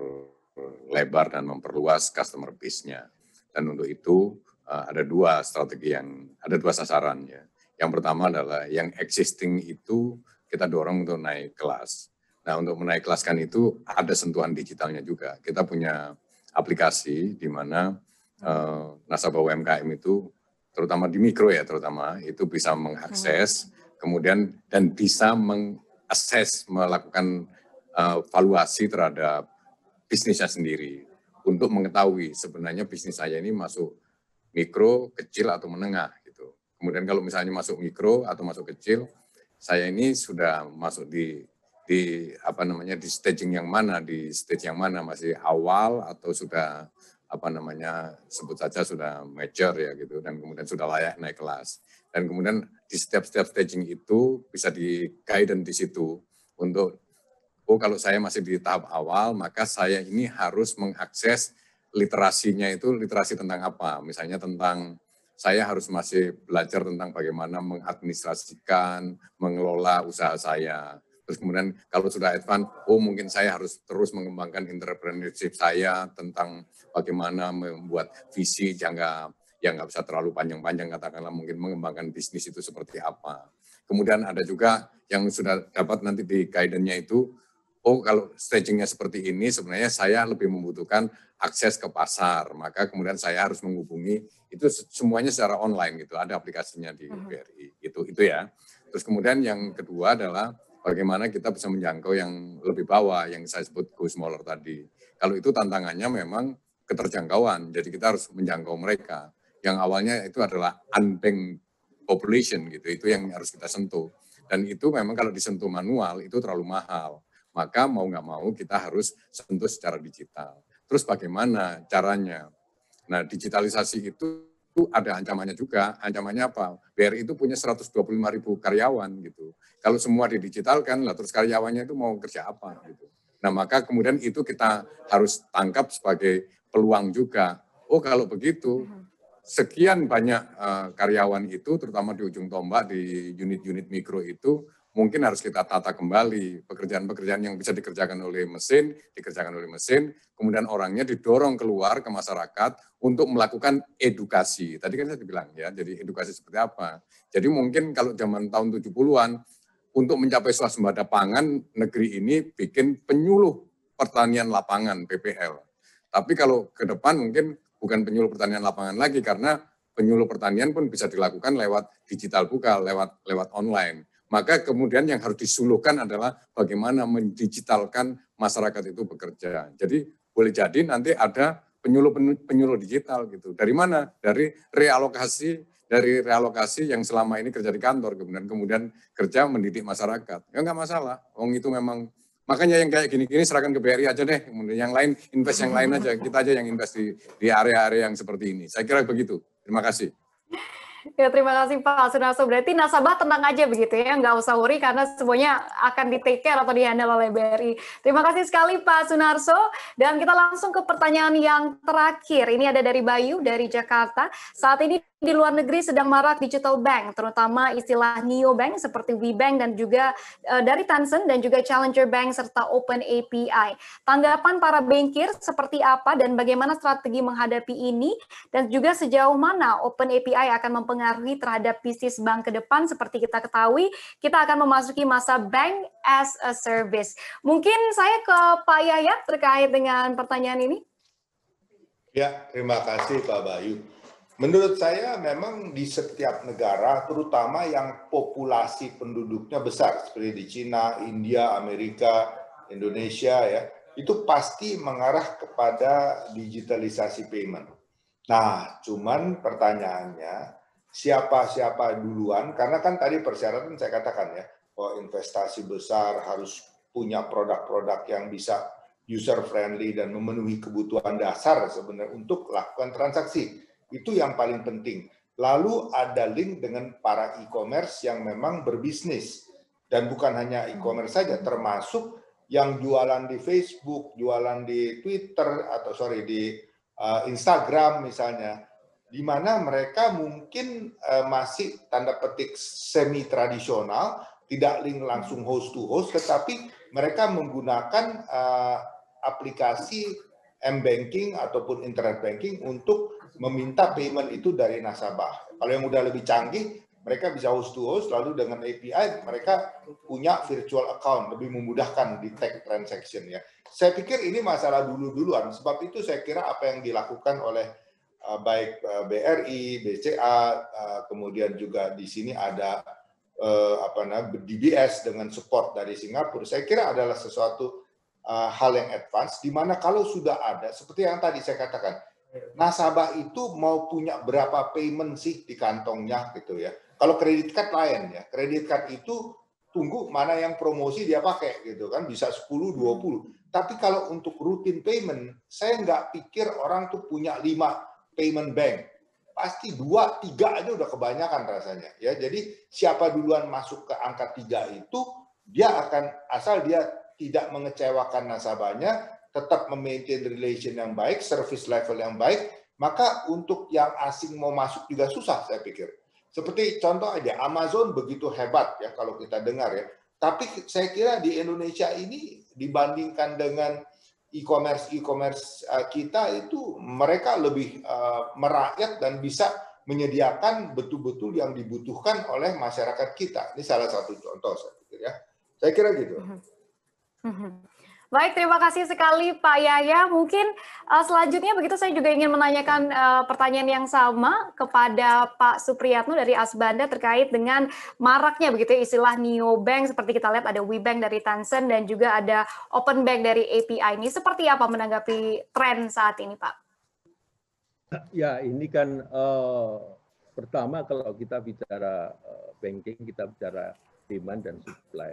memperlebar dan memperluas customer base-nya. Dan untuk itu ada dua strategi yang, ada dua sasaran ya. Yang pertama adalah yang existing itu kita dorong untuk naik kelas. Nah, untuk menaik kelaskan itu ada sentuhan digitalnya juga. Kita punya aplikasi di mana uh, nasabah U M K M itu, terutama di mikro ya, terutama itu bisa mengakses, kemudian dan bisa mengakses, melakukan uh, valuasi terhadap bisnisnya sendiri untuk mengetahui sebenarnya bisnis saya ini masuk mikro, kecil atau menengah gitu. Kemudian kalau misalnya masuk mikro atau masuk kecil, saya ini sudah masuk di di apa namanya di staging yang mana, di stage yang mana, masih awal atau sudah apa namanya sebut saja sudah mature ya gitu, dan kemudian sudah layak naik kelas. Dan kemudian di setiap-setiap staging itu bisa di guidance di situ untuk oh kalau saya masih di tahap awal maka saya ini harus mengakses literasinya itu, literasi tentang apa? Misalnya tentang saya harus masih belajar tentang bagaimana mengadministrasikan, mengelola usaha saya. Terus kemudian kalau sudah advance, oh mungkin saya harus terus mengembangkan entrepreneurship saya tentang bagaimana membuat visi jangka yang nggak bisa terlalu panjang-panjang, katakanlah mungkin mengembangkan bisnis itu seperti apa. Kemudian ada juga yang sudah dapat nanti di guidance-nya itu, oh kalau staging-nya seperti ini sebenarnya saya lebih membutuhkan akses ke pasar, maka kemudian saya harus menghubungi, itu semuanya secara online gitu, ada aplikasinya di B R I, itu, itu ya. Terus kemudian yang kedua adalah bagaimana kita bisa menjangkau yang lebih bawah, yang saya sebut go smaller tadi. Kalau itu tantangannya memang keterjangkauan. Jadi kita harus menjangkau mereka. Yang awalnya itu adalah unbanked population gitu. Itu yang harus kita sentuh. Dan itu memang kalau disentuh manual itu terlalu mahal. Maka mau nggak mau kita harus sentuh secara digital. Terus bagaimana caranya? Nah, digitalisasi itu ada ancamannya juga. Ancamannya apa? B R I itu punya seratus dua puluh lima ribu karyawan gitu. Kalau semua didigitalkan, lah terus karyawannya itu mau kerja apa gitu. Nah, maka kemudian itu kita harus tangkap sebagai peluang juga. Oh, kalau begitu, sekian banyak uh, karyawan itu, terutama di ujung tombak, di unit-unit mikro itu, mungkin harus kita tata kembali. Pekerjaan-pekerjaan yang bisa dikerjakan oleh mesin, dikerjakan oleh mesin, kemudian orangnya didorong keluar ke masyarakat untuk melakukan edukasi. Tadi kan saya bilang ya, jadi edukasi seperti apa. Jadi mungkin kalau zaman tahun tujuh puluhan, untuk mencapai swasembada pangan, negeri ini bikin penyuluh pertanian lapangan, P P L. Tapi kalau ke depan mungkin bukan penyuluh pertanian lapangan lagi, karena penyuluh pertanian pun bisa dilakukan lewat digital buka, lewat lewat online. Maka kemudian yang harus disuluhkan adalah bagaimana mendigitalkan masyarakat itu bekerja. Jadi boleh jadi nanti ada penyuluh-penyuluh digital gitu. Dari mana? Dari realokasi, dari realokasi yang selama ini kerja di kantor, kemudian kemudian kerja mendidik masyarakat. Ya nggak masalah, wong itu memang, makanya yang kayak gini-gini serahkan ke B R I aja deh, kemudian yang lain invest yang lain aja, kita aja yang invest di, di area-area yang seperti ini. Saya kira begitu. Terima kasih. Ya, terima kasih Pak Sunarso. Berarti nasabah tenang aja begitu ya, nggak usah worry karena semuanya akan di take care atau di-handle oleh B R I. Terima kasih sekali Pak Sunarso. Dan kita langsung ke pertanyaan yang terakhir. Ini ada dari Bayu dari Jakarta. Saat ini di luar negeri sedang marak digital bank, terutama istilah neobank seperti WeBank dan juga uh, dari Tencent dan juga Challenger Bank serta Open A P I. Tanggapan para bankir seperti apa dan bagaimana strategi menghadapi ini dan juga sejauh mana Open A P I akan mempengaruhi terhadap bisnis bank ke depan? Seperti kita ketahui, kita akan memasuki masa bank as a service. Mungkin saya ke Pak Yahya terkait dengan pertanyaan ini. Ya, terima kasih Pak Bayu. Menurut saya memang di setiap negara, terutama yang populasi penduduknya besar, seperti di Cina, India, Amerika, Indonesia, ya, itu pasti mengarah kepada digitalisasi payment. Nah, cuman pertanyaannya, siapa-siapa duluan, karena kan tadi persyaratan saya katakan ya, bahwa investasi besar harus punya produk-produk yang bisa user-friendly dan memenuhi kebutuhan dasar sebenarnya untuk melakukan transaksi. Itu yang paling penting. Lalu ada link dengan para e-commerce yang memang berbisnis. Dan bukan hanya e-commerce saja, termasuk yang jualan di Facebook, jualan di Twitter, atau sorry, di uh, Instagram misalnya, di mana mereka mungkin uh, masih tanda petik semi-tradisional, tidak link langsung host to host, tetapi mereka menggunakan uh, aplikasi m-banking ataupun internet banking untuk meminta payment itu dari nasabah. Kalau yang udah lebih canggih, mereka bisa host to host, lalu dengan A P I mereka punya virtual account, lebih memudahkan detect transaction ya. Saya pikir ini masalah dulu-duluan, sebab itu saya kira apa yang dilakukan oleh uh, baik uh, B R I, B C A, uh, kemudian juga di sini ada uh, apa namanya D B S dengan support dari Singapura, saya kira adalah sesuatu uh, hal yang advance, di mana kalau sudah ada, seperti yang tadi saya katakan, nasabah itu mau punya berapa payment sih di kantongnya gitu ya. Kalau kredit card lain ya, kredit card itu tunggu mana yang promosi dia pakai gitu kan, bisa sepuluh, dua puluh. Tapi kalau untuk rutin payment, saya nggak pikir orang tuh punya lima payment bank. Pasti dua, tiga aja udah kebanyakan rasanya ya. Jadi siapa duluan masuk ke angka tiga itu, dia akan, asal dia tidak mengecewakan nasabahnya, tetap memaintain relation yang baik, service level yang baik, maka untuk yang asing mau masuk juga susah saya pikir. Seperti contoh aja, Amazon begitu hebat ya kalau kita dengar ya. Tapi saya kira di Indonesia ini dibandingkan dengan e-commerce e-commerce kita itu mereka lebih uh, merakyat dan bisa menyediakan betul-betul yang dibutuhkan oleh masyarakat kita. Ini salah satu contoh saya pikir ya. Saya kira gitu. Baik, terima kasih sekali Pak Yahya. Mungkin uh, selanjutnya begitu saya juga ingin menanyakan uh, pertanyaan yang sama kepada Pak Supriyatno dari Asbanda terkait dengan maraknya begitu istilah neobank, seperti kita lihat ada WeBank dari Tencent dan juga ada Open Bank dari A P I. Ini seperti apa menanggapi tren saat ini, Pak? Ya, ini kan uh, pertama kalau kita bicara uh, banking, kita bicara demand dan supply.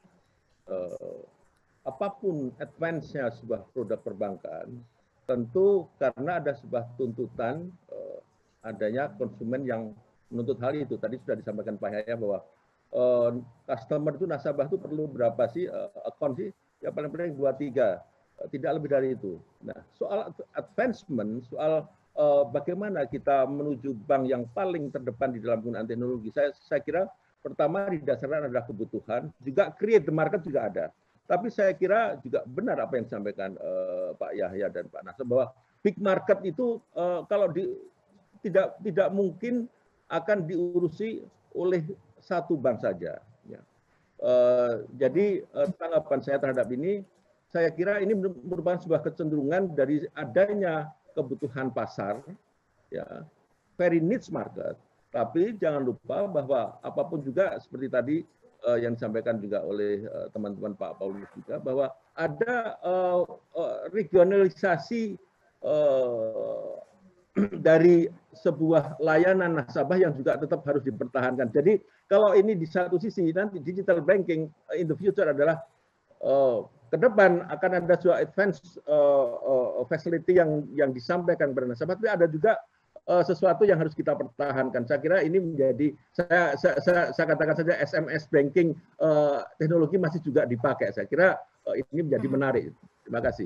Uh, apapun advance-nya sebuah produk perbankan, tentu karena ada sebuah tuntutan uh, adanya konsumen yang menuntut hal itu. Tadi sudah disampaikan Pak Yahya bahwa uh, customer itu, nasabah itu perlu berapa sih uh, account sih? Ya paling-paling dua tiga, uh, tidak lebih dari itu. Nah, soal advancement, soal uh, bagaimana kita menuju bank yang paling terdepan di dalam penggunaan teknologi, saya, saya kira pertama di dasarnya adalah kebutuhan, juga create the market juga ada. Tapi saya kira juga benar apa yang disampaikan uh, Pak Yahya dan Pak Nasr bahwa big market itu uh, kalau di, tidak tidak mungkin akan diurusi oleh satu bank saja. Ya. Uh, jadi uh, tanggapan saya terhadap ini, saya kira ini merupakan sebuah kecenderungan dari adanya kebutuhan pasar, ya, very niche market. Tapi jangan lupa bahwa apapun juga seperti tadi uh, yang disampaikan juga oleh teman-teman uh, Pak Paulus juga, bahwa ada uh, uh, regionalisasi uh, dari sebuah layanan nasabah yang juga tetap harus dipertahankan. Jadi kalau ini di satu sisi nanti digital banking in the future adalah uh, ke depan akan ada sebuah advance uh, uh, facility yang yang disampaikan kepada nasabah, tapi ada juga uh, sesuatu yang harus kita pertahankan. Saya kira ini menjadi, saya saya, saya, saya katakan saja S M S banking uh, teknologi masih juga dipakai. Saya kira uh, ini menjadi menarik. Terima kasih.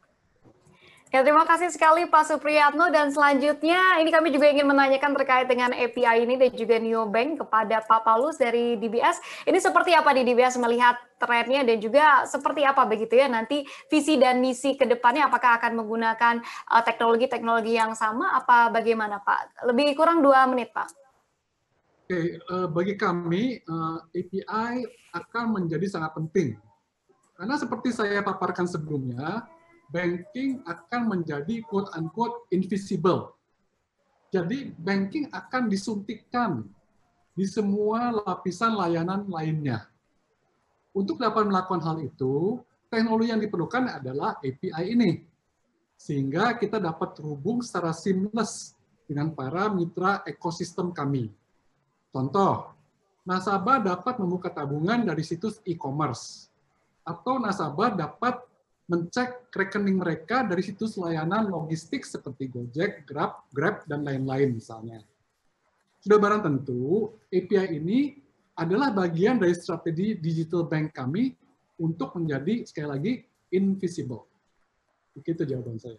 Ya, terima kasih sekali Pak Supriyatno, dan selanjutnya ini kami juga ingin menanyakan terkait dengan A P I ini dan juga neobank kepada Pak Paulus dari D B S. Ini seperti apa di D B S melihat trennya dan juga seperti apa begitu ya nanti visi dan misi ke depannya, apakah akan menggunakan teknologi-teknologi uh, yang sama apa bagaimana Pak? Lebih kurang dua menit Pak. Oke, uh, bagi kami uh, A P I akan menjadi sangat penting. Karena seperti saya paparkan sebelumnya, banking akan menjadi quote-unquote invisible. Jadi banking akan disuntikkan di semua lapisan layanan lainnya. Untuk dapat melakukan hal itu, teknologi yang diperlukan adalah A P I ini. Sehingga kita dapat terhubung secara seamless dengan para mitra ekosistem kami. Contoh, nasabah dapat membuka tabungan dari situs e-commerce. Atau nasabah dapat mencek rekening mereka dari situs layanan logistik seperti Gojek, Grab, Grab, dan lain-lain misalnya. Sudah barang tentu, A P I ini adalah bagian dari strategi digital bank kami untuk menjadi, sekali lagi, invisible. Begitu jawaban saya.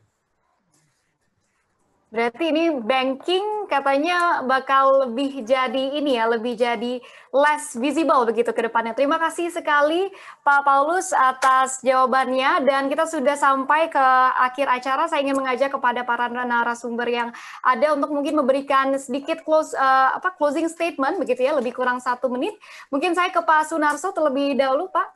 Berarti ini banking katanya bakal lebih jadi ini ya, lebih jadi less visible begitu ke depannya. Terima kasih sekali Pak Paulus atas jawabannya, dan kita sudah sampai ke akhir acara. Saya ingin mengajak kepada para narasumber yang ada untuk mungkin memberikan sedikit close uh, apa closing statement begitu ya, lebih kurang satu menit. Mungkin saya ke Pak Sunarso terlebih dahulu, Pak.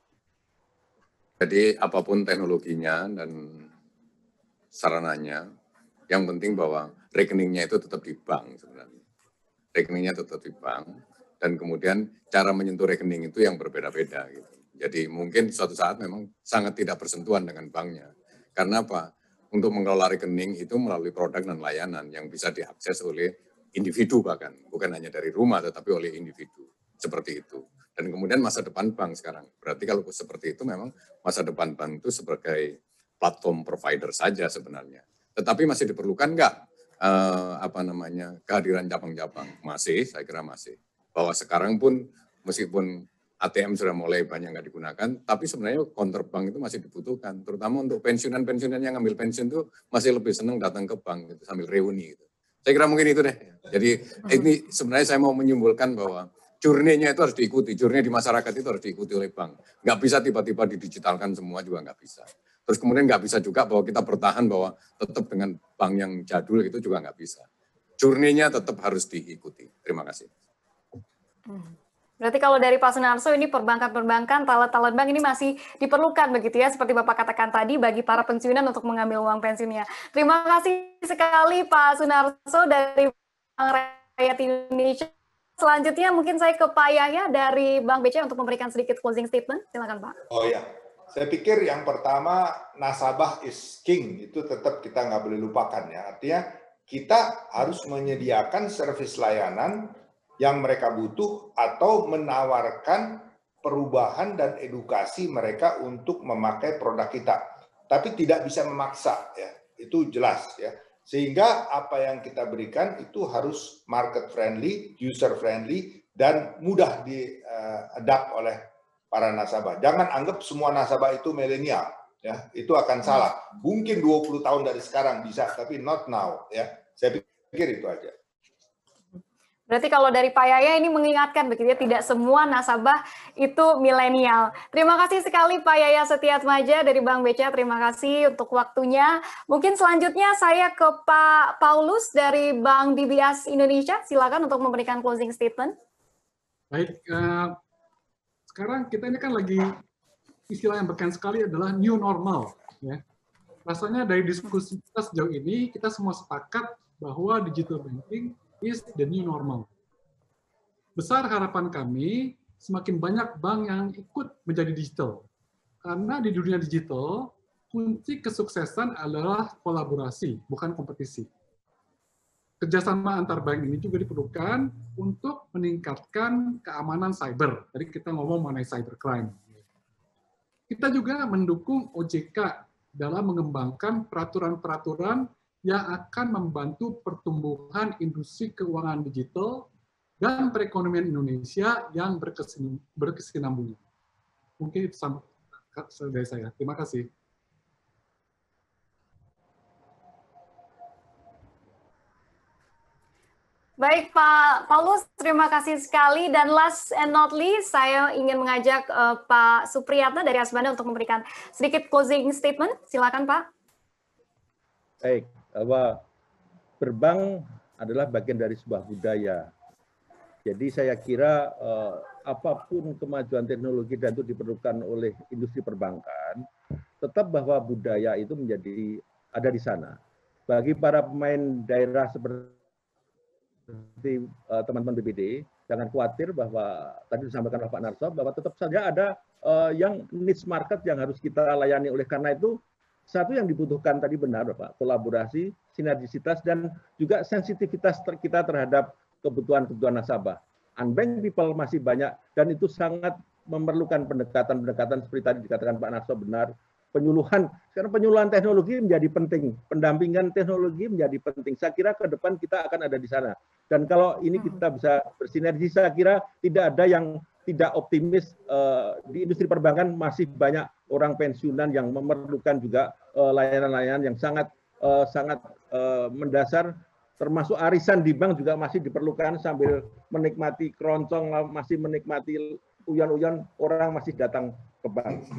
Jadi apapun teknologinya dan sarananya, yang penting bahwa rekeningnya itu tetap di bank sebenarnya. Rekeningnya tetap di bank, dan kemudian cara menyentuh rekening itu yang berbeda-beda gitu. Jadi mungkin suatu saat memang sangat tidak bersentuhan dengan banknya. Karena apa? Untuk mengelola rekening itu melalui produk dan layanan yang bisa diakses oleh individu bahkan. Bukan hanya dari rumah tetapi oleh individu. Seperti itu. Dan kemudian masa depan bank sekarang. Berarti kalau seperti itu memang masa depan bank itu sebagai platform provider saja sebenarnya. Tetapi masih diperlukan nggak eh, apa namanya kehadiran cabang-cabang? Masih, saya kira masih. Bahwa sekarang pun meskipun A T M sudah mulai banyak nggak digunakan, tapi sebenarnya counterbank itu masih dibutuhkan. Terutama untuk pensiunan-pensiunan yang ngambil pensiun itu masih lebih senang datang ke bank gitu, sambil reuni. Gitu. Saya kira mungkin itu deh. Jadi ini sebenarnya saya mau menyimpulkan bahwa journey-nya itu harus diikuti. Journey di masyarakat itu harus diikuti oleh bank. Nggak bisa tiba-tiba didigitalkan semua juga nggak bisa. Terus kemudian nggak bisa juga bahwa kita bertahan bahwa tetap dengan bank yang jadul itu juga nggak bisa. Journey-nya tetap harus diikuti. Terima kasih. Berarti kalau dari Pak Sunarso ini perbankan-perbankan, talent-talent bank ini masih diperlukan begitu ya, seperti Bapak katakan tadi bagi para pensiunan untuk mengambil uang pensiunnya. Terima kasih sekali Pak Sunarso dari Bank Rakyat Indonesia. Selanjutnya mungkin saya ke Pak Yahya dari Bank B C A untuk memberikan sedikit closing statement. Silakan Pak. Oh ya. Saya pikir yang pertama, nasabah is king, itu tetap kita nggak boleh lupakan ya. Artinya kita harus menyediakan servis layanan yang mereka butuh atau menawarkan perubahan dan edukasi mereka untuk memakai produk kita. Tapi tidak bisa memaksa, ya. Itu jelas, ya. Sehingga apa yang kita berikan itu harus market friendly, user friendly, dan mudah di-adapt oleh para nasabah. Jangan anggap semua nasabah itu milenial. Ya, itu akan salah. Mungkin dua puluh tahun dari sekarang bisa, tapi not now. Ya, saya pikir itu aja. Berarti kalau dari Pak Yaya ini mengingatkan begitu ya, tidak semua nasabah itu milenial. Terima kasih sekali Pak Yaya Setiatmaja dari Bank B C A. Terima kasih untuk waktunya. Mungkin selanjutnya saya ke Pak Paulus dari Bank D B S Indonesia. Silakan untuk memberikan closing statement. Baik, uh, sekarang kita ini kan lagi istilah yang beken sekali adalah new normal. Ya. Rasanya dari diskusi kita sejauh ini, kita semua sepakat bahwa digital banking is the new normal. Besar harapan kami, semakin banyak bank yang ikut menjadi digital. Karena di dunia digital, kunci kesuksesan adalah kolaborasi, bukan kompetisi. Kerjasama antar bank ini juga diperlukan untuk meningkatkan keamanan cyber. Tadi kita ngomong mengenai cybercrime. Kita juga mendukung O J K dalam mengembangkan peraturan-peraturan yang akan membantu pertumbuhan industri keuangan digital dan perekonomian Indonesia yang berkesinambungan. Mungkin itu dari saya. Terima kasih. Baik Pak Paulus, terima kasih sekali. Dan last and not least, saya ingin mengajak uh, Pak Supriyatna dari Asbanda untuk memberikan sedikit closing statement. Silakan Pak. Baik, bahwa berbank adalah bagian dari sebuah budaya. Jadi saya kira eh, apapun kemajuan teknologi dan itu diperlukan oleh industri perbankan, tetap bahwa budaya itu menjadi ada di sana. Bagi para pemain daerah seperti teman-teman uh, B P D, jangan khawatir bahwa tadi disampaikan oleh Pak Narso bahwa tetap saja ada uh, yang niche market yang harus kita layani. Oleh karena itu, satu yang dibutuhkan tadi benar Pak, kolaborasi, sinergisitas, dan juga sensitivitas ter kita terhadap kebutuhan-kebutuhan nasabah. Unbanked people masih banyak, dan itu sangat memerlukan pendekatan-pendekatan seperti tadi dikatakan Pak Narso benar, penyuluhan, karena penyuluhan teknologi menjadi penting, pendampingan teknologi menjadi penting. Saya kira ke depan kita akan ada di sana. Dan kalau ini kita bisa bersinergi, saya kira tidak ada yang tidak optimis. Uh, di industri perbankan masih banyak orang pensiunan yang memerlukan juga layanan-layanan uh, yang sangat uh, sangat uh, mendasar, termasuk arisan di bank juga masih diperlukan sambil menikmati keroncong, masih menikmati uyan-uyan, orang masih datang ke bank.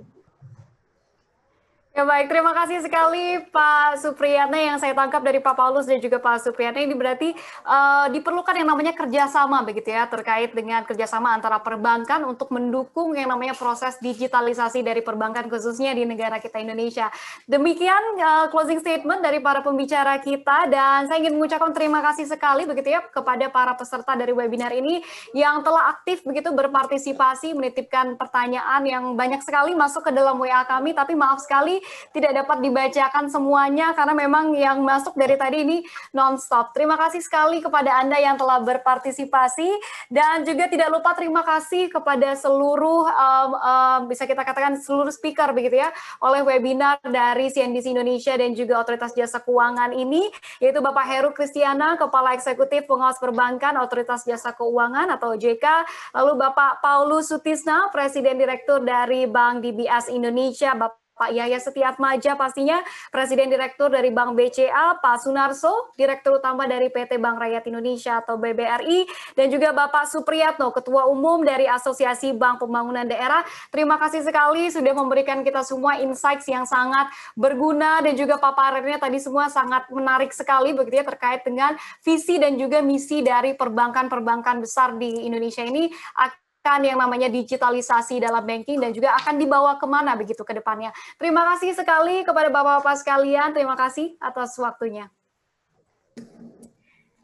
Ya baik, terima kasih sekali Pak Supriyatna. Yang saya tangkap dari Pak Paulus dan juga Pak Supriyatna ini berarti uh, diperlukan yang namanya kerjasama begitu ya, terkait dengan kerjasama antara perbankan untuk mendukung yang namanya proses digitalisasi dari perbankan khususnya di negara kita Indonesia. Demikian uh, closing statement dari para pembicara kita, dan saya ingin mengucapkan terima kasih sekali begitu ya kepada para peserta dari webinar ini yang telah aktif begitu berpartisipasi, menitipkan pertanyaan yang banyak sekali masuk ke dalam W A kami, tapi maaf sekali tidak dapat dibacakan semuanya karena memang yang masuk dari tadi ini non-stop. Terima kasih sekali kepada Anda yang telah berpartisipasi, dan juga tidak lupa terima kasih kepada seluruh um, um, bisa kita katakan seluruh speaker begitu ya oleh webinar dari C N B C Indonesia dan juga Otoritas Jasa Keuangan ini, yaitu Bapak Heru Kristiana, Kepala Eksekutif Pengawas Perbankan Otoritas Jasa Keuangan atau O J K, lalu Bapak Paulus Sutisna, Presiden Direktur dari Bank D B S Indonesia, Bapak Pak Yaya Setiatmaja pastinya, Presiden Direktur dari Bank B C A, Pak Sunarso, Direktur Utama dari P T Bank Rakyat Indonesia atau B B R I, dan juga Bapak Supriyatno, Ketua Umum dari Asosiasi Bank Pembangunan Daerah. Terima kasih sekali sudah memberikan kita semua insights yang sangat berguna, dan juga paparannya tadi semua sangat menarik sekali begitu ya terkait dengan visi dan juga misi dari perbankan-perbankan besar di Indonesia ini yang namanya digitalisasi dalam banking, dan juga akan dibawa kemana begitu ke depannya. Terima kasih sekali kepada Bapak-Bapak sekalian, terima kasih atas waktunya.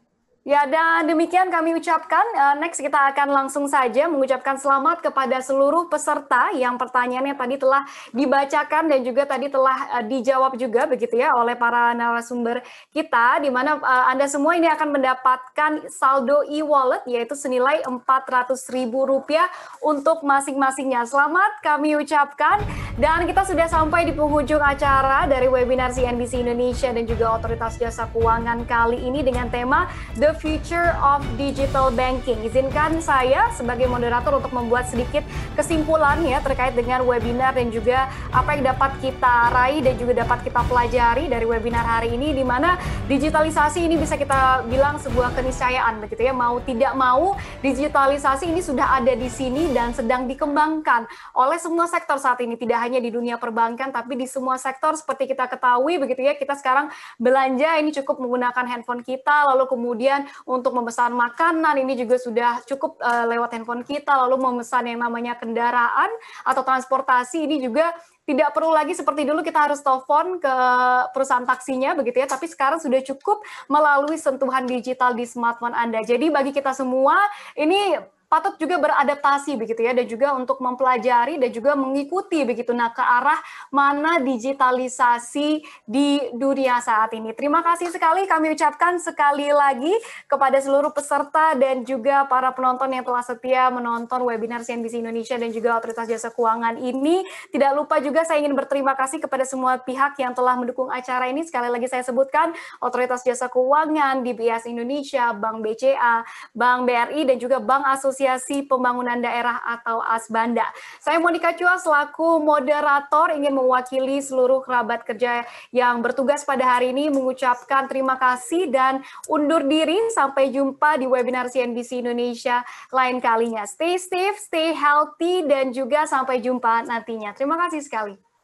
Ya, dan demikian kami ucapkan. Uh, next kita akan langsung saja mengucapkan selamat kepada seluruh peserta yang pertanyaannya tadi telah dibacakan dan juga tadi telah uh, dijawab juga begitu ya oleh para narasumber kita, di mana uh, Anda semua ini akan mendapatkan saldo e-wallet yaitu senilai empat ratus ribu rupiah untuk masing-masingnya. Selamat kami ucapkan, dan kita sudah sampai di penghujung acara dari webinar C N B C Indonesia dan juga Otoritas Jasa Keuangan kali ini dengan tema The Future of Digital Banking. Izinkan saya sebagai moderator untuk membuat sedikit kesimpulan ya terkait dengan webinar dan juga apa yang dapat kita raih dan juga dapat kita pelajari dari webinar hari ini, di mana digitalisasi ini bisa kita bilang sebuah keniscayaan begitu ya, mau tidak mau digitalisasi ini sudah ada di sini dan sedang dikembangkan oleh semua sektor saat ini, tidak hanya di dunia perbankan tapi di semua sektor. Seperti kita ketahui begitu ya, kita sekarang belanja ini cukup menggunakan handphone kita, lalu kemudian untuk memesan makanan ini juga sudah cukup uh, lewat handphone kita, lalu memesan yang namanya kendaraan atau transportasi ini juga tidak perlu lagi seperti dulu kita harus telepon ke perusahaan taksinya begitu ya, tapi sekarang sudah cukup melalui sentuhan digital di smartphone Anda. Jadi bagi kita semua ini patut juga beradaptasi begitu ya, dan juga untuk mempelajari dan juga mengikuti begitu nah ke arah mana digitalisasi di dunia saat ini. Terima kasih sekali kami ucapkan sekali lagi kepada seluruh peserta dan juga para penonton yang telah setia menonton webinar C N B C Indonesia dan juga Otoritas Jasa Keuangan ini. Tidak lupa juga saya ingin berterima kasih kepada semua pihak yang telah mendukung acara ini. Sekali lagi saya sebutkan Otoritas Jasa Keuangan, D B S Indonesia, Bank B C A, Bank B R I dan juga Bank Asosiasi Asosiasi Pembangunan Daerah atau Asbanda. Saya Monica Chua selaku moderator ingin mewakili seluruh kerabat kerja yang bertugas pada hari ini mengucapkan terima kasih dan undur diri. Sampai jumpa di webinar C N B C Indonesia lain kalinya. Stay safe, stay healthy, dan juga sampai jumpa nantinya. Terima kasih sekali.